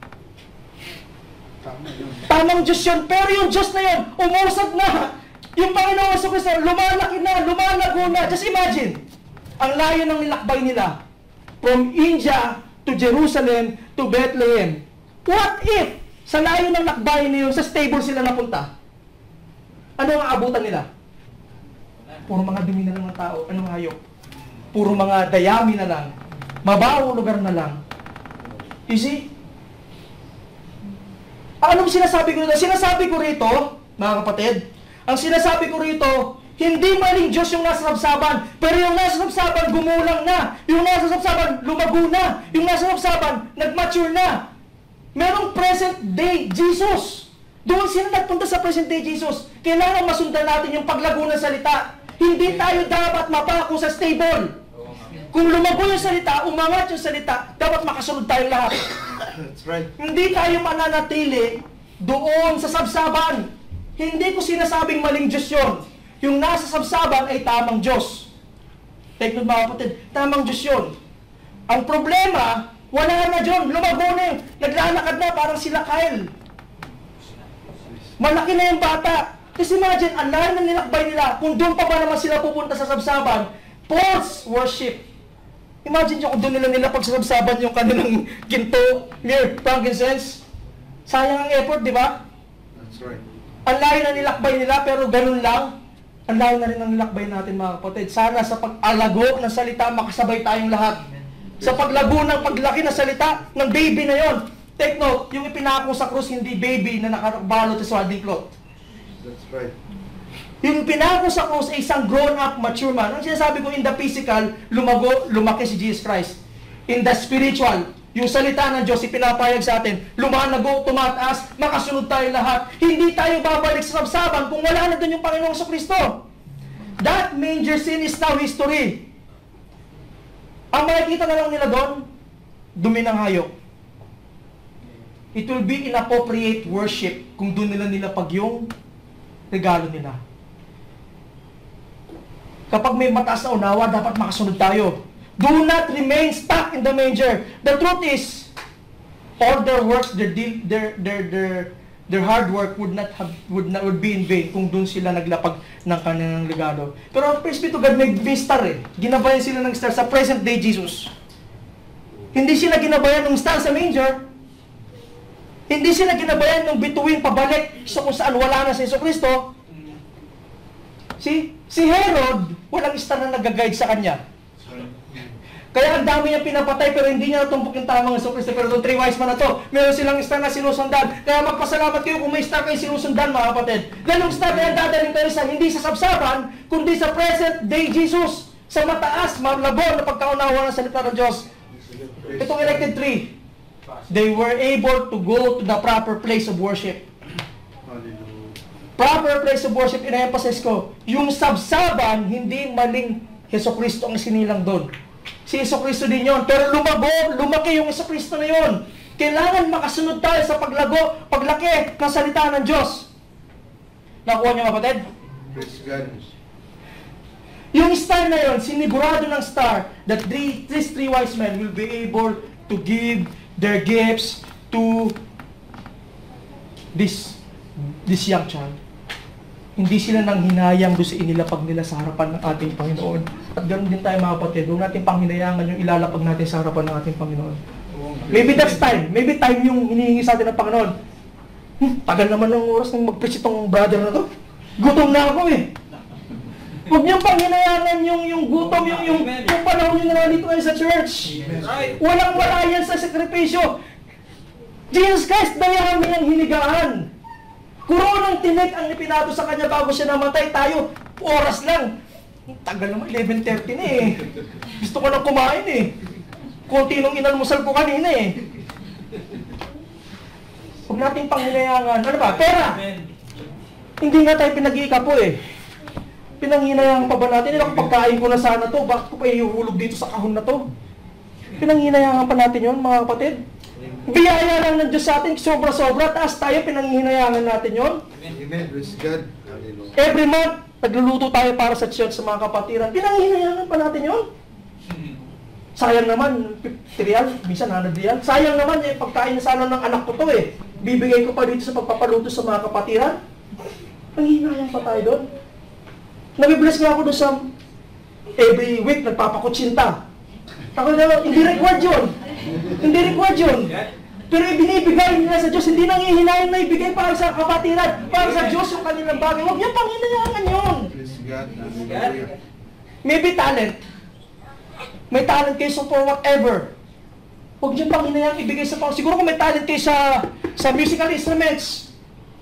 Tama yun. Tamang Diyos yun. Pero yung Diyos na yun, umusad na. Yung Panginoon sa Kristo, lumalaki na, lumalago na. Just imagine, ang layo ng nilakbay nila. From India to Jerusalem to Bethlehem. What if, sa layo ng lakbay na yun, sa stable sila napunta? Ano ang abutan nila? Puro mga dumi na lang ng tao. Anong hayop? Puro mga dayami na lang. Mabaho lugar na lang. You see? Anong sinasabi ko rito? Sinasabi ko rito, mga kapatid, ang sinasabi ko rito, hindi maling Diyos yung nasa sabsaban, pero yung nasa sabsaban gumulang na. Yung nasa sabsaban lumago na. Yung nasa sabsaban nag-mature na. Merong present day Jesus. Doon sila nagpunta sa present day Jesus. Kailangan masundan natin yung paglago ng salita. Hindi tayo dapat mapako sa stable. Kung lumago yung salita, umangat yung salita, dapat makasunod tayong lahat. That's right. Hindi tayo mananatili doon sa sabsaban. Hindi ko sinasabing maling Diyos yun. Yung nasa sabsaban ay tamang Diyos. Take note mga kapatid, tamang Diyos yun. Ang problema, wala na John, lumago na yun. Naglalakad na parang sila Kyle. Malaki na yung bata. Kasi imagine, ang lahat ng nilakbay nila, kung doon pa ba naman sila pupunta sa sabsaban, false worship. Imagine nyo kung doon nila nila pagsasabsaban yung kanilang ginto, myrrh, frankincense. Sayang ang effort, di ba? That's right. Ang layo na nilakbay nila, pero ganun lang. Ang layo na rin ang nilakbay natin mga kapatid. Sana sa pag-alago ng salita, makasabay tayong lahat. Sa paglago ng paglaki ng salita, ng baby na yon. Take note, yung ipinako sa krus, hindi baby na nakabalot sa swaddling cloth. That's right. Yung pinako sa krus ay isang grown-up, mature man. Ang sinasabi ko, in the physical, lumago, lumaki si Jesus Christ. In the spiritual, yung salita ng Diyos, ipinapayag sa atin, lumanago, tumataas, makasunod tayo lahat. Hindi tayo babalik sa sabsaban kung wala na doon yung Panginoong Kristo. That manger scene is now history. Ang makikita na lang nila doon, dumi ng hayop. It will be inappropriate worship kung doon nila nilapag yung regalo nila. Kapag may mataas na unawa, dapat makasunod tayo. Do not remain stuck in the manger. The truth is, all their works, their deal, their their their their hard work would not have would not would be in vain kung doon sila naglapag ng kanilang regalo. Pero praise be to God, may star eh. Ginabayan sila ng star sa present day Jesus. Hindi sila ginabayan ng star sa manger. Hindi sila ginabayan ng bituin pabalik sa kung saan wala na si Jesucristo. Si si Herod, walang star na nag-guide sa kanya. Kaya ang dami niya pinapatay pero hindi niya natumpok yung tamang Jesucristo. Pero itong three wise men na to, meron silang star na sinusundan. Kaya magpasalamat kayo kung may star kayo sinusundan, mga kapatid. Ganong star na yan dadaling kayo sa hindi sa sabsaban, kundi sa present day Jesus. Sa mataas, malabon na pagkaunawa ng salita ng Diyos. Itong elected three, they were able to go to the proper place of worship. Hallelujah. Proper place of worship, ina-emphasize ko, yung sabsaban, hindi maling Jesucristo ang sinilang doon. Si Jesucristo din yun. Pero lumago, lumaki yung Jesucristo na yun. Kailangan makasunod tayo sa paglago, paglaki ng salita ng Diyos. Nakuha niyo, kapatid? Praise God. Yung star na yun, sinigurado ng star that three, these three wise men will be able to give their gifts to this this young child. Hindi sila nang hinayang doon sa inilapag nila sa harapan ng ating Panginoon. At ganoon din tayo mga kapatid, huwag natin panghinayangan yung ilalapag natin sa harapan ng ating Panginoon. Maybe that's time. Maybe time yung hinihingi sa atin ng Panginoon. Hmm, tagal naman ng oras nang mag-preach itong brother na to. Gutom na ako eh. Huwag niyong panghinayangan yung, yung gutom, yung, yung, yung panahon nyo na dito kayo sa church. Walang wala yan sa sakripisyo. Jesus Christ, dayami ang hinigaan. Kuronang tinik ang ipinato sa kanya bago siya namatay. Tayo, oras lang. Tagal naman, eleven thirty na eh. Gusto ko na kumain eh. Kunti nung inalmusal ko kanina eh. Huwag natin panghinayangan. Ano ba? Pera! Hindi nga tayo pinag-iikapo eh. Pinanghinayangan pa ba natin? Ilang pagkain ko na sana to, bakit ko pa ihuhulog dito sa kahon na to? Pinanghinayangan pa natin yun, mga kapatid. Biyaya lang ng Diyos sa atin, sobra-sobra, taas tayo, pinanghinayangan natin yun. Amen. Praise God. Hallelujah. Every month, nagluluto tayo para sa church sa mga kapatiran. Pinanghinayangan pa natin yun. Sayang naman, fifty real, minsan one hundred real. Sayang naman, eh, pagkain na sana ng anak ko to eh. Bibigay ko pa dito sa pagpapaluto sa mga kapatiran. Panghinayang pa tayo doon. Nabibless nga ako doon sa every week, nagpapakutsinta. Ako na, hindi required yun. Hindi required yun. Pero ibinibigay nila sa Diyos, hindi nangihinayang na ibigay para sa kapatiran, para sa Diyos yung kanilang bagay. Huwag niya panghinayangan yun. Praise God. Hallelujah. Maybe talent. May talent kayo so for whatever. Huwag niyo panghinayangan ibigay sa Panginoon. Siguro kung may talent kayo sa, sa musical instruments,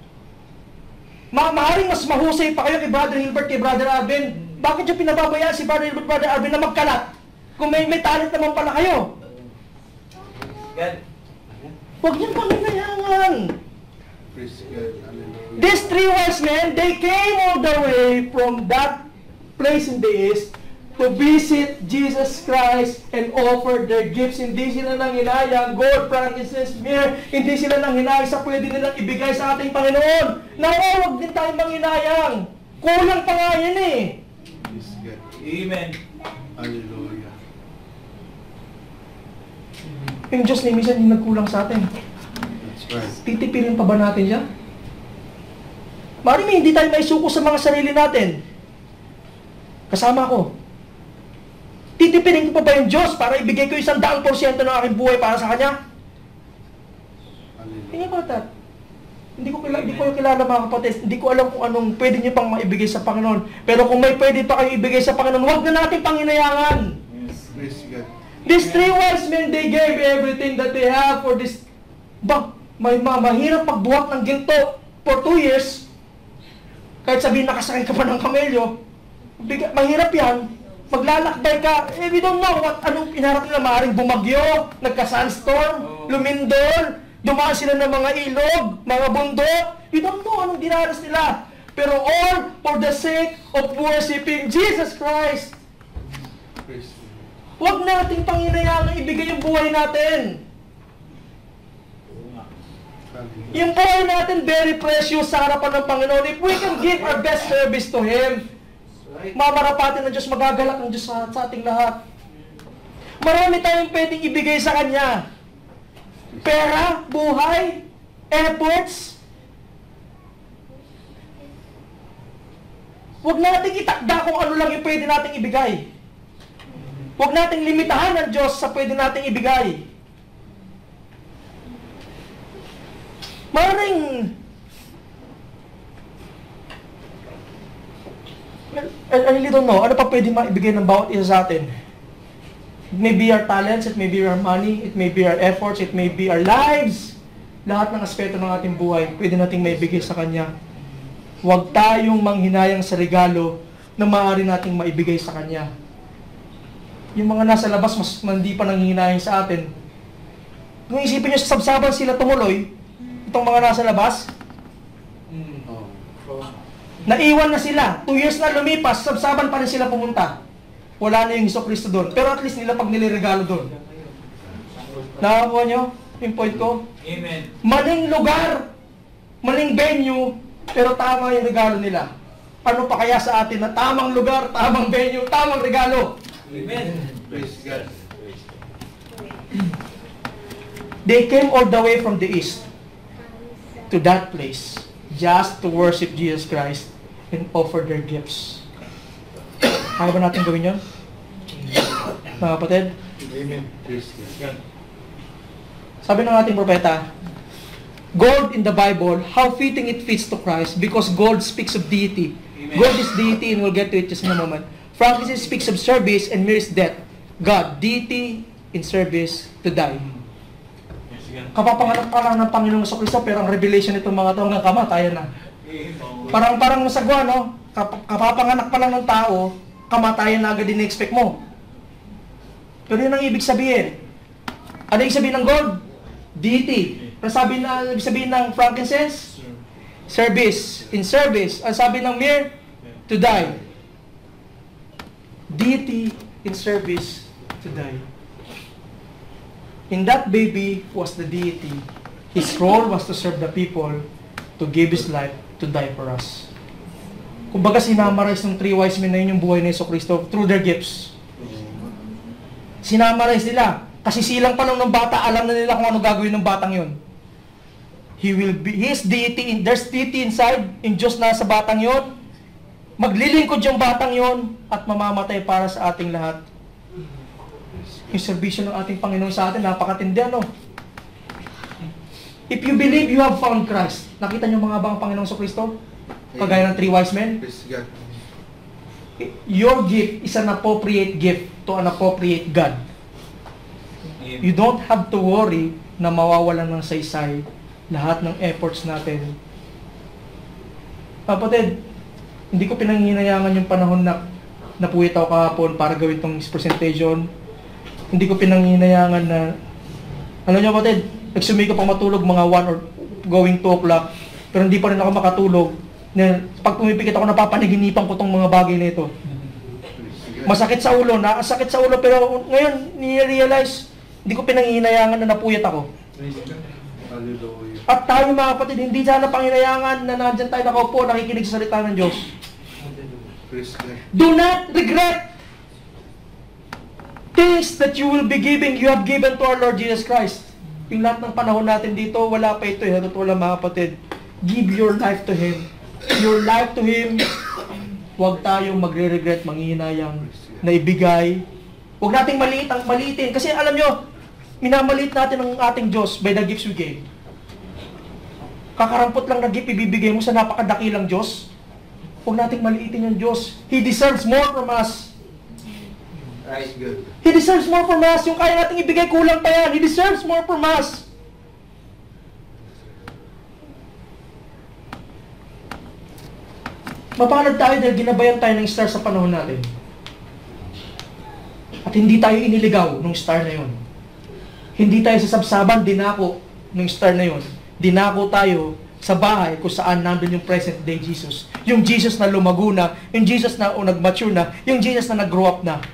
Ma maaaring mas mahusay pa kayo kay Brother Hilbert, kay Brother Arvin. Bakit yung pinababayaan si Brother Hilbert, Brother Arvin na magkalat? Kung may, may talent naman pala kayo. Huwag niyang panghinayangan. Praise God. Hallelujah. These three wise men, they came all the way from that place in the east to visit Jesus Christ and offer their gifts. Hindi sila nang hinayang gold, frankincense, myrrh. Hindi sila nang hinayang sa pwede nilang ibigay sa ating Panginoon. Nawawag din tayo manghinayang. Kulang pa nga yan eh. Praise God. Amen. Hallelujah. Yung Diyos ni minsan yung nagkulang sa atin. That's right. Titipirin pa ba natin siya? Marami hindi tayo maisuko sa mga sarili natin. Kasama ko. Titipirin ko pa ba yung Diyos para ibigay ko isang daang porsyento ng aking buhay para sa Kanya? Hallelujah. Think about that. Hindi ko kilala, hindi ko yung kilala mga kapatid. Hindi ko alam kung anong pwede niyo pang maibigay sa Panginoon. Pero kung may pwede pa kayo ibigay sa Panginoon, huwag na natin panghinayangan. Praise God. These three wise men, they gave everything that they have for this. Ba, may ma mahirap pagbuhat ng ginto for two years. Kahit sabihin nakasakay ka pa ng kamelyo, biga, mahirap yan. Maglalakbay ka, eh we don't know what, anong inarap nila, maaaring bumagyo, nagka-sandstorm, lumindol, dumaan sila ng mga ilog, mga bundok, we don't know anong dinaras nila. Pero all for the sake of worshiping Jesus Christ. Praise God. Huwag nating panghinayang ibigay yung buhay natin. Hallelujah. Yung buhay natin, very precious sa harapan ng Panginoon. If we can give our best service to Him, mamarapatin ng Diyos, magagalak ng Diyos sa, sa ating lahat. Marami tayong pwedeng ibigay sa Kanya. Pera, buhay, efforts. Huwag nating itakda kung ano lang yung pwede nating ibigay. Huwag nating limitahan ng Diyos sa pwede nating ibigay. Maraming I, I really don't know. Ano pa pwede maibigay ng bawat isa sa atin? It may be our talents, it may be our money, it may be our efforts, it may be our lives. Lahat ng aspeto ng ating buhay, pwede nating maibigay sa Kanya. Huwag tayong manghinayang sa regalo na maaari nating maibigay sa Kanya. Yung mga nasa labas, mas hindi pa nanghihinayang sa atin. Kung isipin nyo, sa sabsaban sila tumuloy, itong mga nasa labas, Oh. naiwan na sila. Two years na lumipas, sabsaban pa rin sila pumunta. Wala na yung Jesucristo doon. Pero at least nila pag niliregalo doon. Nakakuha nyo yung point ko? Amen. Maling lugar, maling venue, pero tama yung regalo nila. Ano pa kaya sa atin na tamang lugar, tamang venue, tamang regalo? Amen. Praise God. They came all the way from the east to that place just to worship Jesus Christ and offer their gifts. Kaya ba natin gawin yun? Mga kapatid? Amen. Praise God. Sabi ng ating propeta, gold in the Bible, how fitting it fits to Christ because gold speaks of deity. Amen. Gold is deity and we'll get to it just in a moment. Frankincense speaks of service and myrrh is death. God, deity in service to die. Kapapanganak pa lang ng Panginoong Jesucristo pero ang revelation nitong mga tao ng kamatayan na. Parang parang masagwa, no? Kap- kapapanganak pa lang ng tao, kamatayan na agad din expect mo. Pero yun ang ibig sabihin. Ano yung sabihin ng gold? Deity. Ano sabi na ibig sabihin ng frankincense? Service. In service. Ang sabi ng myrrh? To die. Deity in service to die. In that baby was the deity. His role was to serve the people, to give his life, to die for us. Kumbaga sinamarize ng three wise men na yun yung buhay ni Jesucristo through their gifts. Sinamarize nila. Kasi silang pa lang ng bata, alam na nila kung ano gagawin ng batang yun. He will be, his deity, in, there's deity inside, in Diyos na sa batang yun. Maglilingkod yung batang yun at mamamatay para sa ating lahat. Yung serbisyo ng ating Panginoon sa atin, napakatindi, ano? If you believe you have found Christ, nakita niyo mga bang Panginoong Jesucristo? Kagaya ng three wise men? Praise God. Your gift is an appropriate gift to an appropriate God. You don't have to worry na mawawalan ng saysay lahat ng efforts natin. Kapatid, hindi ko pinanghihinayangan yung panahon na napuwit ako kahapon para gawin tong presentation. Hindi ko pinanghihinayangan na, alam niyo kapatid, nagsumikap ako matulog mga one or going two o'clock, pero hindi pa rin ako makatulog. Na, pag pumipikit ako, napapanaginipan ko tong mga bagay na ito. Masakit sa ulo, nakasakit sa ulo, pero ngayon, ni-realize, hindi ko pinanghihinayangan na napuyat ako. Hallelujah. At tayo mga kapatid, hindi sana panghinayangan na nandyan tayo nakaupo, nakikinig sa salita ng Diyos. Praise God. Do not regret things that you will be giving, you have given to our Lord Jesus Christ. Yung lahat ng panahon natin dito, wala pa ito eh, totoo lang mga kapatid. Give your life to Him. Your life to Him. Huwag tayong magre-regret, manghihinayang, na ibigay. Huwag nating maliit ang maliitin. Kasi alam nyo, minamaliit natin ang ating Diyos by the gifts we gave. Kakarampot lang na gift ibibigay mo sa napakadakilang Diyos. Huwag nating maliitin yung Diyos. He deserves more from us. Praise God. He deserves more from us. Yung kaya nating ibigay, kulang pa yan. He deserves more from us. Mapalad tayo dahil ginabayan tayo ng star sa panahon natin. At hindi tayo iniligaw ng star na yon. Hindi tayo sasabsaban, dinako ng star na yon. Dinako tayo sa bahay kung saan nandun yung present day Jesus. Yung Jesus na lumago na, yung Jesus na o nag-mature na, yung Jesus na nag-grow up na.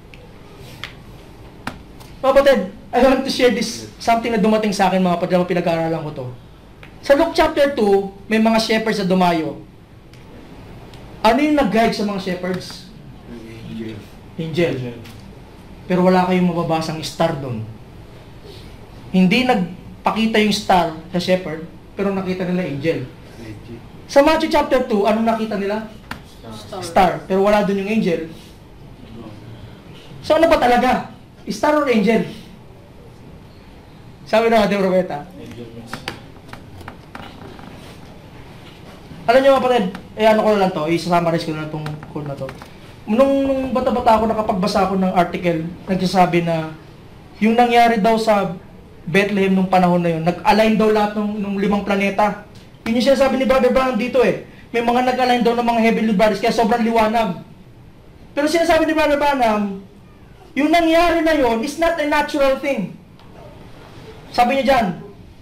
Mga kapatid, I want to share this, something na dumating sa akin mga kapatid, na pinag-aaralan ko to. Sa Luke chapter two, may mga shepherds na dumayo. Ano yung nag-guide sa mga shepherds? Angel. Angel. Pero wala kayong mababasang star doon. Hindi nagpakita yung star sa shepherd, pero nakita nila angel. Angel. Sa Matthew chapter two, anong nakita nila? Star. Star. Pero wala doon yung angel. So ano ba talaga? Star or angel? Sabi na ating propeta. Alam niyo mga kapatid, eh ano ko na lang to, i-summarize ko na lang itong code na to. Nung, nung bata-bata ako, nakapagbasa ako ng article, nagsasabi na yung nangyari daw sa Bethlehem nung panahon na yun, nag-align daw lahat ng, ng limang planeta. Yun yung sinasabi ni Brother Branham dito eh. May mga nag-align daw ng mga heavenly bodies, kaya sobrang liwanag. Pero sinasabi ni Brother Branham, yung nangyari na yun is not a natural thing. Sabi niya dyan,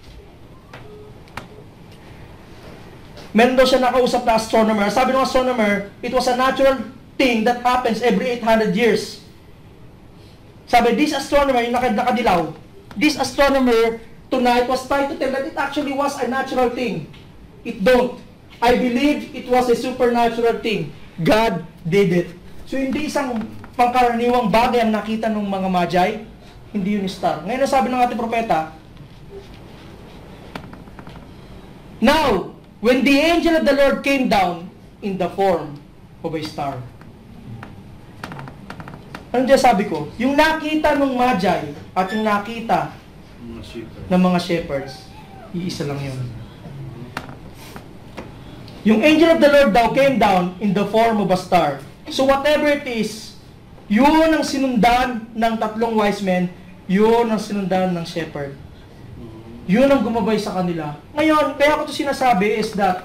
meron daw siya nakausap na astronomer. Sabi ng astronomer, it was a natural thing that happens every eight hundred years. Sabi, this astronomer, yung nakadilaw, this astronomer tonight was trying to tell that it actually was a natural thing. It don't. I believe it was a supernatural thing. God did it. So hindi isang pangkaraniwang bagay ang nakita ng mga Magi, hindi yun star. Ngayon nasabi ng ating propeta, now, when the angel of the Lord came down in the form of a star. Ano dyan sabi ko? Yung nakita ng Magi at yung nakita Mga shepherd. ng mga shepherds, iisa lang yun. Yung angel of the Lord daw came down in the form of a star. So whatever it is, yun ang sinundan ng tatlong wise men, yun ang sinundan ng shepherd. Yun ang gumabay sa kanila. Ngayon, kaya ko ito sinasabi is that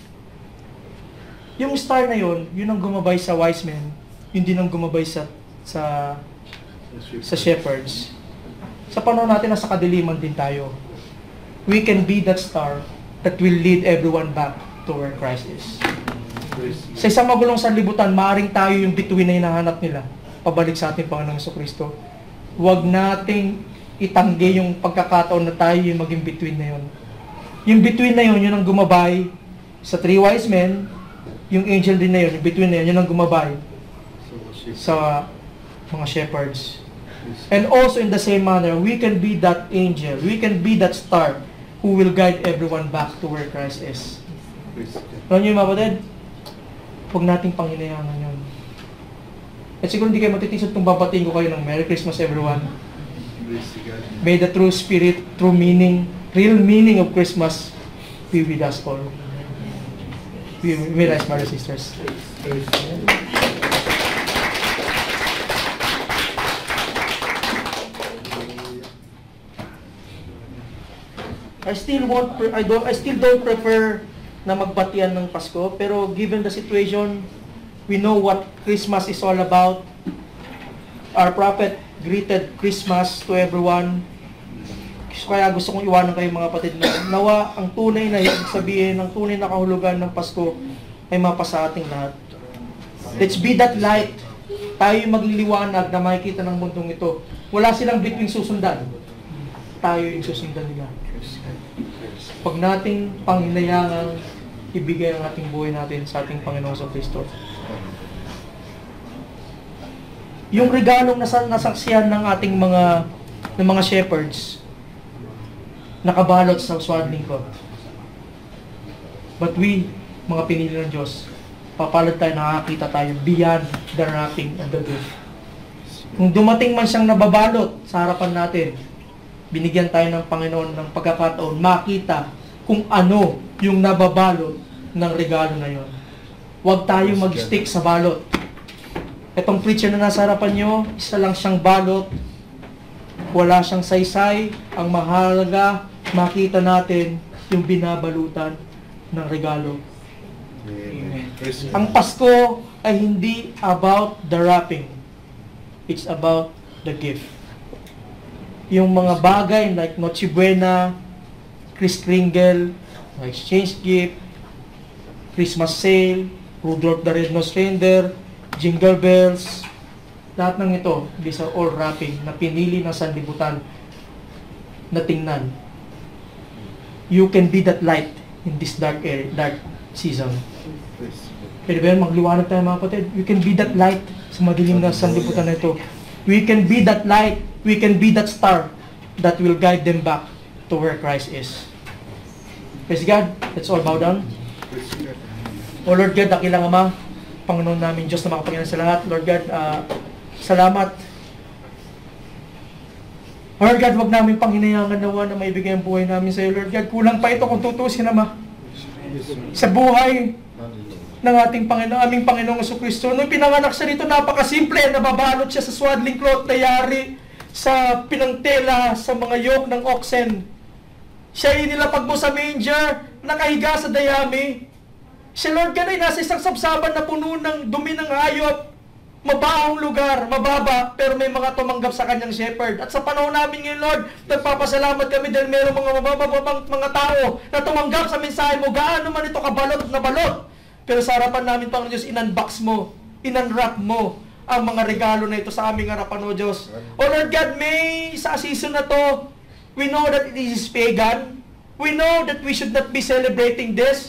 yung star na yun, yun ang gumabay sa wise men, yun din ang gumabay sa sa sa shepherds. Sa panahon natin, nasa kadiliman din tayo. We can be that star that will lead everyone back to where Christ is. Sa isang magulong sanlibutan, maaring tayo yung bituin na hinahanap nila pabalik sa ating Panginoong Jesucristo. Huwag nating itanggi yung pagkakataon na tayo yung maging bituin na yun. Yung bituin na yun, yun ang gumabay sa three wise men. Yung angel din na yun, yung bituin na yun, yun ang gumabay sa mga shepherds. And also in the same manner, we can be that angel, we can be that star who will guide everyone back to where Christ is. Alam niyo yung mga kapatid? Huwag nating panginayangan yun. At siguro hindi kayo matitisod kung babatiin ko kayo ng Merry Christmas everyone. May the true spirit, true meaning, real meaning of Christmas be with us all. We may rise, brothers and sisters. I still won't pre- I don't I still don't prefer na magbatian ng Pasko, pero given the situation, we know what Christmas is all about. Our prophet greeted Christmas to everyone. Kaya gusto kong iwanan kayo mga kapatid na nawa ang tunay na ibig sabihin, ang tunay na kahulugan ng Pasko ay mapasa ating lahat. Let's be that light. Tayo yung magliliwanag na makikita ng mundong ito. Wala silang bituing susundan. Tayo yung susundan nila. Pag nating panghinayangang ibigay ang ating buhay natin sa ating Panginoong sa Kristo. Yung regalong nasa, nasaksihan ng ating mga ng mga shepherds, nakabalot sa swaddling cloth. But we, mga pinili ng Diyos, papalad tayo, nakakita tayo beyond the wrapping of the gift. Kung dumating man siyang nababalot sa harapan natin, binigyan tayo ng Panginoon ng pagkakataon makita kung ano yung nababalot ng regalo na yon. Huwag tayo mag-stick sa balot. Itong preacher na nasa harapan nyo, isa lang siyang balot. Wala siyang saysay. Ang mahalaga, makita natin yung binabalutan ng regalo. Amen. Ang Pasko ay hindi about the wrapping. It's about the gift. Yung mga bagay like Noche Buena, Kris Kringle, exchange gift, Christmas sale, Rudolph the Red-Nosed Reindeer, Jingle Bells, lahat ng ito, these are all wrapping na pinili ng sanlibutan na tingnan. You can be that light in this dark area, dark season. Pwede ba yun? Magliwanag tayo mga kapatid. You can be that light sa madilim na sanlibutan na ito. We can be that light. We can be that star that will guide them back to where Christ is. Praise God. Let's all bow down. O Lord God, dakilang Ama, Panginoon namin, Diyos na makapangyarihan sa lahat. Lord God, uh, salamat. Lord God, huwag namin panghinayangan nawa na maibigay ang buhay namin sa iyo. Lord God, kulang pa ito kung tutusin, Ama. Sa buhay ng ating Panginoon, aming Panginoong Jesucristo. Nung pinanganak siya dito, napakasimple. Nababalot siya sa swaddling cloth, tayari, sa pinangtela, sa mga yoke ng oxen. Siya ay nilapag mo sa manger, nakahiga sa dayami. Siya, Lord God, ay nasa isang sabsaban na puno ng dumi ng hayop. Mabaong lugar, mababa, pero may mga tumanggap sa kanyang shepherd. At sa panahon namin ngayon, Lord, nagpapasalamat kami dahil mayroong mga mabababang mga tao na tumanggap sa mensahe mo. Gaano man ito kabalot na balot. Pero sa harapan namin, Panginoon Diyos, in-unbox mo, in-unwrap mo ang mga regalo na ito sa aming harapan, O Diyos. O Lord God, may sa season na to, we know that it is pagan. We know that we should not be celebrating this.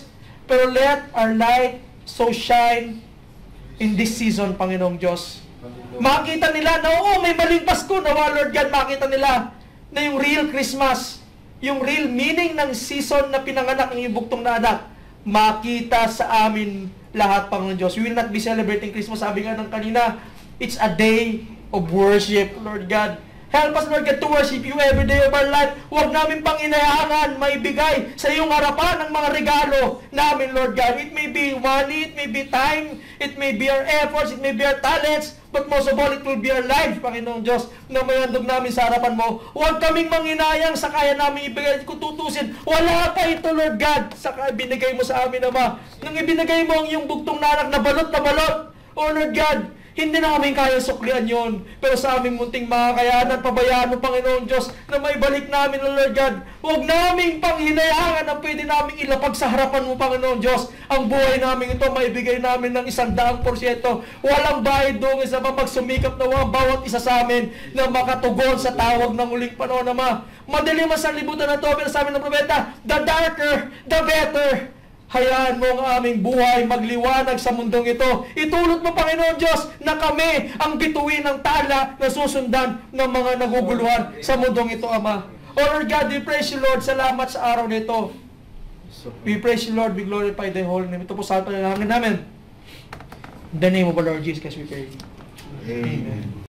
Pero let our light so shine in this season, Panginoong Diyos. Makita nila na, oo, may maling Pasko. Nawa, Lord God, makita nila na yung real Christmas, yung real meaning ng season na pinanganak ng ibuktong na anak, makita sa amin lahat, Panginoon Diyos. We will not be celebrating Christmas. Sabi nga ng kanina, it's a day of worship, Lord God. Help us, Lord God, to worship you every day of our life. Huwag namin pang inayangan, maibigay sa iyong harapan ng mga regalo namin, Lord God. It may be money, it may be time, it may be our efforts, it may be our talents, but most of all, it will be our lives, Panginoong Diyos, na mayandog namin sa harapan mo. Huwag kaming manginayang sa kaya namin ibigay, kung tutusin. Wala pa ito, Lord God, sa binigay mo sa amin, Ama. Nung ibinigay mo ang iyong bugtong na anak na balot na balot, oh Lord God, hindi namin kaya suklian yon. Pero sa aming munting mga kayanan, pabayaan mo, Panginoon Diyos, na may balik namin, Lord God. Huwag naming panghinayangan na pwede naming ilapag sa harapan mo, Panginoon Diyos. Ang buhay namin ito, maibigay namin ng isang daang porsyento. Walang bahid doon sa magsumikap na walang bawat isa sa amin na makatugon sa tawag ng uling panahon, Ama. Madilim ang sanlibutan na ito, pero sa amin ng propeta, the darker, the better. Hayaan mo ang aming buhay magliwanag sa mundong ito. Itulot mo, Panginoon Diyos, na kami ang bituin ng tala na susundan ng mga naguguluhan sa mundong ito, Ama. O Lord God, we praise you, Lord. Salamat sa araw nito. We praise you, Lord. We glorify thy holy name. Ito po sa atin namin. In the name of our Lord Jesus, we pray. Amen.